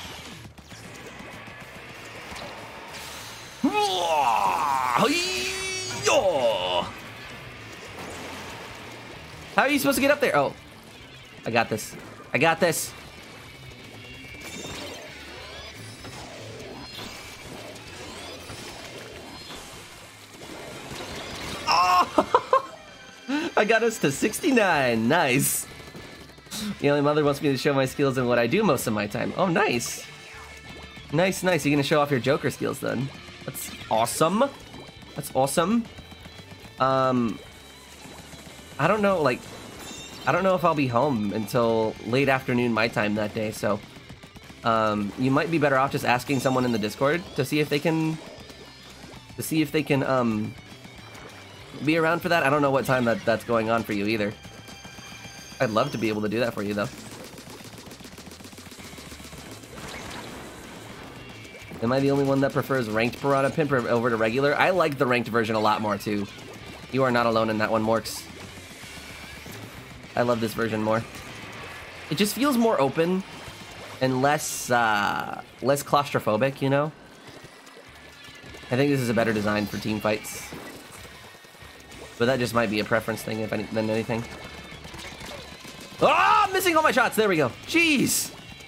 How are you supposed to get up there? Oh, I got this. I got this. Oh! I got us to 69. Nice. The only mother wants me to show my skills and what I do most of my time. Oh, nice. Nice, nice. You're gonna show off your Joker skills then. That's awesome. That's awesome. I don't know, like, I don't know if I'll be home until late afternoon my time that day, so you might be better off just asking someone in the Discord to see if they can be around for that. I don't know what time that's going on for you either. I'd love to be able to do that for you though. Am I the only one that prefers ranked Piranha Pimp over to regular? I like the ranked version a lot more too. You are not alone in that one, Morks. I love this version more. It just feels more open and less claustrophobic, you know? I think this is a better design for team fights. But that just might be a preference thing than anything. Ah, I'm missing all my shots. There we go. Jeez.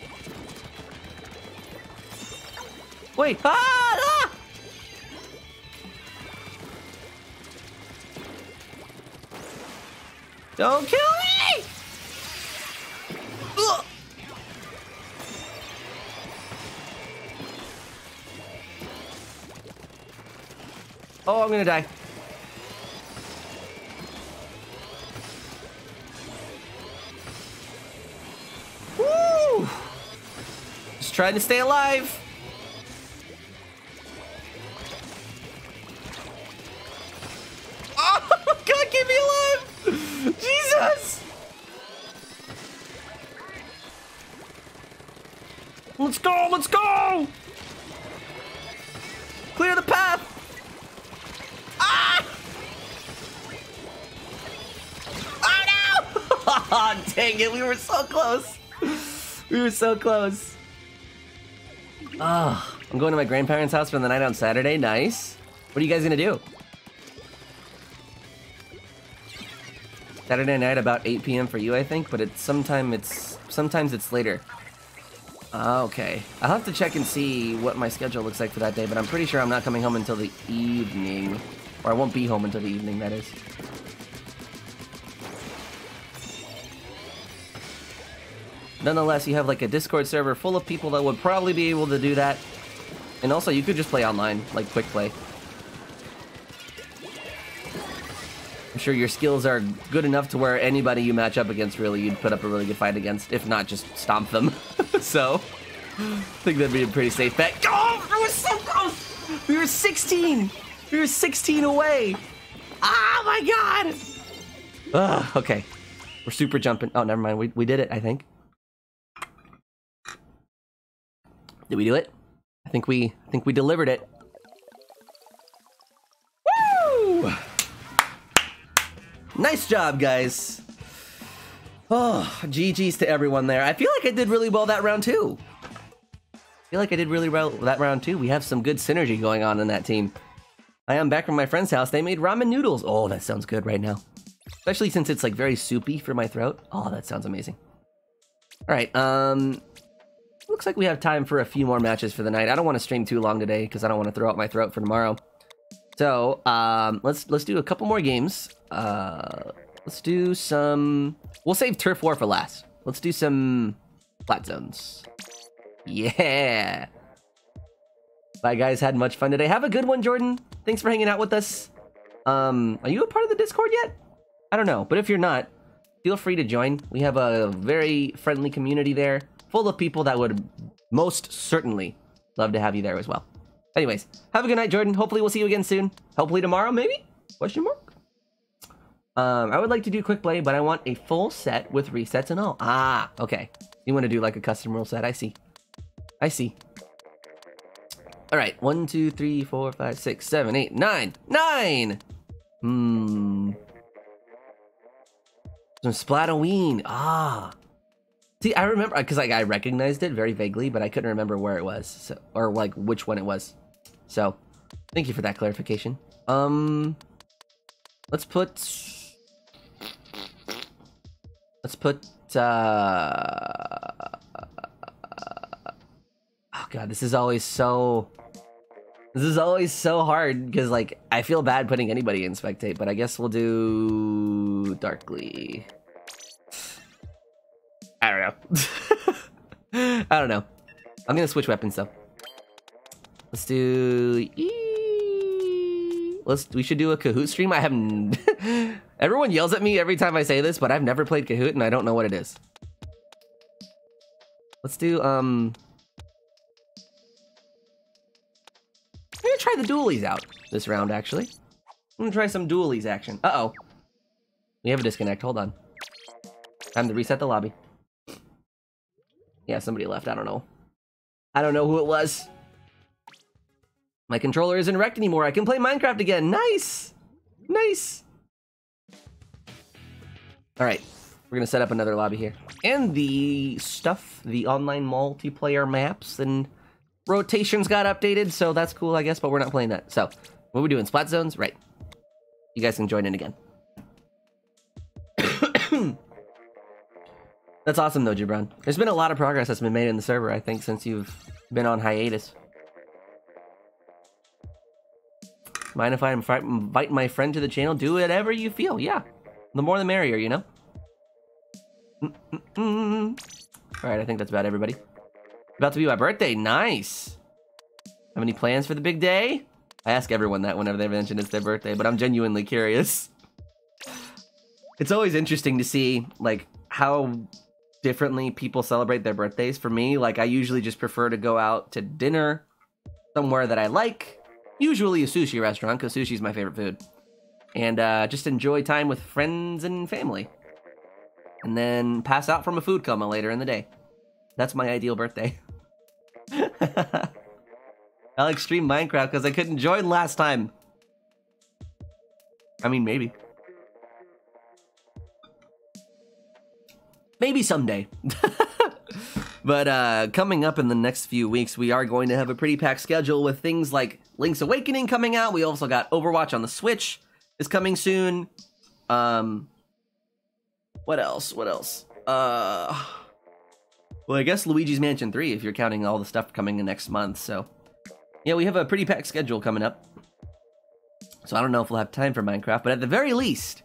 Wait. Ah! Don't kill me! Ugh. Oh, I'm gonna die. Woo! Just trying to stay alive. Oh, God, keep me alive! Jesus! Let's go! Let's go! Clear the path! Ah! Oh no! Oh, dang it, we were so close. We were so close. Ah, I'm going to my grandparents' house for the night on Saturday. Nice. What are you guys gonna do? Saturday night about 8 p.m. for you, I think, but sometimes it's later. Okay. I'll have to check and see what my schedule looks like for that day, but I'm pretty sure I'm not coming home until the evening. Or I won't be home until the evening, that is. Nonetheless, you have like a Discord server full of people that would probably be able to do that. And also, you could just play online, like quick play. I'm sure your skills are good enough to where anybody you match up against, really, you'd put up a really good fight against. If not, just stomp them. So, I think that'd be a pretty safe bet. Oh, I was so close! We were 16! We were 16 away! Oh my god! Ugh, okay. We're super jumping. Oh, never mind. We did it, I think. Did we do it? I think we delivered it. Woo! Nice job, guys. Oh, GG's to everyone there. I feel like I did really well that round too. We have some good synergy going on in that team. I am back from my friend's house. They made ramen noodles. Oh, that sounds good right now. Especially since it's like very soupy for my throat. Oh, that sounds amazing. All right, looks like we have time for a few more matches for the night. I don't want to stream too long today because I don't want to throw out my throat for tomorrow. So, let's do a couple more games. Let's do some... We'll save Turf War for last. Let's do some Flat Zones. Yeah! Bye, guys. Had much fun today. Have a good one, Jordan. Thanks for hanging out with us. Are you a part of the Discord yet? I don't know, but if you're not, feel free to join. We have a very friendly community there, full of people that would most certainly love to have you there as well. Anyways, have a good night, Jordan. Hopefully we'll see you again soon. Hopefully tomorrow, maybe? Question mark? I would like to do quick play, but I want a full set with resets and all. Ah, okay. You want to do like a custom rule set? I see. I see. All right, 1, 2, 3, 4, 5, 6, 7, 8, 9. 9! Some Splatoon. Ah. See, I remember, because like, I recognized it very vaguely, but I couldn't remember where it was, so, or like which one it was. So, thank you for that clarification. Let's put, oh god, this is always so hard, because like, I feel bad putting anybody in spectate, but I guess we'll do darkly. I don't know. I don't know. I'm gonna switch weapons though. Let's do we should do a Kahoot stream. I haven't everyone yells at me every time I say this, but I've never played Kahoot and I don't know what it is. Let's do I'm gonna try the dualies out this round actually. I'm gonna try some dualies action. Uh-oh. We have a disconnect, hold on. Time to reset the lobby. Yeah, somebody left, I don't know. I don't know who it was. My controller isn't wrecked anymore. I can play Minecraft again. Nice! Nice! Alright, we're gonna set up another lobby here. And the stuff, the online multiplayer maps and rotations got updated, so that's cool, I guess, but we're not playing that. So, what are we doing? Splat zones? Right. You guys can join in again. That's awesome though, Gibran. There's been a lot of progress that's been made in the server, I think, since you've been on hiatus. Mind if I invite my friend to the channel? Do whatever you feel, yeah. The more the merrier, you know? Alright, I think that's about everybody. About to be my birthday, nice! Have any plans for the big day? I ask everyone that whenever they mention it's their birthday, but I'm genuinely curious. It's always interesting to see, like, how differently people celebrate their birthdays. For me, like, I usually just prefer to go out to dinner somewhere that I like. Usually a sushi restaurant, because sushi's my favorite food. And just enjoy time with friends and family. And then pass out from a food coma later in the day. That's my ideal birthday. I like stream Minecraft because I couldn't join last time. I mean, maybe. Maybe someday. But coming up in the next few weeks, we are going to have a pretty packed schedule with things like Link's Awakening coming out. We also got Overwatch on the Switch is coming soon. What else? What else? Well, I guess Luigi's Mansion 3, if you're counting all the stuff coming in next month. So, yeah, we have a pretty packed schedule coming up. So I don't know if we'll have time for Minecraft, but at the very least,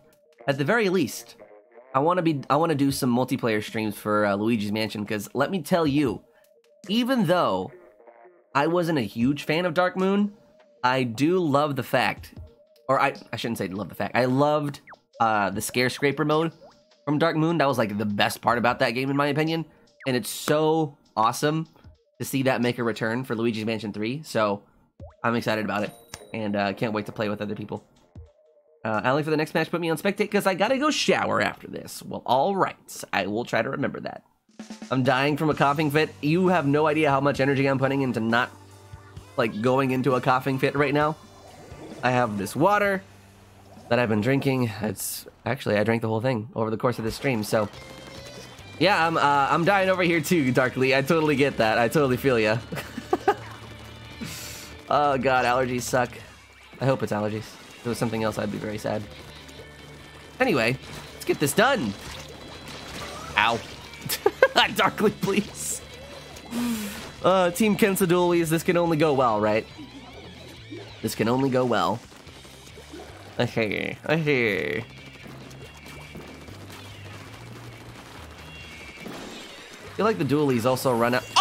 I want to do some multiplayer streams for Luigi's Mansion, because let me tell you, even though I wasn't a huge fan of Dark Moon, I do love the fact, or I shouldn't say love the fact, I loved the Scare Scraper mode from Dark Moon. That was like the best part about that game in my opinion, and it's so awesome to see that make a return for Luigi's Mansion 3, so I'm excited about it, and can't wait to play with other people. Ali, for the next match, put me on spectate because I gotta go shower after this. Well, alright. I will try to remember that. I'm dying from a coughing fit. You have no idea how much energy I'm putting into not, like, going into a coughing fit right now. I have this water that I've been drinking. It's actually, I drank the whole thing over the course of this stream, so yeah, I'm dying over here too, Darkly. I totally get that. I totally feel ya. Oh god, allergies suck. I hope it's allergies. If it was something else, I'd be very sad. Anyway, let's get this done. Ow. Darkly, please. Team Kensa Dualies, this can only go well, right? This can only go well. Okay, okay. I feel like the Dualies also run out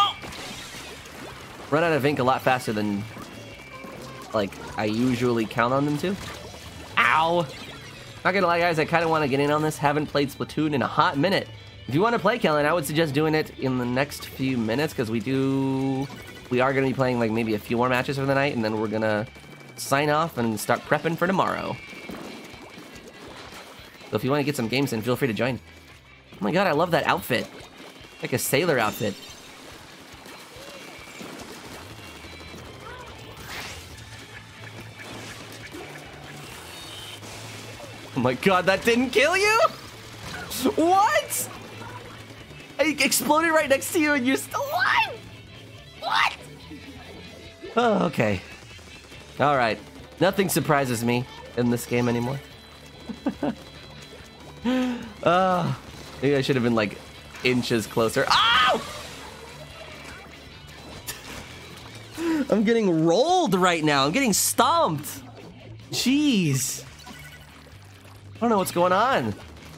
of ink a lot faster than, like, I usually count on them to. Ow! Not gonna lie, guys, I kind of want to get in on this. Haven't played Splatoon in a hot minute. If you want to play, Kellen, I would suggest doing it in the next few minutes, because we are going to be playing, like, maybe a few more matches for the night, and then we're going to sign off and start prepping for tomorrow. So if you want to get some games in, feel free to join. Oh my god, I love that outfit. Like a sailor outfit. Oh my god, that didn't kill you? What? I exploded right next to you and you're still alive? What? Oh, okay. Alright. Nothing surprises me in this game anymore. Maybe I should have been like inches closer. Ow! I'm getting rolled right now. I'm getting stomped. Jeez. I don't know what's going on.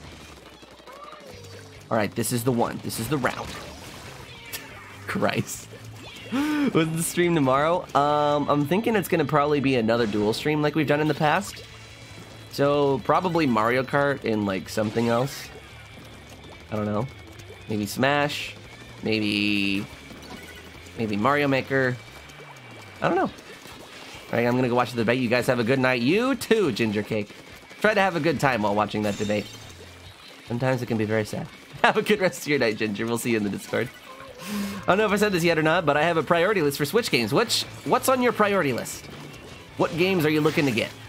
Alright, this is the one. This is the round. Christ. What's the stream tomorrow? I'm thinking it's gonna probably be another dual stream like we've done in the past. So, probably Mario Kart and like something else. I don't know. Maybe Smash. Maybe Mario Maker. I don't know. Alright, I'm gonna go watch the debate. You guys have a good night. You too, Ginger Cake. Try to have a good time while watching that debate. Sometimes it can be very sad. Have a good rest of your night, Ginger. We'll see you in the Discord. I don't know if I said this yet or not, but I have a priority list for Switch games. What's on your priority list? What games are you looking to get?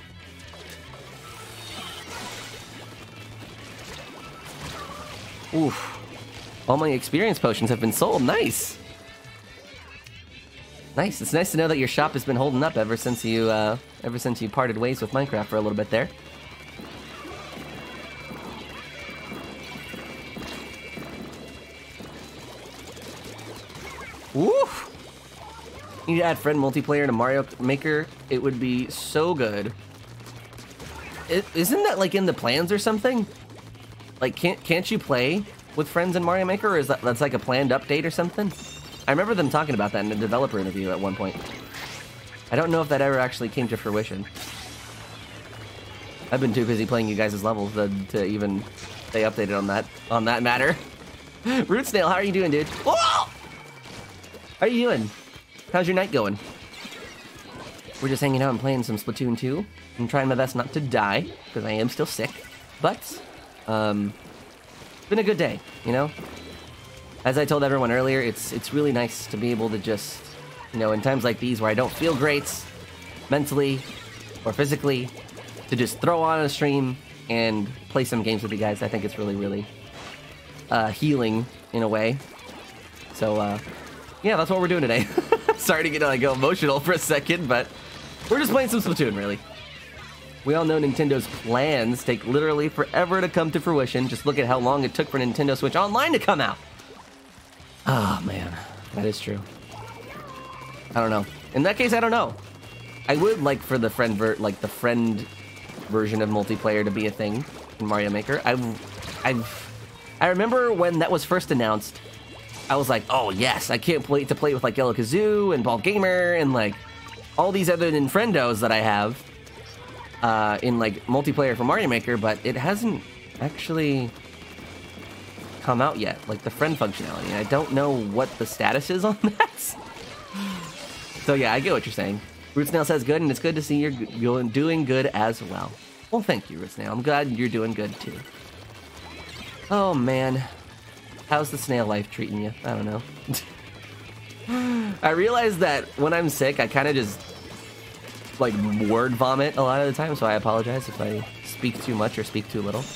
Oof. All my experience potions have been sold. Nice. Nice. It's nice to know that your shop has been holding up ever since you parted ways with Minecraft for a little bit there. Woof! You need to add friend multiplayer to Mario Maker. It would be so good. Isn't that like in the plans or something? Like, can't you play with friends in Mario Maker, or is that's like a planned update or something? I remember them talking about that in a developer interview at one point. I don't know if that ever actually came to fruition. I've been too busy playing you guys' levels to even stay updated on that matter. Root Snail, how are you doing, dude? Whoa! How are you doing? How's your night going? We're just hanging out and playing some Splatoon 2. I'm trying my best not to die, because I am still sick. But, it's been a good day, you know? As I told everyone earlier, it's really nice to be able to just, you know, in times like these where I don't feel great, mentally or physically, to just throw on a stream and play some games with you guys. I think it's really, really healing in a way. So, yeah, that's what we're doing today. Sorry to get like go emotional for a second, but we're just playing some Splatoon, really. We all know Nintendo's plans take literally forever to come to fruition. Just look at how long it took for Nintendo Switch Online to come out. Oh, man. That is true. I don't know. In that case, I don't know. I would like for the friend version of multiplayer to be a thing in Mario Maker. I remember when that was first announced, I was like, oh yes, I can't wait to play with like Yellow Kazoo and Bald Gamer and like all these other Nintendos that I have in like multiplayer for Mario Maker, but it hasn't actually come out yet, like the friend functionality. I don't know what the status is on that. So yeah, I get what you're saying. Root Snail says good, and it's good to see you're doing good as well. Well, thank you, Root Snail. I'm glad you're doing good too. Oh man. How's the snail life treating you? I don't know. I realize that when I'm sick, I kind of just like word vomit a lot of the time, so I apologize if I speak too much or speak too little.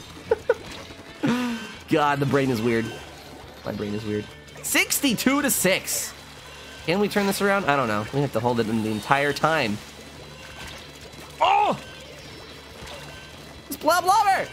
God, the brain is weird. My brain is weird. 62-6. Can we turn this around? I don't know. We have to hold it in the entire time. Oh! It's Blob Lobber!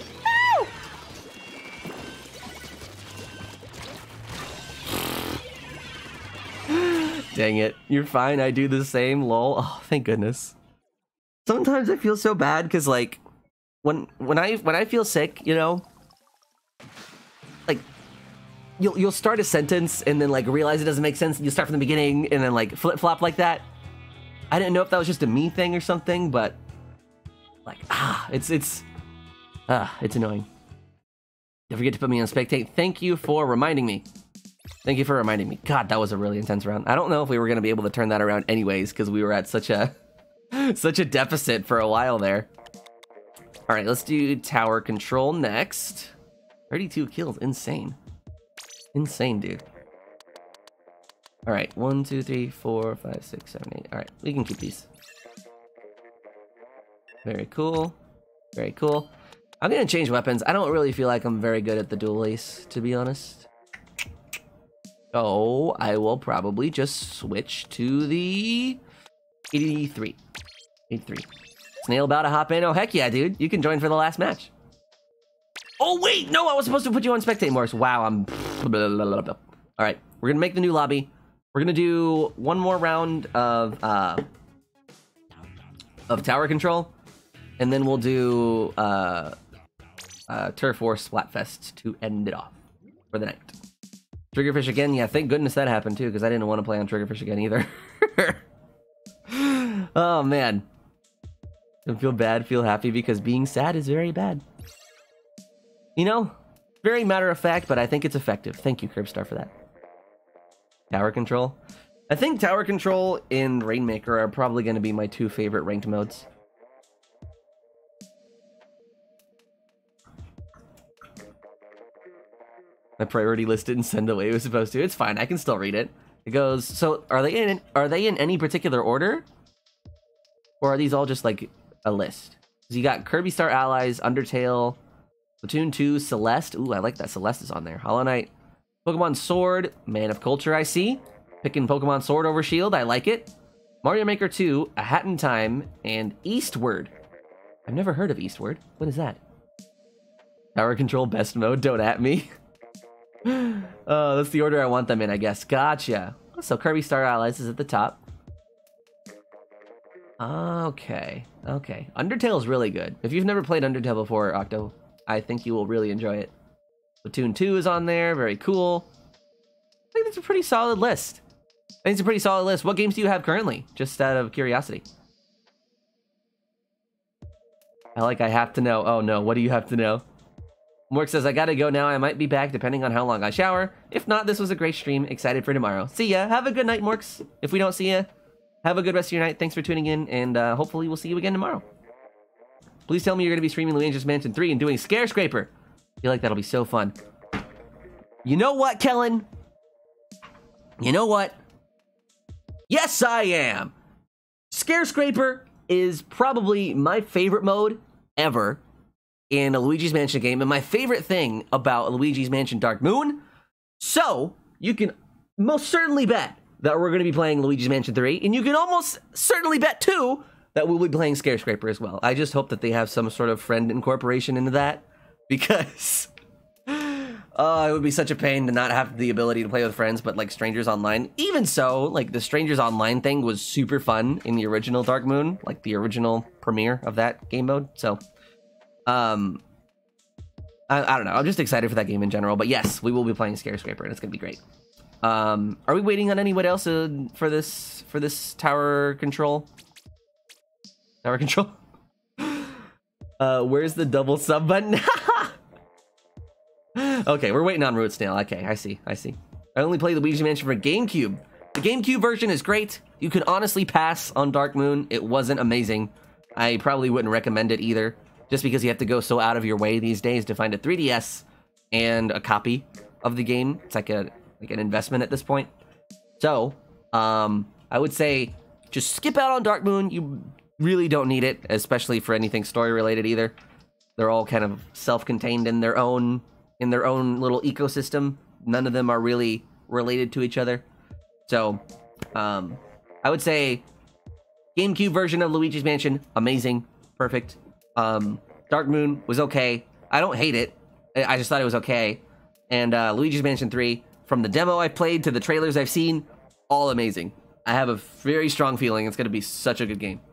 Dang it. You're fine. I do the same, lol. Oh, thank goodness. Sometimes I feel so bad because like when I feel sick, you know, like you'll start a sentence and then like realize it doesn't make sense and you start from the beginning and then like flip-flop like that. I didn't know if that was just a me thing or something, but like it's annoying. Don't forget to put me on spectate. Thank you for reminding me. Thank you for reminding me. God, that was a really intense round. I don't know if we were going to be able to turn that around anyways, because we were at such a deficit for a while there. All right, let's do tower control next. 32 kills, insane. Insane, dude. All right, 1, 2, 3, 4, 5, 6, 7, 8. All right, we can keep these. Very cool. Very cool. I'm gonna change weapons. I don't really feel like I'm very good at the dual ace, to be honest. So I will probably just switch to the 83. 83. Snail about to hop in. Oh, heck yeah, dude. You can join for the last match. Oh, wait. No, I was supposed to put you on spectate, Morris. Wow, I'm... All right, we're going to make the new lobby. We're going to do one more round of tower control. And then we'll do Turf War Splatfest to end it off for the night. Triggerfish again. Yeah, thank goodness that happened, too, because I didn't want to play on Triggerfish again either. Oh, man. Don't feel bad, feel happy, because being sad is very bad. You know, very matter of fact, but I think it's effective. Thank you, Curbstar, for that. Tower control. I think tower control and Rainmaker are probably going to be my two favorite ranked modes. My priority listed and send away was supposed to. It's fine. I can still read it. It goes. So are they in any particular order, or are these all just like a list? So you got Kirby Star Allies, Undertale, Splatoon 2, Celeste. Ooh, I like that Celeste is on there. Hollow Knight, Pokemon Sword, Man of Culture. I see. Picking Pokemon Sword over Shield. I like it. Mario Maker 2, A Hat in Time, and Eastward. I've never heard of Eastward. What is that? Tower control best mode. Don't at me. Oh, that's the order I want them in, I guess. Gotcha. So Kirby Star Allies is at the top. Okay. Okay. Undertale is really good. If you've never played Undertale before, Octo, I think you will really enjoy it. Splatoon 2 is on there. Very cool. I think that's a pretty solid list. I think it's a pretty solid list. What games do you have currently? Just out of curiosity. I have to know. Oh no, what do you have to know? Mork says, I gotta go now. I might be back depending on how long I shower. If not, this was a great stream. Excited for tomorrow. See ya. Have a good night, Morks. If we don't see ya, have a good rest of your night. Thanks for tuning in, and hopefully we'll see you again tomorrow. Please tell me you're gonna be streaming Luigi's Mansion 3 and doing Scare Scraper. I feel like that'll be so fun. You know what, Kellen? You know what? Yes, I am. Scare Scraper is probably my favorite mode ever in a Luigi's Mansion game, and my favorite thing about Luigi's Mansion Dark Moon. So, you can most certainly bet that we're going to be playing Luigi's Mansion 3, and you can almost certainly bet, too, that we'll be playing Scare Scraper as well. I just hope that they have some sort of friend incorporation into that, because it would be such a pain to not have the ability to play with friends, but, like, strangers online. Even so, like, the strangers online thing was super fun in the original Dark Moon, like, the original premiere of that game mode, so... I don't know. I'm just excited for that game in general. But yes, we will be playing Scare Scraper, and it's gonna be great. Are we waiting on anyone else for this tower control? Tower control. Where's the double sub button? Okay, we're waiting on Root Snail. Okay, I see. I only play Luigi's Mansion for GameCube. The GameCube version is great. You can honestly pass on Dark Moon. It wasn't amazing. I probably wouldn't recommend it either. Just because you have to go so out of your way these days to find a 3DS and a copy of the game. It's like an investment at this point. So, I would say just skip out on Dark Moon. You really don't need it, especially for anything story related either. They're all kind of self-contained in their own little ecosystem. None of them are really related to each other. So, I would say GameCube version of Luigi's Mansion, amazing, perfect. Dark Moon was okay. I don't hate it. I just thought it was okay. And Luigi's Mansion 3, from the demo I've played to the trailers I've seen, all amazing. I have a very strong feeling it's going to be such a good game.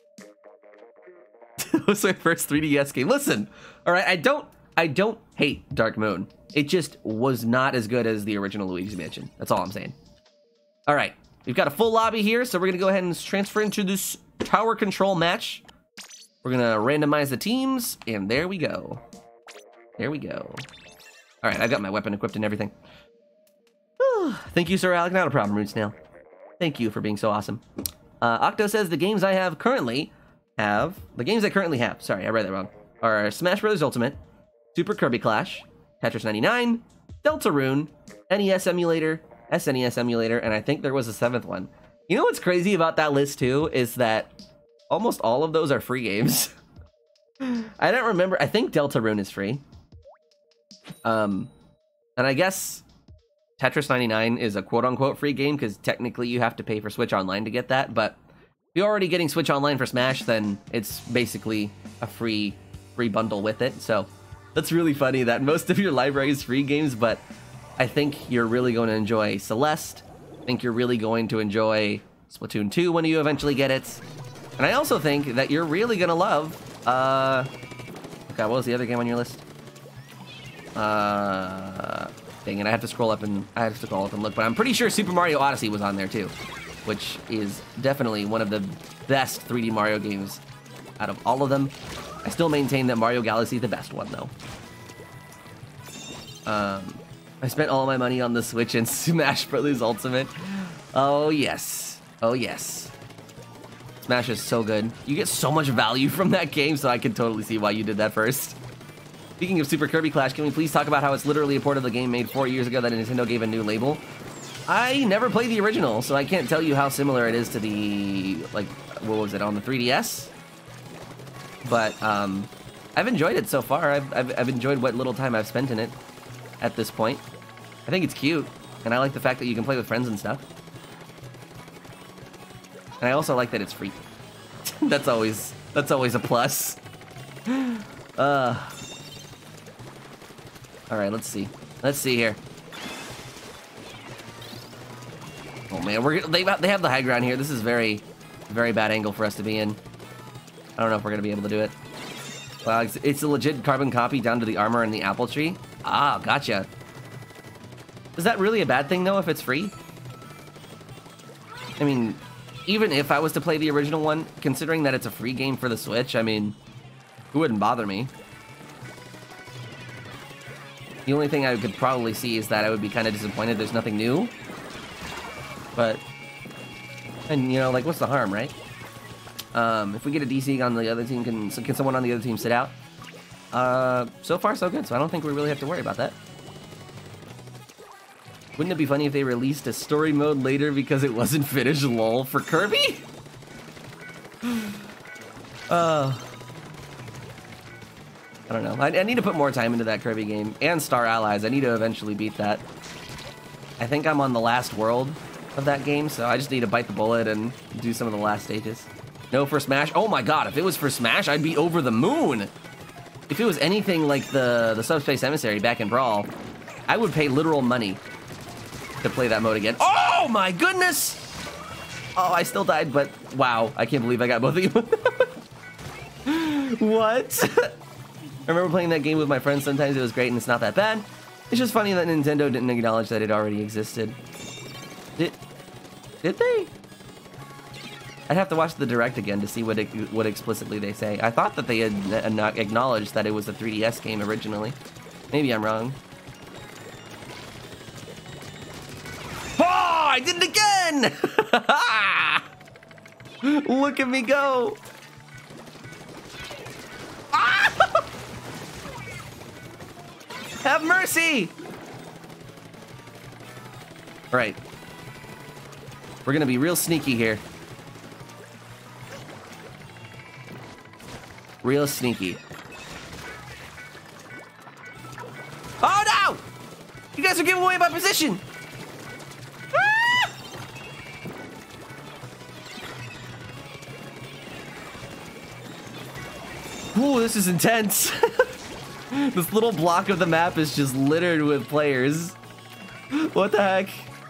It was my first 3DS game. Listen, all right, I don't hate Dark Moon. It just was not as good as the original Luigi's Mansion. That's all I'm saying. All right, we've got a full lobby here, so we're going to go ahead and transfer into this tower control match. We're going to randomize the teams, and there we go. There we go. All right, I've got my weapon equipped and everything. Thank you, Sir Alec. Not a problem, Root Snail. Thank you for being so awesome. Octo says the games I currently have. Sorry, I read that wrong. are Smash Bros. Ultimate, Super Kirby Clash, Tetris 99, Deltarune, NES Emulator, SNES Emulator, and I think there was a 7th one. You know what's crazy about that list too is that almost all of those are free games. I don't remember. I think Deltarune is free. And I guess Tetris 99 is a quote-unquote free game because technically you have to pay for Switch Online to get that, but if you're already getting Switch Online for Smash, then it's basically a free bundle with it. So that's really funny that most of your library is free games, but I think you're really going to enjoy Celeste. I think you're really going to enjoy Splatoon 2 when you eventually get it. And I also think that you're really going to love... okay, what was the other game on your list? Dang it, I have to scroll up and look, but I'm pretty sure Super Mario Odyssey was on there too, which is definitely one of the best 3D Mario games out of all of them. I still maintain that Mario Galaxy is the best one though. I spent all my money on the Switch and Smash Bros. Ultimate. Oh yes, oh yes. Smash is so good. You get so much value from that game, so I can totally see why you did that first. Speaking of Super Kirby Clash, can we please talk about how it's literally a port of the game made 4 years ago that Nintendo gave a new label? I never played the original, so I can't tell you how similar it is to the, like, what was it, on the 3DS? But, I've enjoyed it so far. I've enjoyed what little time I've spent in it at this point. I think it's cute, and I like the fact that you can play with friends and stuff. And I also like that it's free. That's always a plus. All right, let's see. Let's see here. Oh man, they have the high ground here. This is very bad angle for us to be in. I don't know if we're gonna be able to do it. Wow, it's a legit carbon copy down to the armor and the apple tree. Ah, gotcha. Is that really a bad thing though if it's free? I mean, even if I was to play the original one, considering that it's a free game for the Switch, I mean, it wouldn't bother me. The only thing I could probably see is that I would be kind of disappointed there's nothing new. But, and you know, like, what's the harm, right? If we get a DC on the other team, can someone on the other team sit out? So far, so good, so I don't think we really have to worry about that. Wouldn't it be funny if they released a story mode later because it wasn't finished, lol, for Kirby? I don't know. I need to put more time into that Kirby game. And Star Allies. I need to eventually beat that. I think I'm on the last world of that game, so I just need to bite the bullet and do some of the last stages. No for Smash? Oh my god, if it was for Smash, I'd be over the moon! If it was anything like the Subspace Emissary back in Brawl, I would pay literal money to play that mode again. Oh my goodness! Oh, I still died, but wow, I can't believe I got both of you. What? I remember playing that game with my friends. Sometimes it was great and it's not that bad. It's just funny that Nintendo didn't acknowledge that it already existed. Did they? I'd have to watch the Direct again to see what explicitly they say. I thought that they had not acknowledged that it was a 3DS game originally. Maybe I'm wrong. Oh, I did it again! Look at me go! Ah! Have mercy! All right. We're gonna be real sneaky here. Real sneaky. Oh no! You guys are giving away my position! Ah! Ooh, this is intense. This little block of the map is just littered with players. What the heck?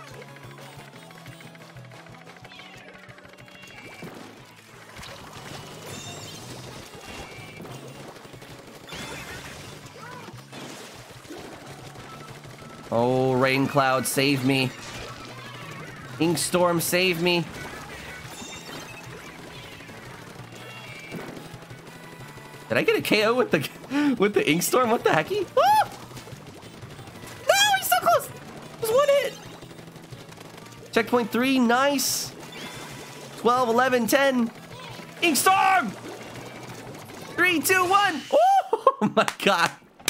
Oh, Rain Cloud, save me. Inkstorm, save me. Did I get a KO with the Inkstorm? What the hecky? Ah! No, he's so close. Just one hit. Checkpoint 3, nice. 12, 11, 10. Inkstorm. 3, 2, 1. Woo! Oh my god.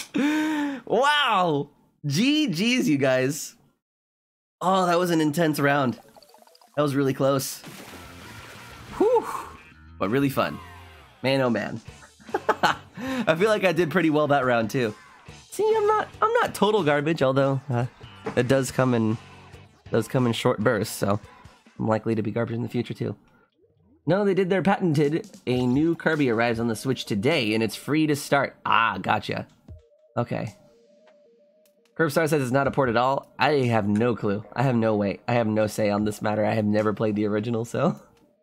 Wow. GG's, you guys. Oh, that was an intense round. That was really close. Whew. But really fun. Man, oh man. I feel like I did pretty well that round too. See, I'm not total garbage, although it does come in short bursts, so I'm likely to be garbage in the future too. No, they did their patented. A new Kirby arrives on the Switch today, and it's free to start. Ah, gotcha. Okay. Curbstar says it's not a port at all. I have no clue. I have no way. I have no say on this matter. I have never played the original, so.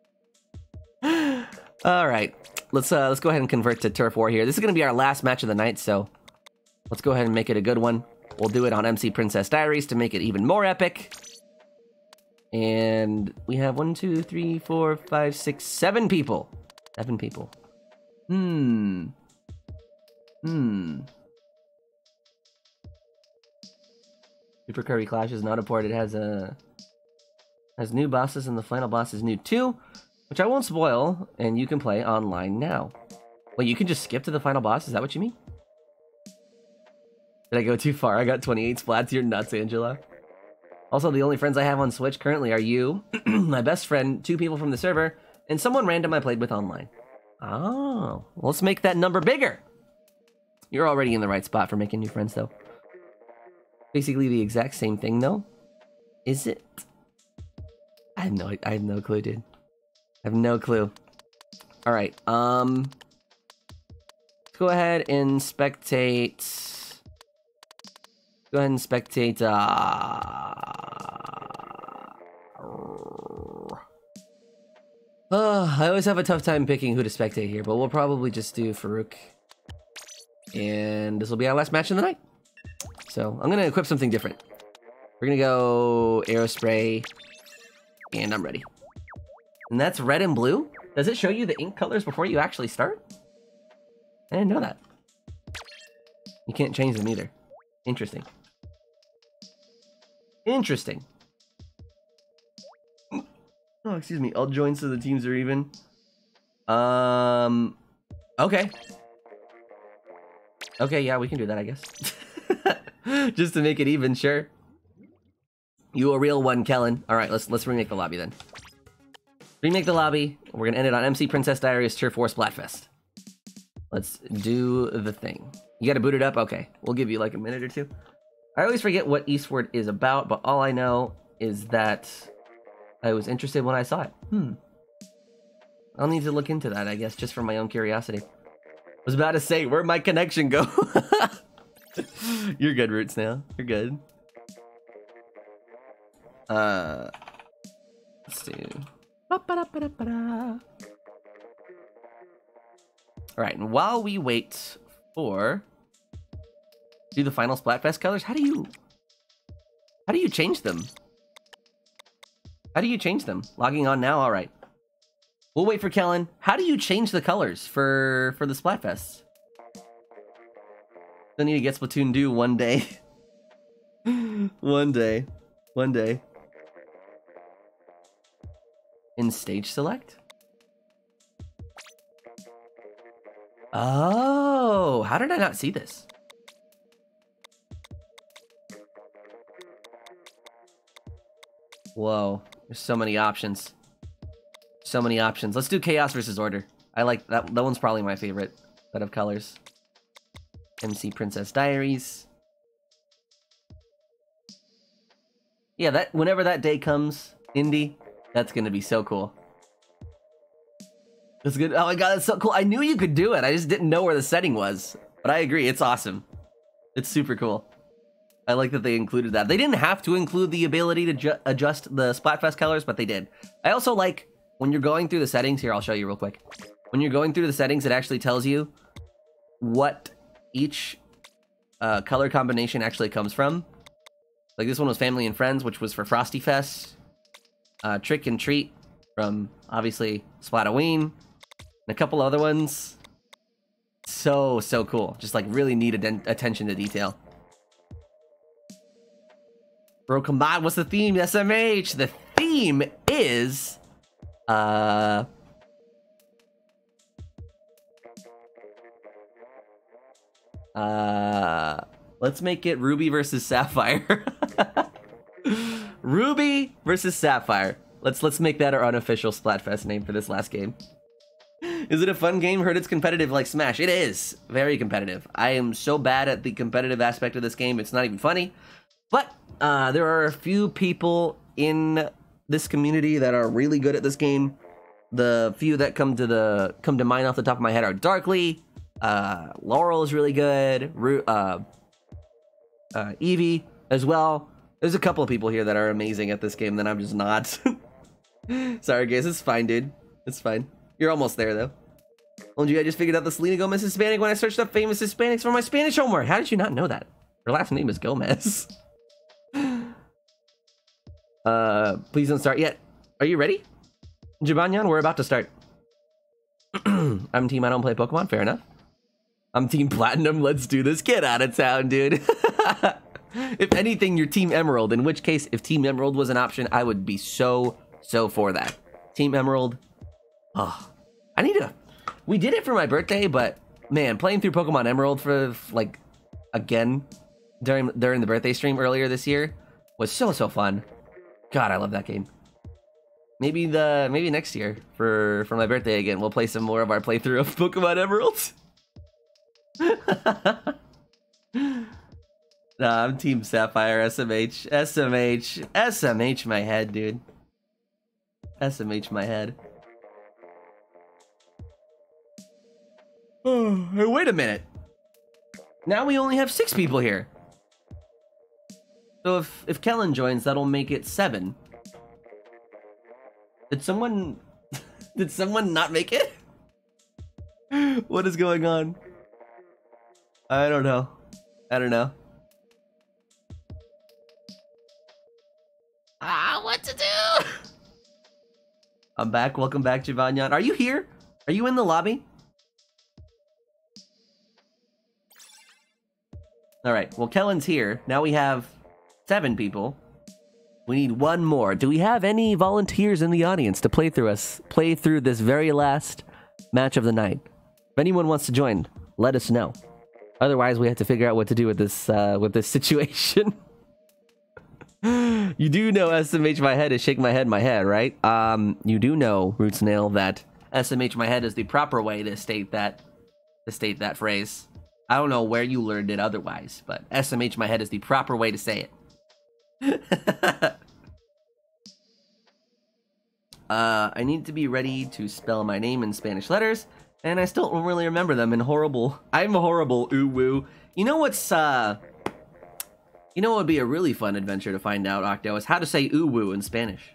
All right, let's go ahead and convert to Turf War here. This is gonna be our last match of the night, so let's go ahead and make it a good one. We'll do it on MC Princess Diaries to make it even more epic. And we have 1, 2, 3, 4, 5, 6, 7 people. 7 people. Super Kirby Clash is not a port. It has new bosses, and the final boss is new too, which I won't spoil, and you can play online now. Wait, you can just skip to the final boss? Is that what you mean? Did I go too far? I got 28 splats. You're nuts, Angela. Also, the only friends I have on Switch currently are you, my best friend, 2 people from the server, and someone random I played with online. Oh, well, let's make that number bigger. You're already in the right spot for making new friends, though. Basically the exact same thing, though. Is it? I have no clue, dude. I have no clue. All right. Let's go ahead and spectate. Go ahead and spectate. I always have a tough time picking who to spectate here, but we'll probably just do Farouk. And this will be our last match of the night. So I'm gonna equip something different. We're gonna go Aerospray, and I'm ready. And that's red and blue? Does it show you the ink colors before you actually start? I didn't know that. You can't change them either. Interesting. Interesting. Oh, excuse me. All joints of the teams are even. Okay. Okay, yeah, we can do that, I guess. Just to make it even, sure. You a real one, Kellen. All right, let's remake the lobby then. Remake the lobby. We're gonna end it on MC Princess Diaries Turf War Splatfest. Let's do the thing. You gotta boot it up? Okay, we'll give you like a minute or two. I always forget what Eastward is about, but all I know is that I was interested when I saw it. I'll need to look into that, I guess, just for my own curiosity. I was about to say, where'd my connection go? You're good, Roots, now. You're good. Let's see. Alright, and while we wait for... do the final Splatfest colors, how do you change them? How do you change them? Logging on now? Alright. We'll wait for Kellen. How do you change the colors for the Splatfests? Still need to get Splatoon 2 one day. One day. In stage select? Oh, how did I not see this? Whoa, there's so many options. So many options. Let's do Chaos versus Order. I like that. That one's probably my favorite set of colors. MC Princess Diaries. Yeah, that whenever that day comes, Indy, that's gonna be so cool. That's good. Oh my god, that's so cool. I knew you could do it. I just didn't know where the setting was. But I agree, it's awesome. It's super cool. I like that they included that. They didn't have to include the ability to adjust the Splatfest colors, but they did. I also like when you're going through the settings. Here, I'll show you real quick. When you're going through the settings, it actually tells you what each color combination actually comes from. Like this one was Family and Friends, which was for Frosty Fest. Trick and Treat from, obviously, Splatoween. And a couple other ones. So cool. Just like really neat attention to detail. Bro, come on, what's the theme? SMH! The theme is... Let's make it Ruby versus Sapphire. Ruby versus Sapphire. Let's make that our unofficial Splatfest name for this last game. Is it a fun game? Heard it's competitive like Smash. It is very competitive. I am so bad at the competitive aspect of this game, it's not even funny. But there are a few people in this community that are really good at this game. The few that come to mind off the top of my head are Darkly, Laurel is really good, Evie as well. There's a couple of people here that are amazing at this game that I'm just not. Sorry guys, it's fine, dude. It's fine. You're almost there though. Told you I just figured out the Selena Gomez Hispanic when I searched up famous Hispanics for my Spanish homework. How did you not know that? Her last name is Gomez. Please don't start yet. Are you ready? Jibanyan, we're about to start. I'm team I don't play Pokemon, fair enough. I'm team Platinum, let's do this. Get out of town, dude. If anything, you're team Emerald, in which case, if team Emerald was an option, I would be so for that. Team Emerald. Oh, I need to... We did it for my birthday, but man, playing through Pokemon Emerald for, like, again, during the birthday stream earlier this year was so fun. God, I love that game. Maybe next year for my birthday again, we'll play some more of our playthrough of Pokemon Emerald. Nah, I'm Team Sapphire, SMH my head, dude. SMH my head. Oh, hey, wait a minute. Now we only have 6 people here. So if Kellen joins, that'll make it 7. Did someone not make it? What is going on? I don't know. What to do? I'm back. Welcome back, Jivanyan. Are you here? Are you in the lobby? Alright, well, Kellen's here. Now we have 7 people. We need 1 more. Do we have any volunteers in the audience to play through this very last match of the night? If anyone wants to join, let us know. Otherwise, we have to figure out what to do with this situation. You do know SMH my head is shake my head, right? You do know, Rootsnail, that SMH my head is the proper way to state that phrase. I don't know where you learned it otherwise, but SMH my head is the proper way to say it. I need to be ready to spell my name in Spanish letters, and I still don't really remember them. I'm horrible ooh-woo. You know what would be a really fun adventure to find out, Octo, is how to say ooh-woo in Spanish.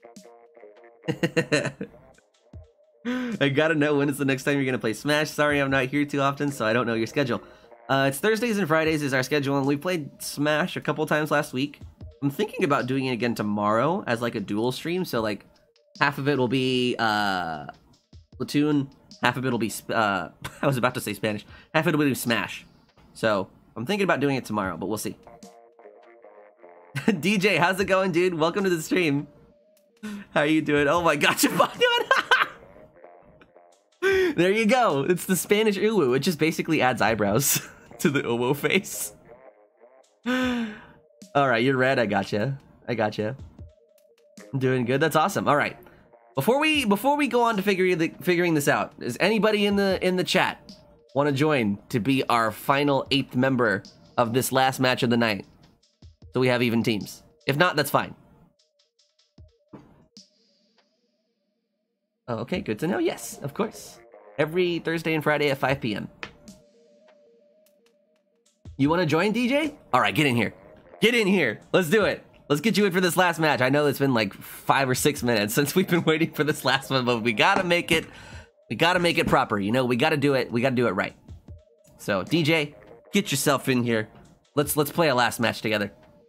I gotta know when is the next time you're gonna play Smash. Sorry I'm not here too often, so I don't know your schedule. It's Thursdays and Fridays is our schedule, and we played Smash a couple times last week. I'm thinking about doing it again tomorrow as like a dual stream, so like half of it will be Splatoon, half of it will be I was about to say Spanish, half of it will be Smash. So I'm thinking about doing it tomorrow, but we'll see. DJ, how's it going, dude? Welcome to the stream. How are you doing? Oh my gosh, there you go. It's the Spanish uwu. It just basically adds eyebrows to the uwu face. All right, you're red. I gotcha. I'm doing good. That's awesome. All right. Before we go on to figuring this out, does anybody in the chat want to join to be our final 8th member of this last match of the night? So we have even teams. If not, that's fine. Oh, okay, good to know. Yes, of course. Every Thursday and Friday at 5 p.m. You want to join, DJ? All right, get in here. Get in here. Let's do it. Let's get you in for this last match. I know it's been like 5 or 6 minutes since we've been waiting for this last one, but we gotta make it. We gotta make it proper. You know, we gotta do it. We gotta do it right. So, DJ, get yourself in here. Let's play a last match together.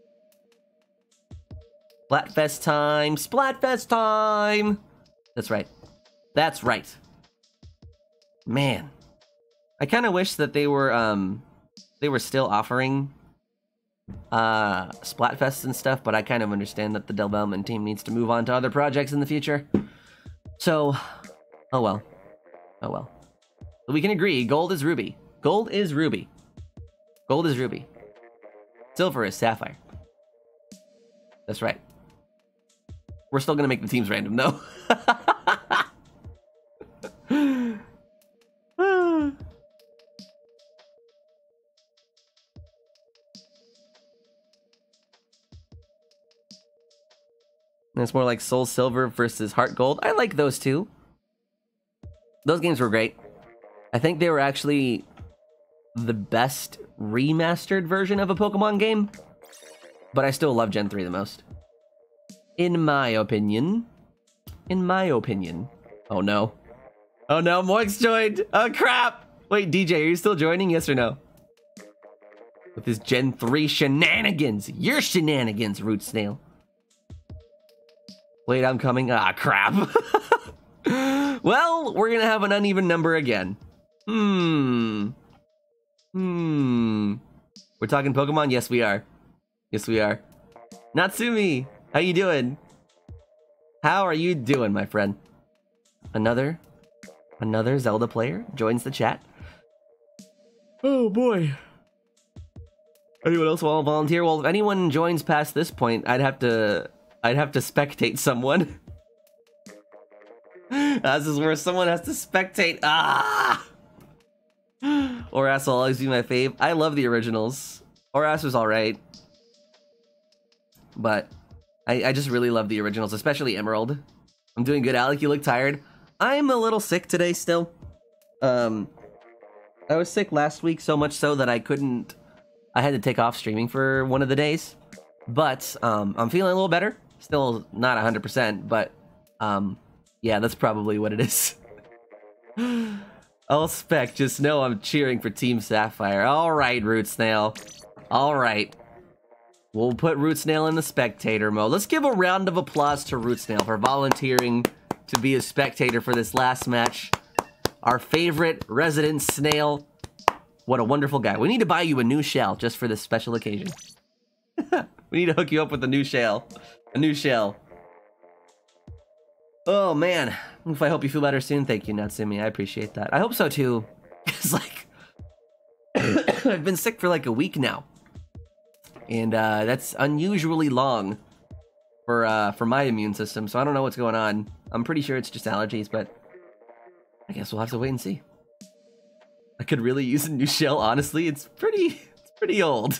Splatfest time. Splatfest time. That's right. That's right. Man, I kind of wish that they were still offering Splatfests and stuff, but I kind of understand that the Del Bellman team needs to move on to other projects in the future. So, oh well. But we can agree, gold is ruby. Gold is ruby. Gold is ruby. Silver is sapphire. That's right. We're still gonna make the teams random, though. And it's more like Soul Silver versus Heart Gold. I like those two. Those games were great. I think they were actually the best remastered version of a Pokemon game. But I still love Gen 3 the most. In my opinion. In my opinion. Oh no. Oh no, Moix joined! Oh crap! Wait, DJ, are you still joining? Yes or no? With his Gen 3 shenanigans. Your shenanigans, Root Snail. Wait, I'm coming. Ah, crap. Well, we're gonna have an uneven number again. We're talking Pokemon? Yes, we are. Yes, we are. Natsumi, how you doing? How are you doing, my friend? Another Zelda player joins the chat. Oh boy. Anyone else want to volunteer? Well, if anyone joins past this point, I'd have to spectate someone. This is where someone has to spectate. Oras will always be my fave. I love the originals. Oras was alright. But I just really love the originals, especially Emerald. I'm doing good, Alec. You look tired. I'm a little sick today still. I was sick last week, so much so that I had to take off streaming for one of the days. But I'm feeling a little better. Still not 100%, but yeah, that's probably what it is. I'll spec, just know I'm cheering for Team Sapphire. Alright, Root Snail. Alright. We'll put Root Snail in the spectator mode. Let's give a round of applause to Root Snail for volunteering to be a spectator for this last match. Our favorite resident snail. What a wonderful guy. We need to buy you a new shell just for this special occasion. We need to hook you up with a new shell. A new shell. Oh, man. I hope you feel better soon. Thank you, Natsumi. I appreciate that. I hope so, too. Because, like, I've been sick for, like, a week now. And, that's unusually long for my immune system. So I don't know what's going on. I'm pretty sure it's just allergies, but I guess we'll have to wait and see. I could really use a new shell, honestly. It's pretty old.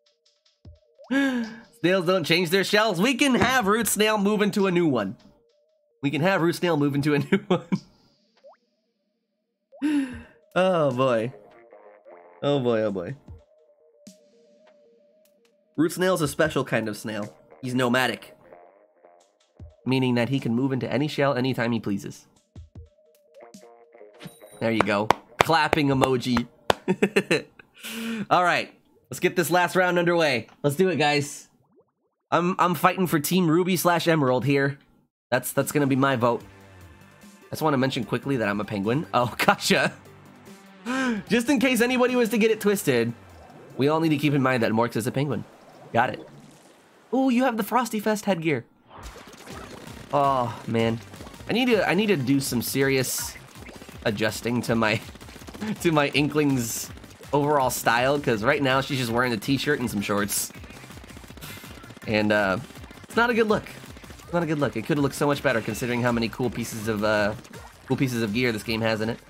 Snails don't change their shells. We can have Root Snail move into a new one. We can have Root Snail move into a new one. Oh boy. Oh boy, oh boy. Root Snail's a special kind of snail. He's nomadic. Meaning that he can move into any shell anytime he pleases. There you go. Clapping emoji. Alright. Let's get this last round underway. Let's do it, guys. I'm fighting for Team Ruby / Emerald here. That's gonna be my vote. I just want to mention quickly that I'm a penguin. Oh, gotcha. Just in case anybody was to get it twisted, we all need to keep in mind that Morx is a penguin. Got it. Oh, you have the Frosty Fest headgear. Oh man, I need to do some serious adjusting to my Inkling's overall style, because right now she's just wearing a t-shirt and some shorts. And it's not a good look. It's not a good look. It could have looked so much better considering how many cool pieces of gear this game has in it.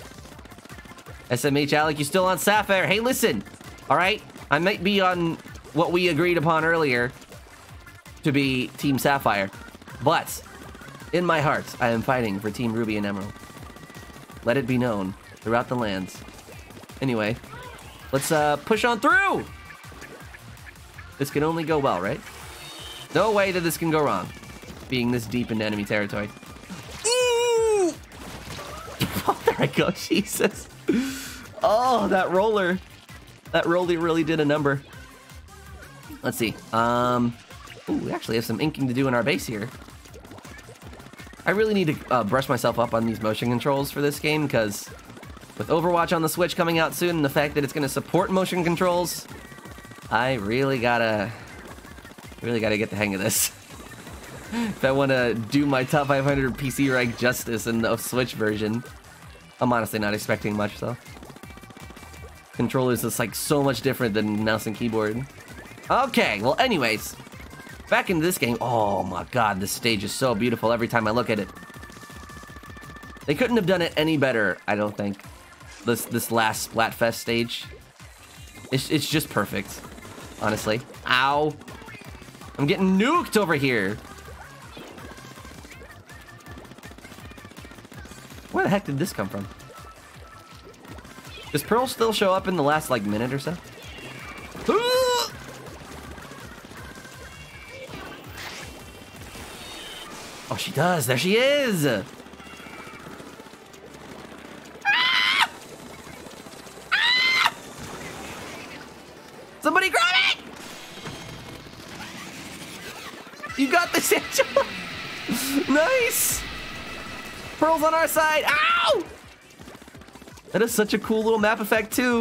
SMH Alec, you still on Sapphire? Hey, listen. All right, I might be on what we agreed upon earlier to be Team Sapphire, but in my heart, I am fighting for Team Ruby and Emerald. Let it be known throughout the lands. Anyway, let's push on through. This can only go well, right? No way that this can go wrong, being this deep into enemy territory. Ooh! Oh, there I go, Jesus. Oh, that roller. That roller really did a number. Let's see. Ooh, we actually have some inking to do in our base here. I really need to brush myself up on these motion controls for this game, because with Overwatch on the Switch coming out soon, and the fact that it's going to support motion controls, I really gotta get the hang of this. If I want to do my top 500 PC rank justice in the Switch version. I'm honestly not expecting much, though. controllers that's like so much different than mouse and keyboard. Okay, well anyways, back into this game. Oh my god, this stage is so beautiful every time I look at it. They couldn't have done it any better, I don't think. This last Splatfest stage. It's just perfect, honestly. Ow. I'm getting nuked over here. Where the heck did this come from? Does Pearl still show up in the last, like, minute or so? Oh, she does. There she is. Ah! Ah! Somebody grab it! You got this, Angel. Nice. Pearl's on our side. Ow! That is such a cool little map effect, too.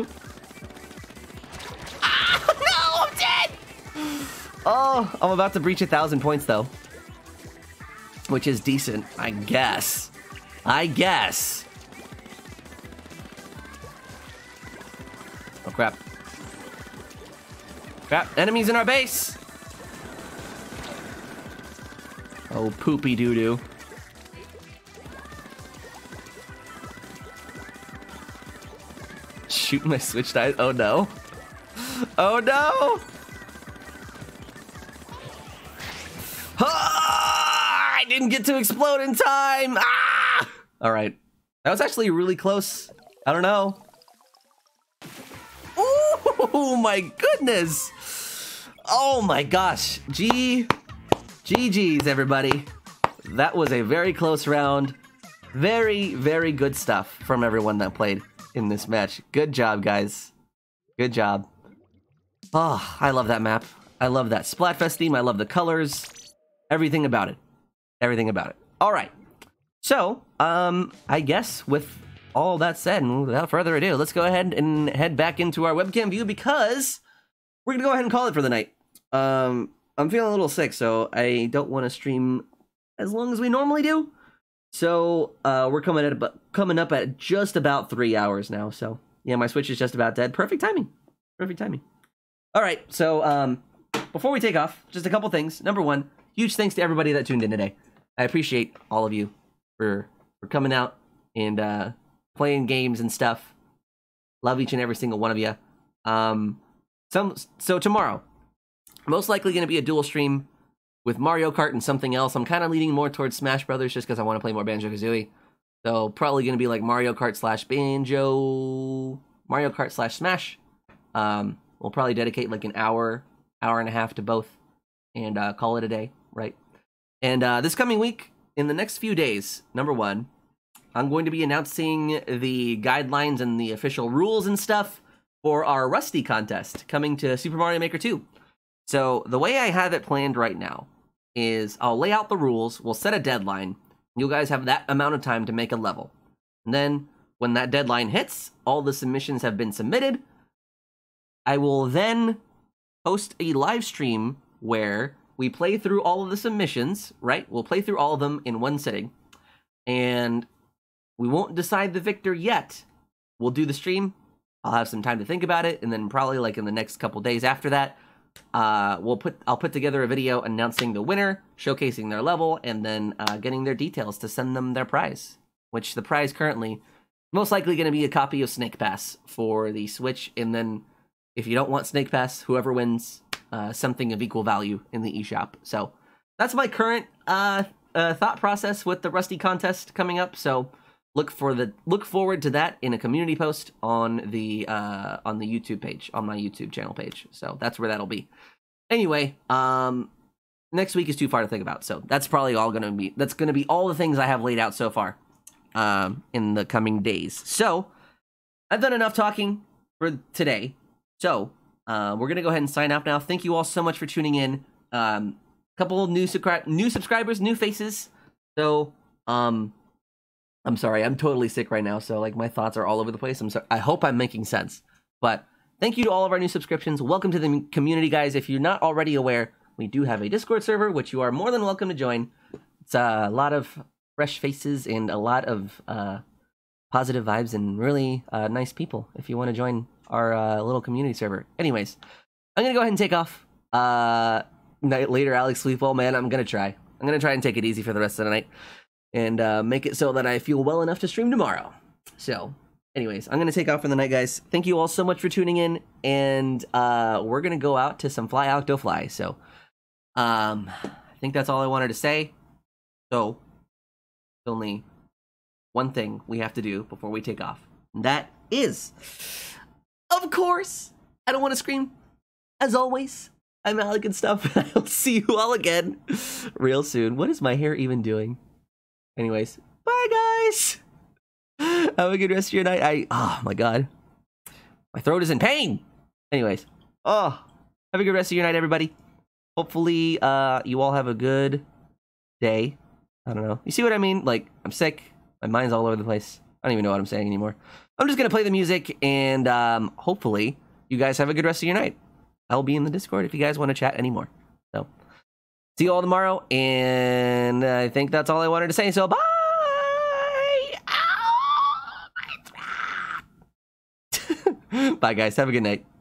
Ah, no, I'm dead! Oh, I'm about to breach 1,000 points, though. Which is decent, I guess. I guess. Oh, crap. Crap, enemies in our base! Oh, poopy doo-doo. Shoot, my Switch died. Oh no. Oh no! Ah, I didn't get to explode in time! Ah! Alright. That was actually really close. I don't know. Oh my goodness! Oh my gosh. GG's, everybody. That was a very close round. Very, very good stuff from everyone that played in this match. Good job, guys. Good job. Oh, I love that map. I love that Splatfest theme. I love the colors. Everything about it. Everything about it. All right. So, I guess with all that said, and without further ado, let's go ahead and head back into our webcam view because we're going to go ahead and call it for the night. I'm feeling a little sick, so I don't want to stream as long as we normally do. So, we're coming up at just about 3 hours now. So, yeah, my Switch is just about dead. Perfect timing. Perfect timing. All right, so, before we take off, just a couple things. Number one, huge thanks to everybody that tuned in today. I appreciate all of you for coming out and, playing games and stuff. Love each and every single one of you. So tomorrow, most likely going to be a dual stream with Mario Kart and something else. I'm kind of leaning more towards Smash Brothers just because I want to play more Banjo-Kazooie. So probably going to be like Mario Kart slash Banjo, Mario Kart slash Smash. We'll probably dedicate like an hour and a half to both and call it a day, right? And this coming week, in the next few days, number one, I'm going to be announcing the guidelines and the official rules and stuff for our Rusty contest coming to Super Mario Maker 2. So the way I have it planned right now is I'll lay out the rules, we'll set a deadline, you guys have that amount of time to make a level. And then when that deadline hits, all the submissions have been submitted, I will then host a live stream where we play through all of the submissions, right? We'll play through all of them in one sitting. And we won't decide the victor yet. We'll do the stream. I'll have some time to think about it, and then probably like in the next couple days after that, I'll put together a video announcing the winner, showcasing their level, and then getting their details to send them their prize. Which the prize currently most likely going to be a copy of Snake Pass for the Switch, and then if you don't want Snake Pass, whoever wins something of equal value in the eShop. So that's my current thought process with the Rusty contest coming up. So look forward to that in a community post on the YouTube page, on my YouTube channel page. So that's where that'll be. Anyway, next week is too far to think about. So that's probably all going to be all the things I have laid out so far in the coming days. So I've done enough talking for today. So we're going to go ahead and sign off now. Thank you all so much for tuning in. Couple of new subscribers, new faces. So, I'm sorry, I'm totally sick right now, so like my thoughts are all over the place. I'm sorry. I hope I'm making sense. But thank you to all of our new subscriptions. Welcome to the community, guys. If you're not already aware, we do have a Discord server, which you are more than welcome to join. It's a lot of fresh faces and a lot of positive vibes and really nice people. If you want to join our little community server. Anyways, I'm gonna go ahead and take off. Night later, Alex, sleep well, man. I'm gonna try and take it easy for the rest of the night, and make it so that I feel well enough to stream tomorrow. So, anyways, I'm gonna take off for the night, guys. Thank you all so much for tuning in, and we're gonna go out to some Fly Octo Fly. So, I think that's all I wanted to say. So, only one thing we have to do before we take off. And that is, of course, I don't want to scream. As always, I'm alecandstuff, and I'll see you all again real soon. What is my hair even doing? Anyways, bye, guys. Have a good rest of your night. Oh, my God. My throat is in pain. Anyways, have a good rest of your night, everybody. Hopefully, you all have a good day. I don't know. You see what I mean? Like, I'm sick. My mind's all over the place. I don't even know what I'm saying anymore. I'm just going to play the music, and hopefully you guys have a good rest of your night. I'll be in the Discord if you guys want to chat anymore. So, see you all tomorrow, and I think that's all I wanted to say, so bye! Ow, my throat. Bye, guys. Have a good night.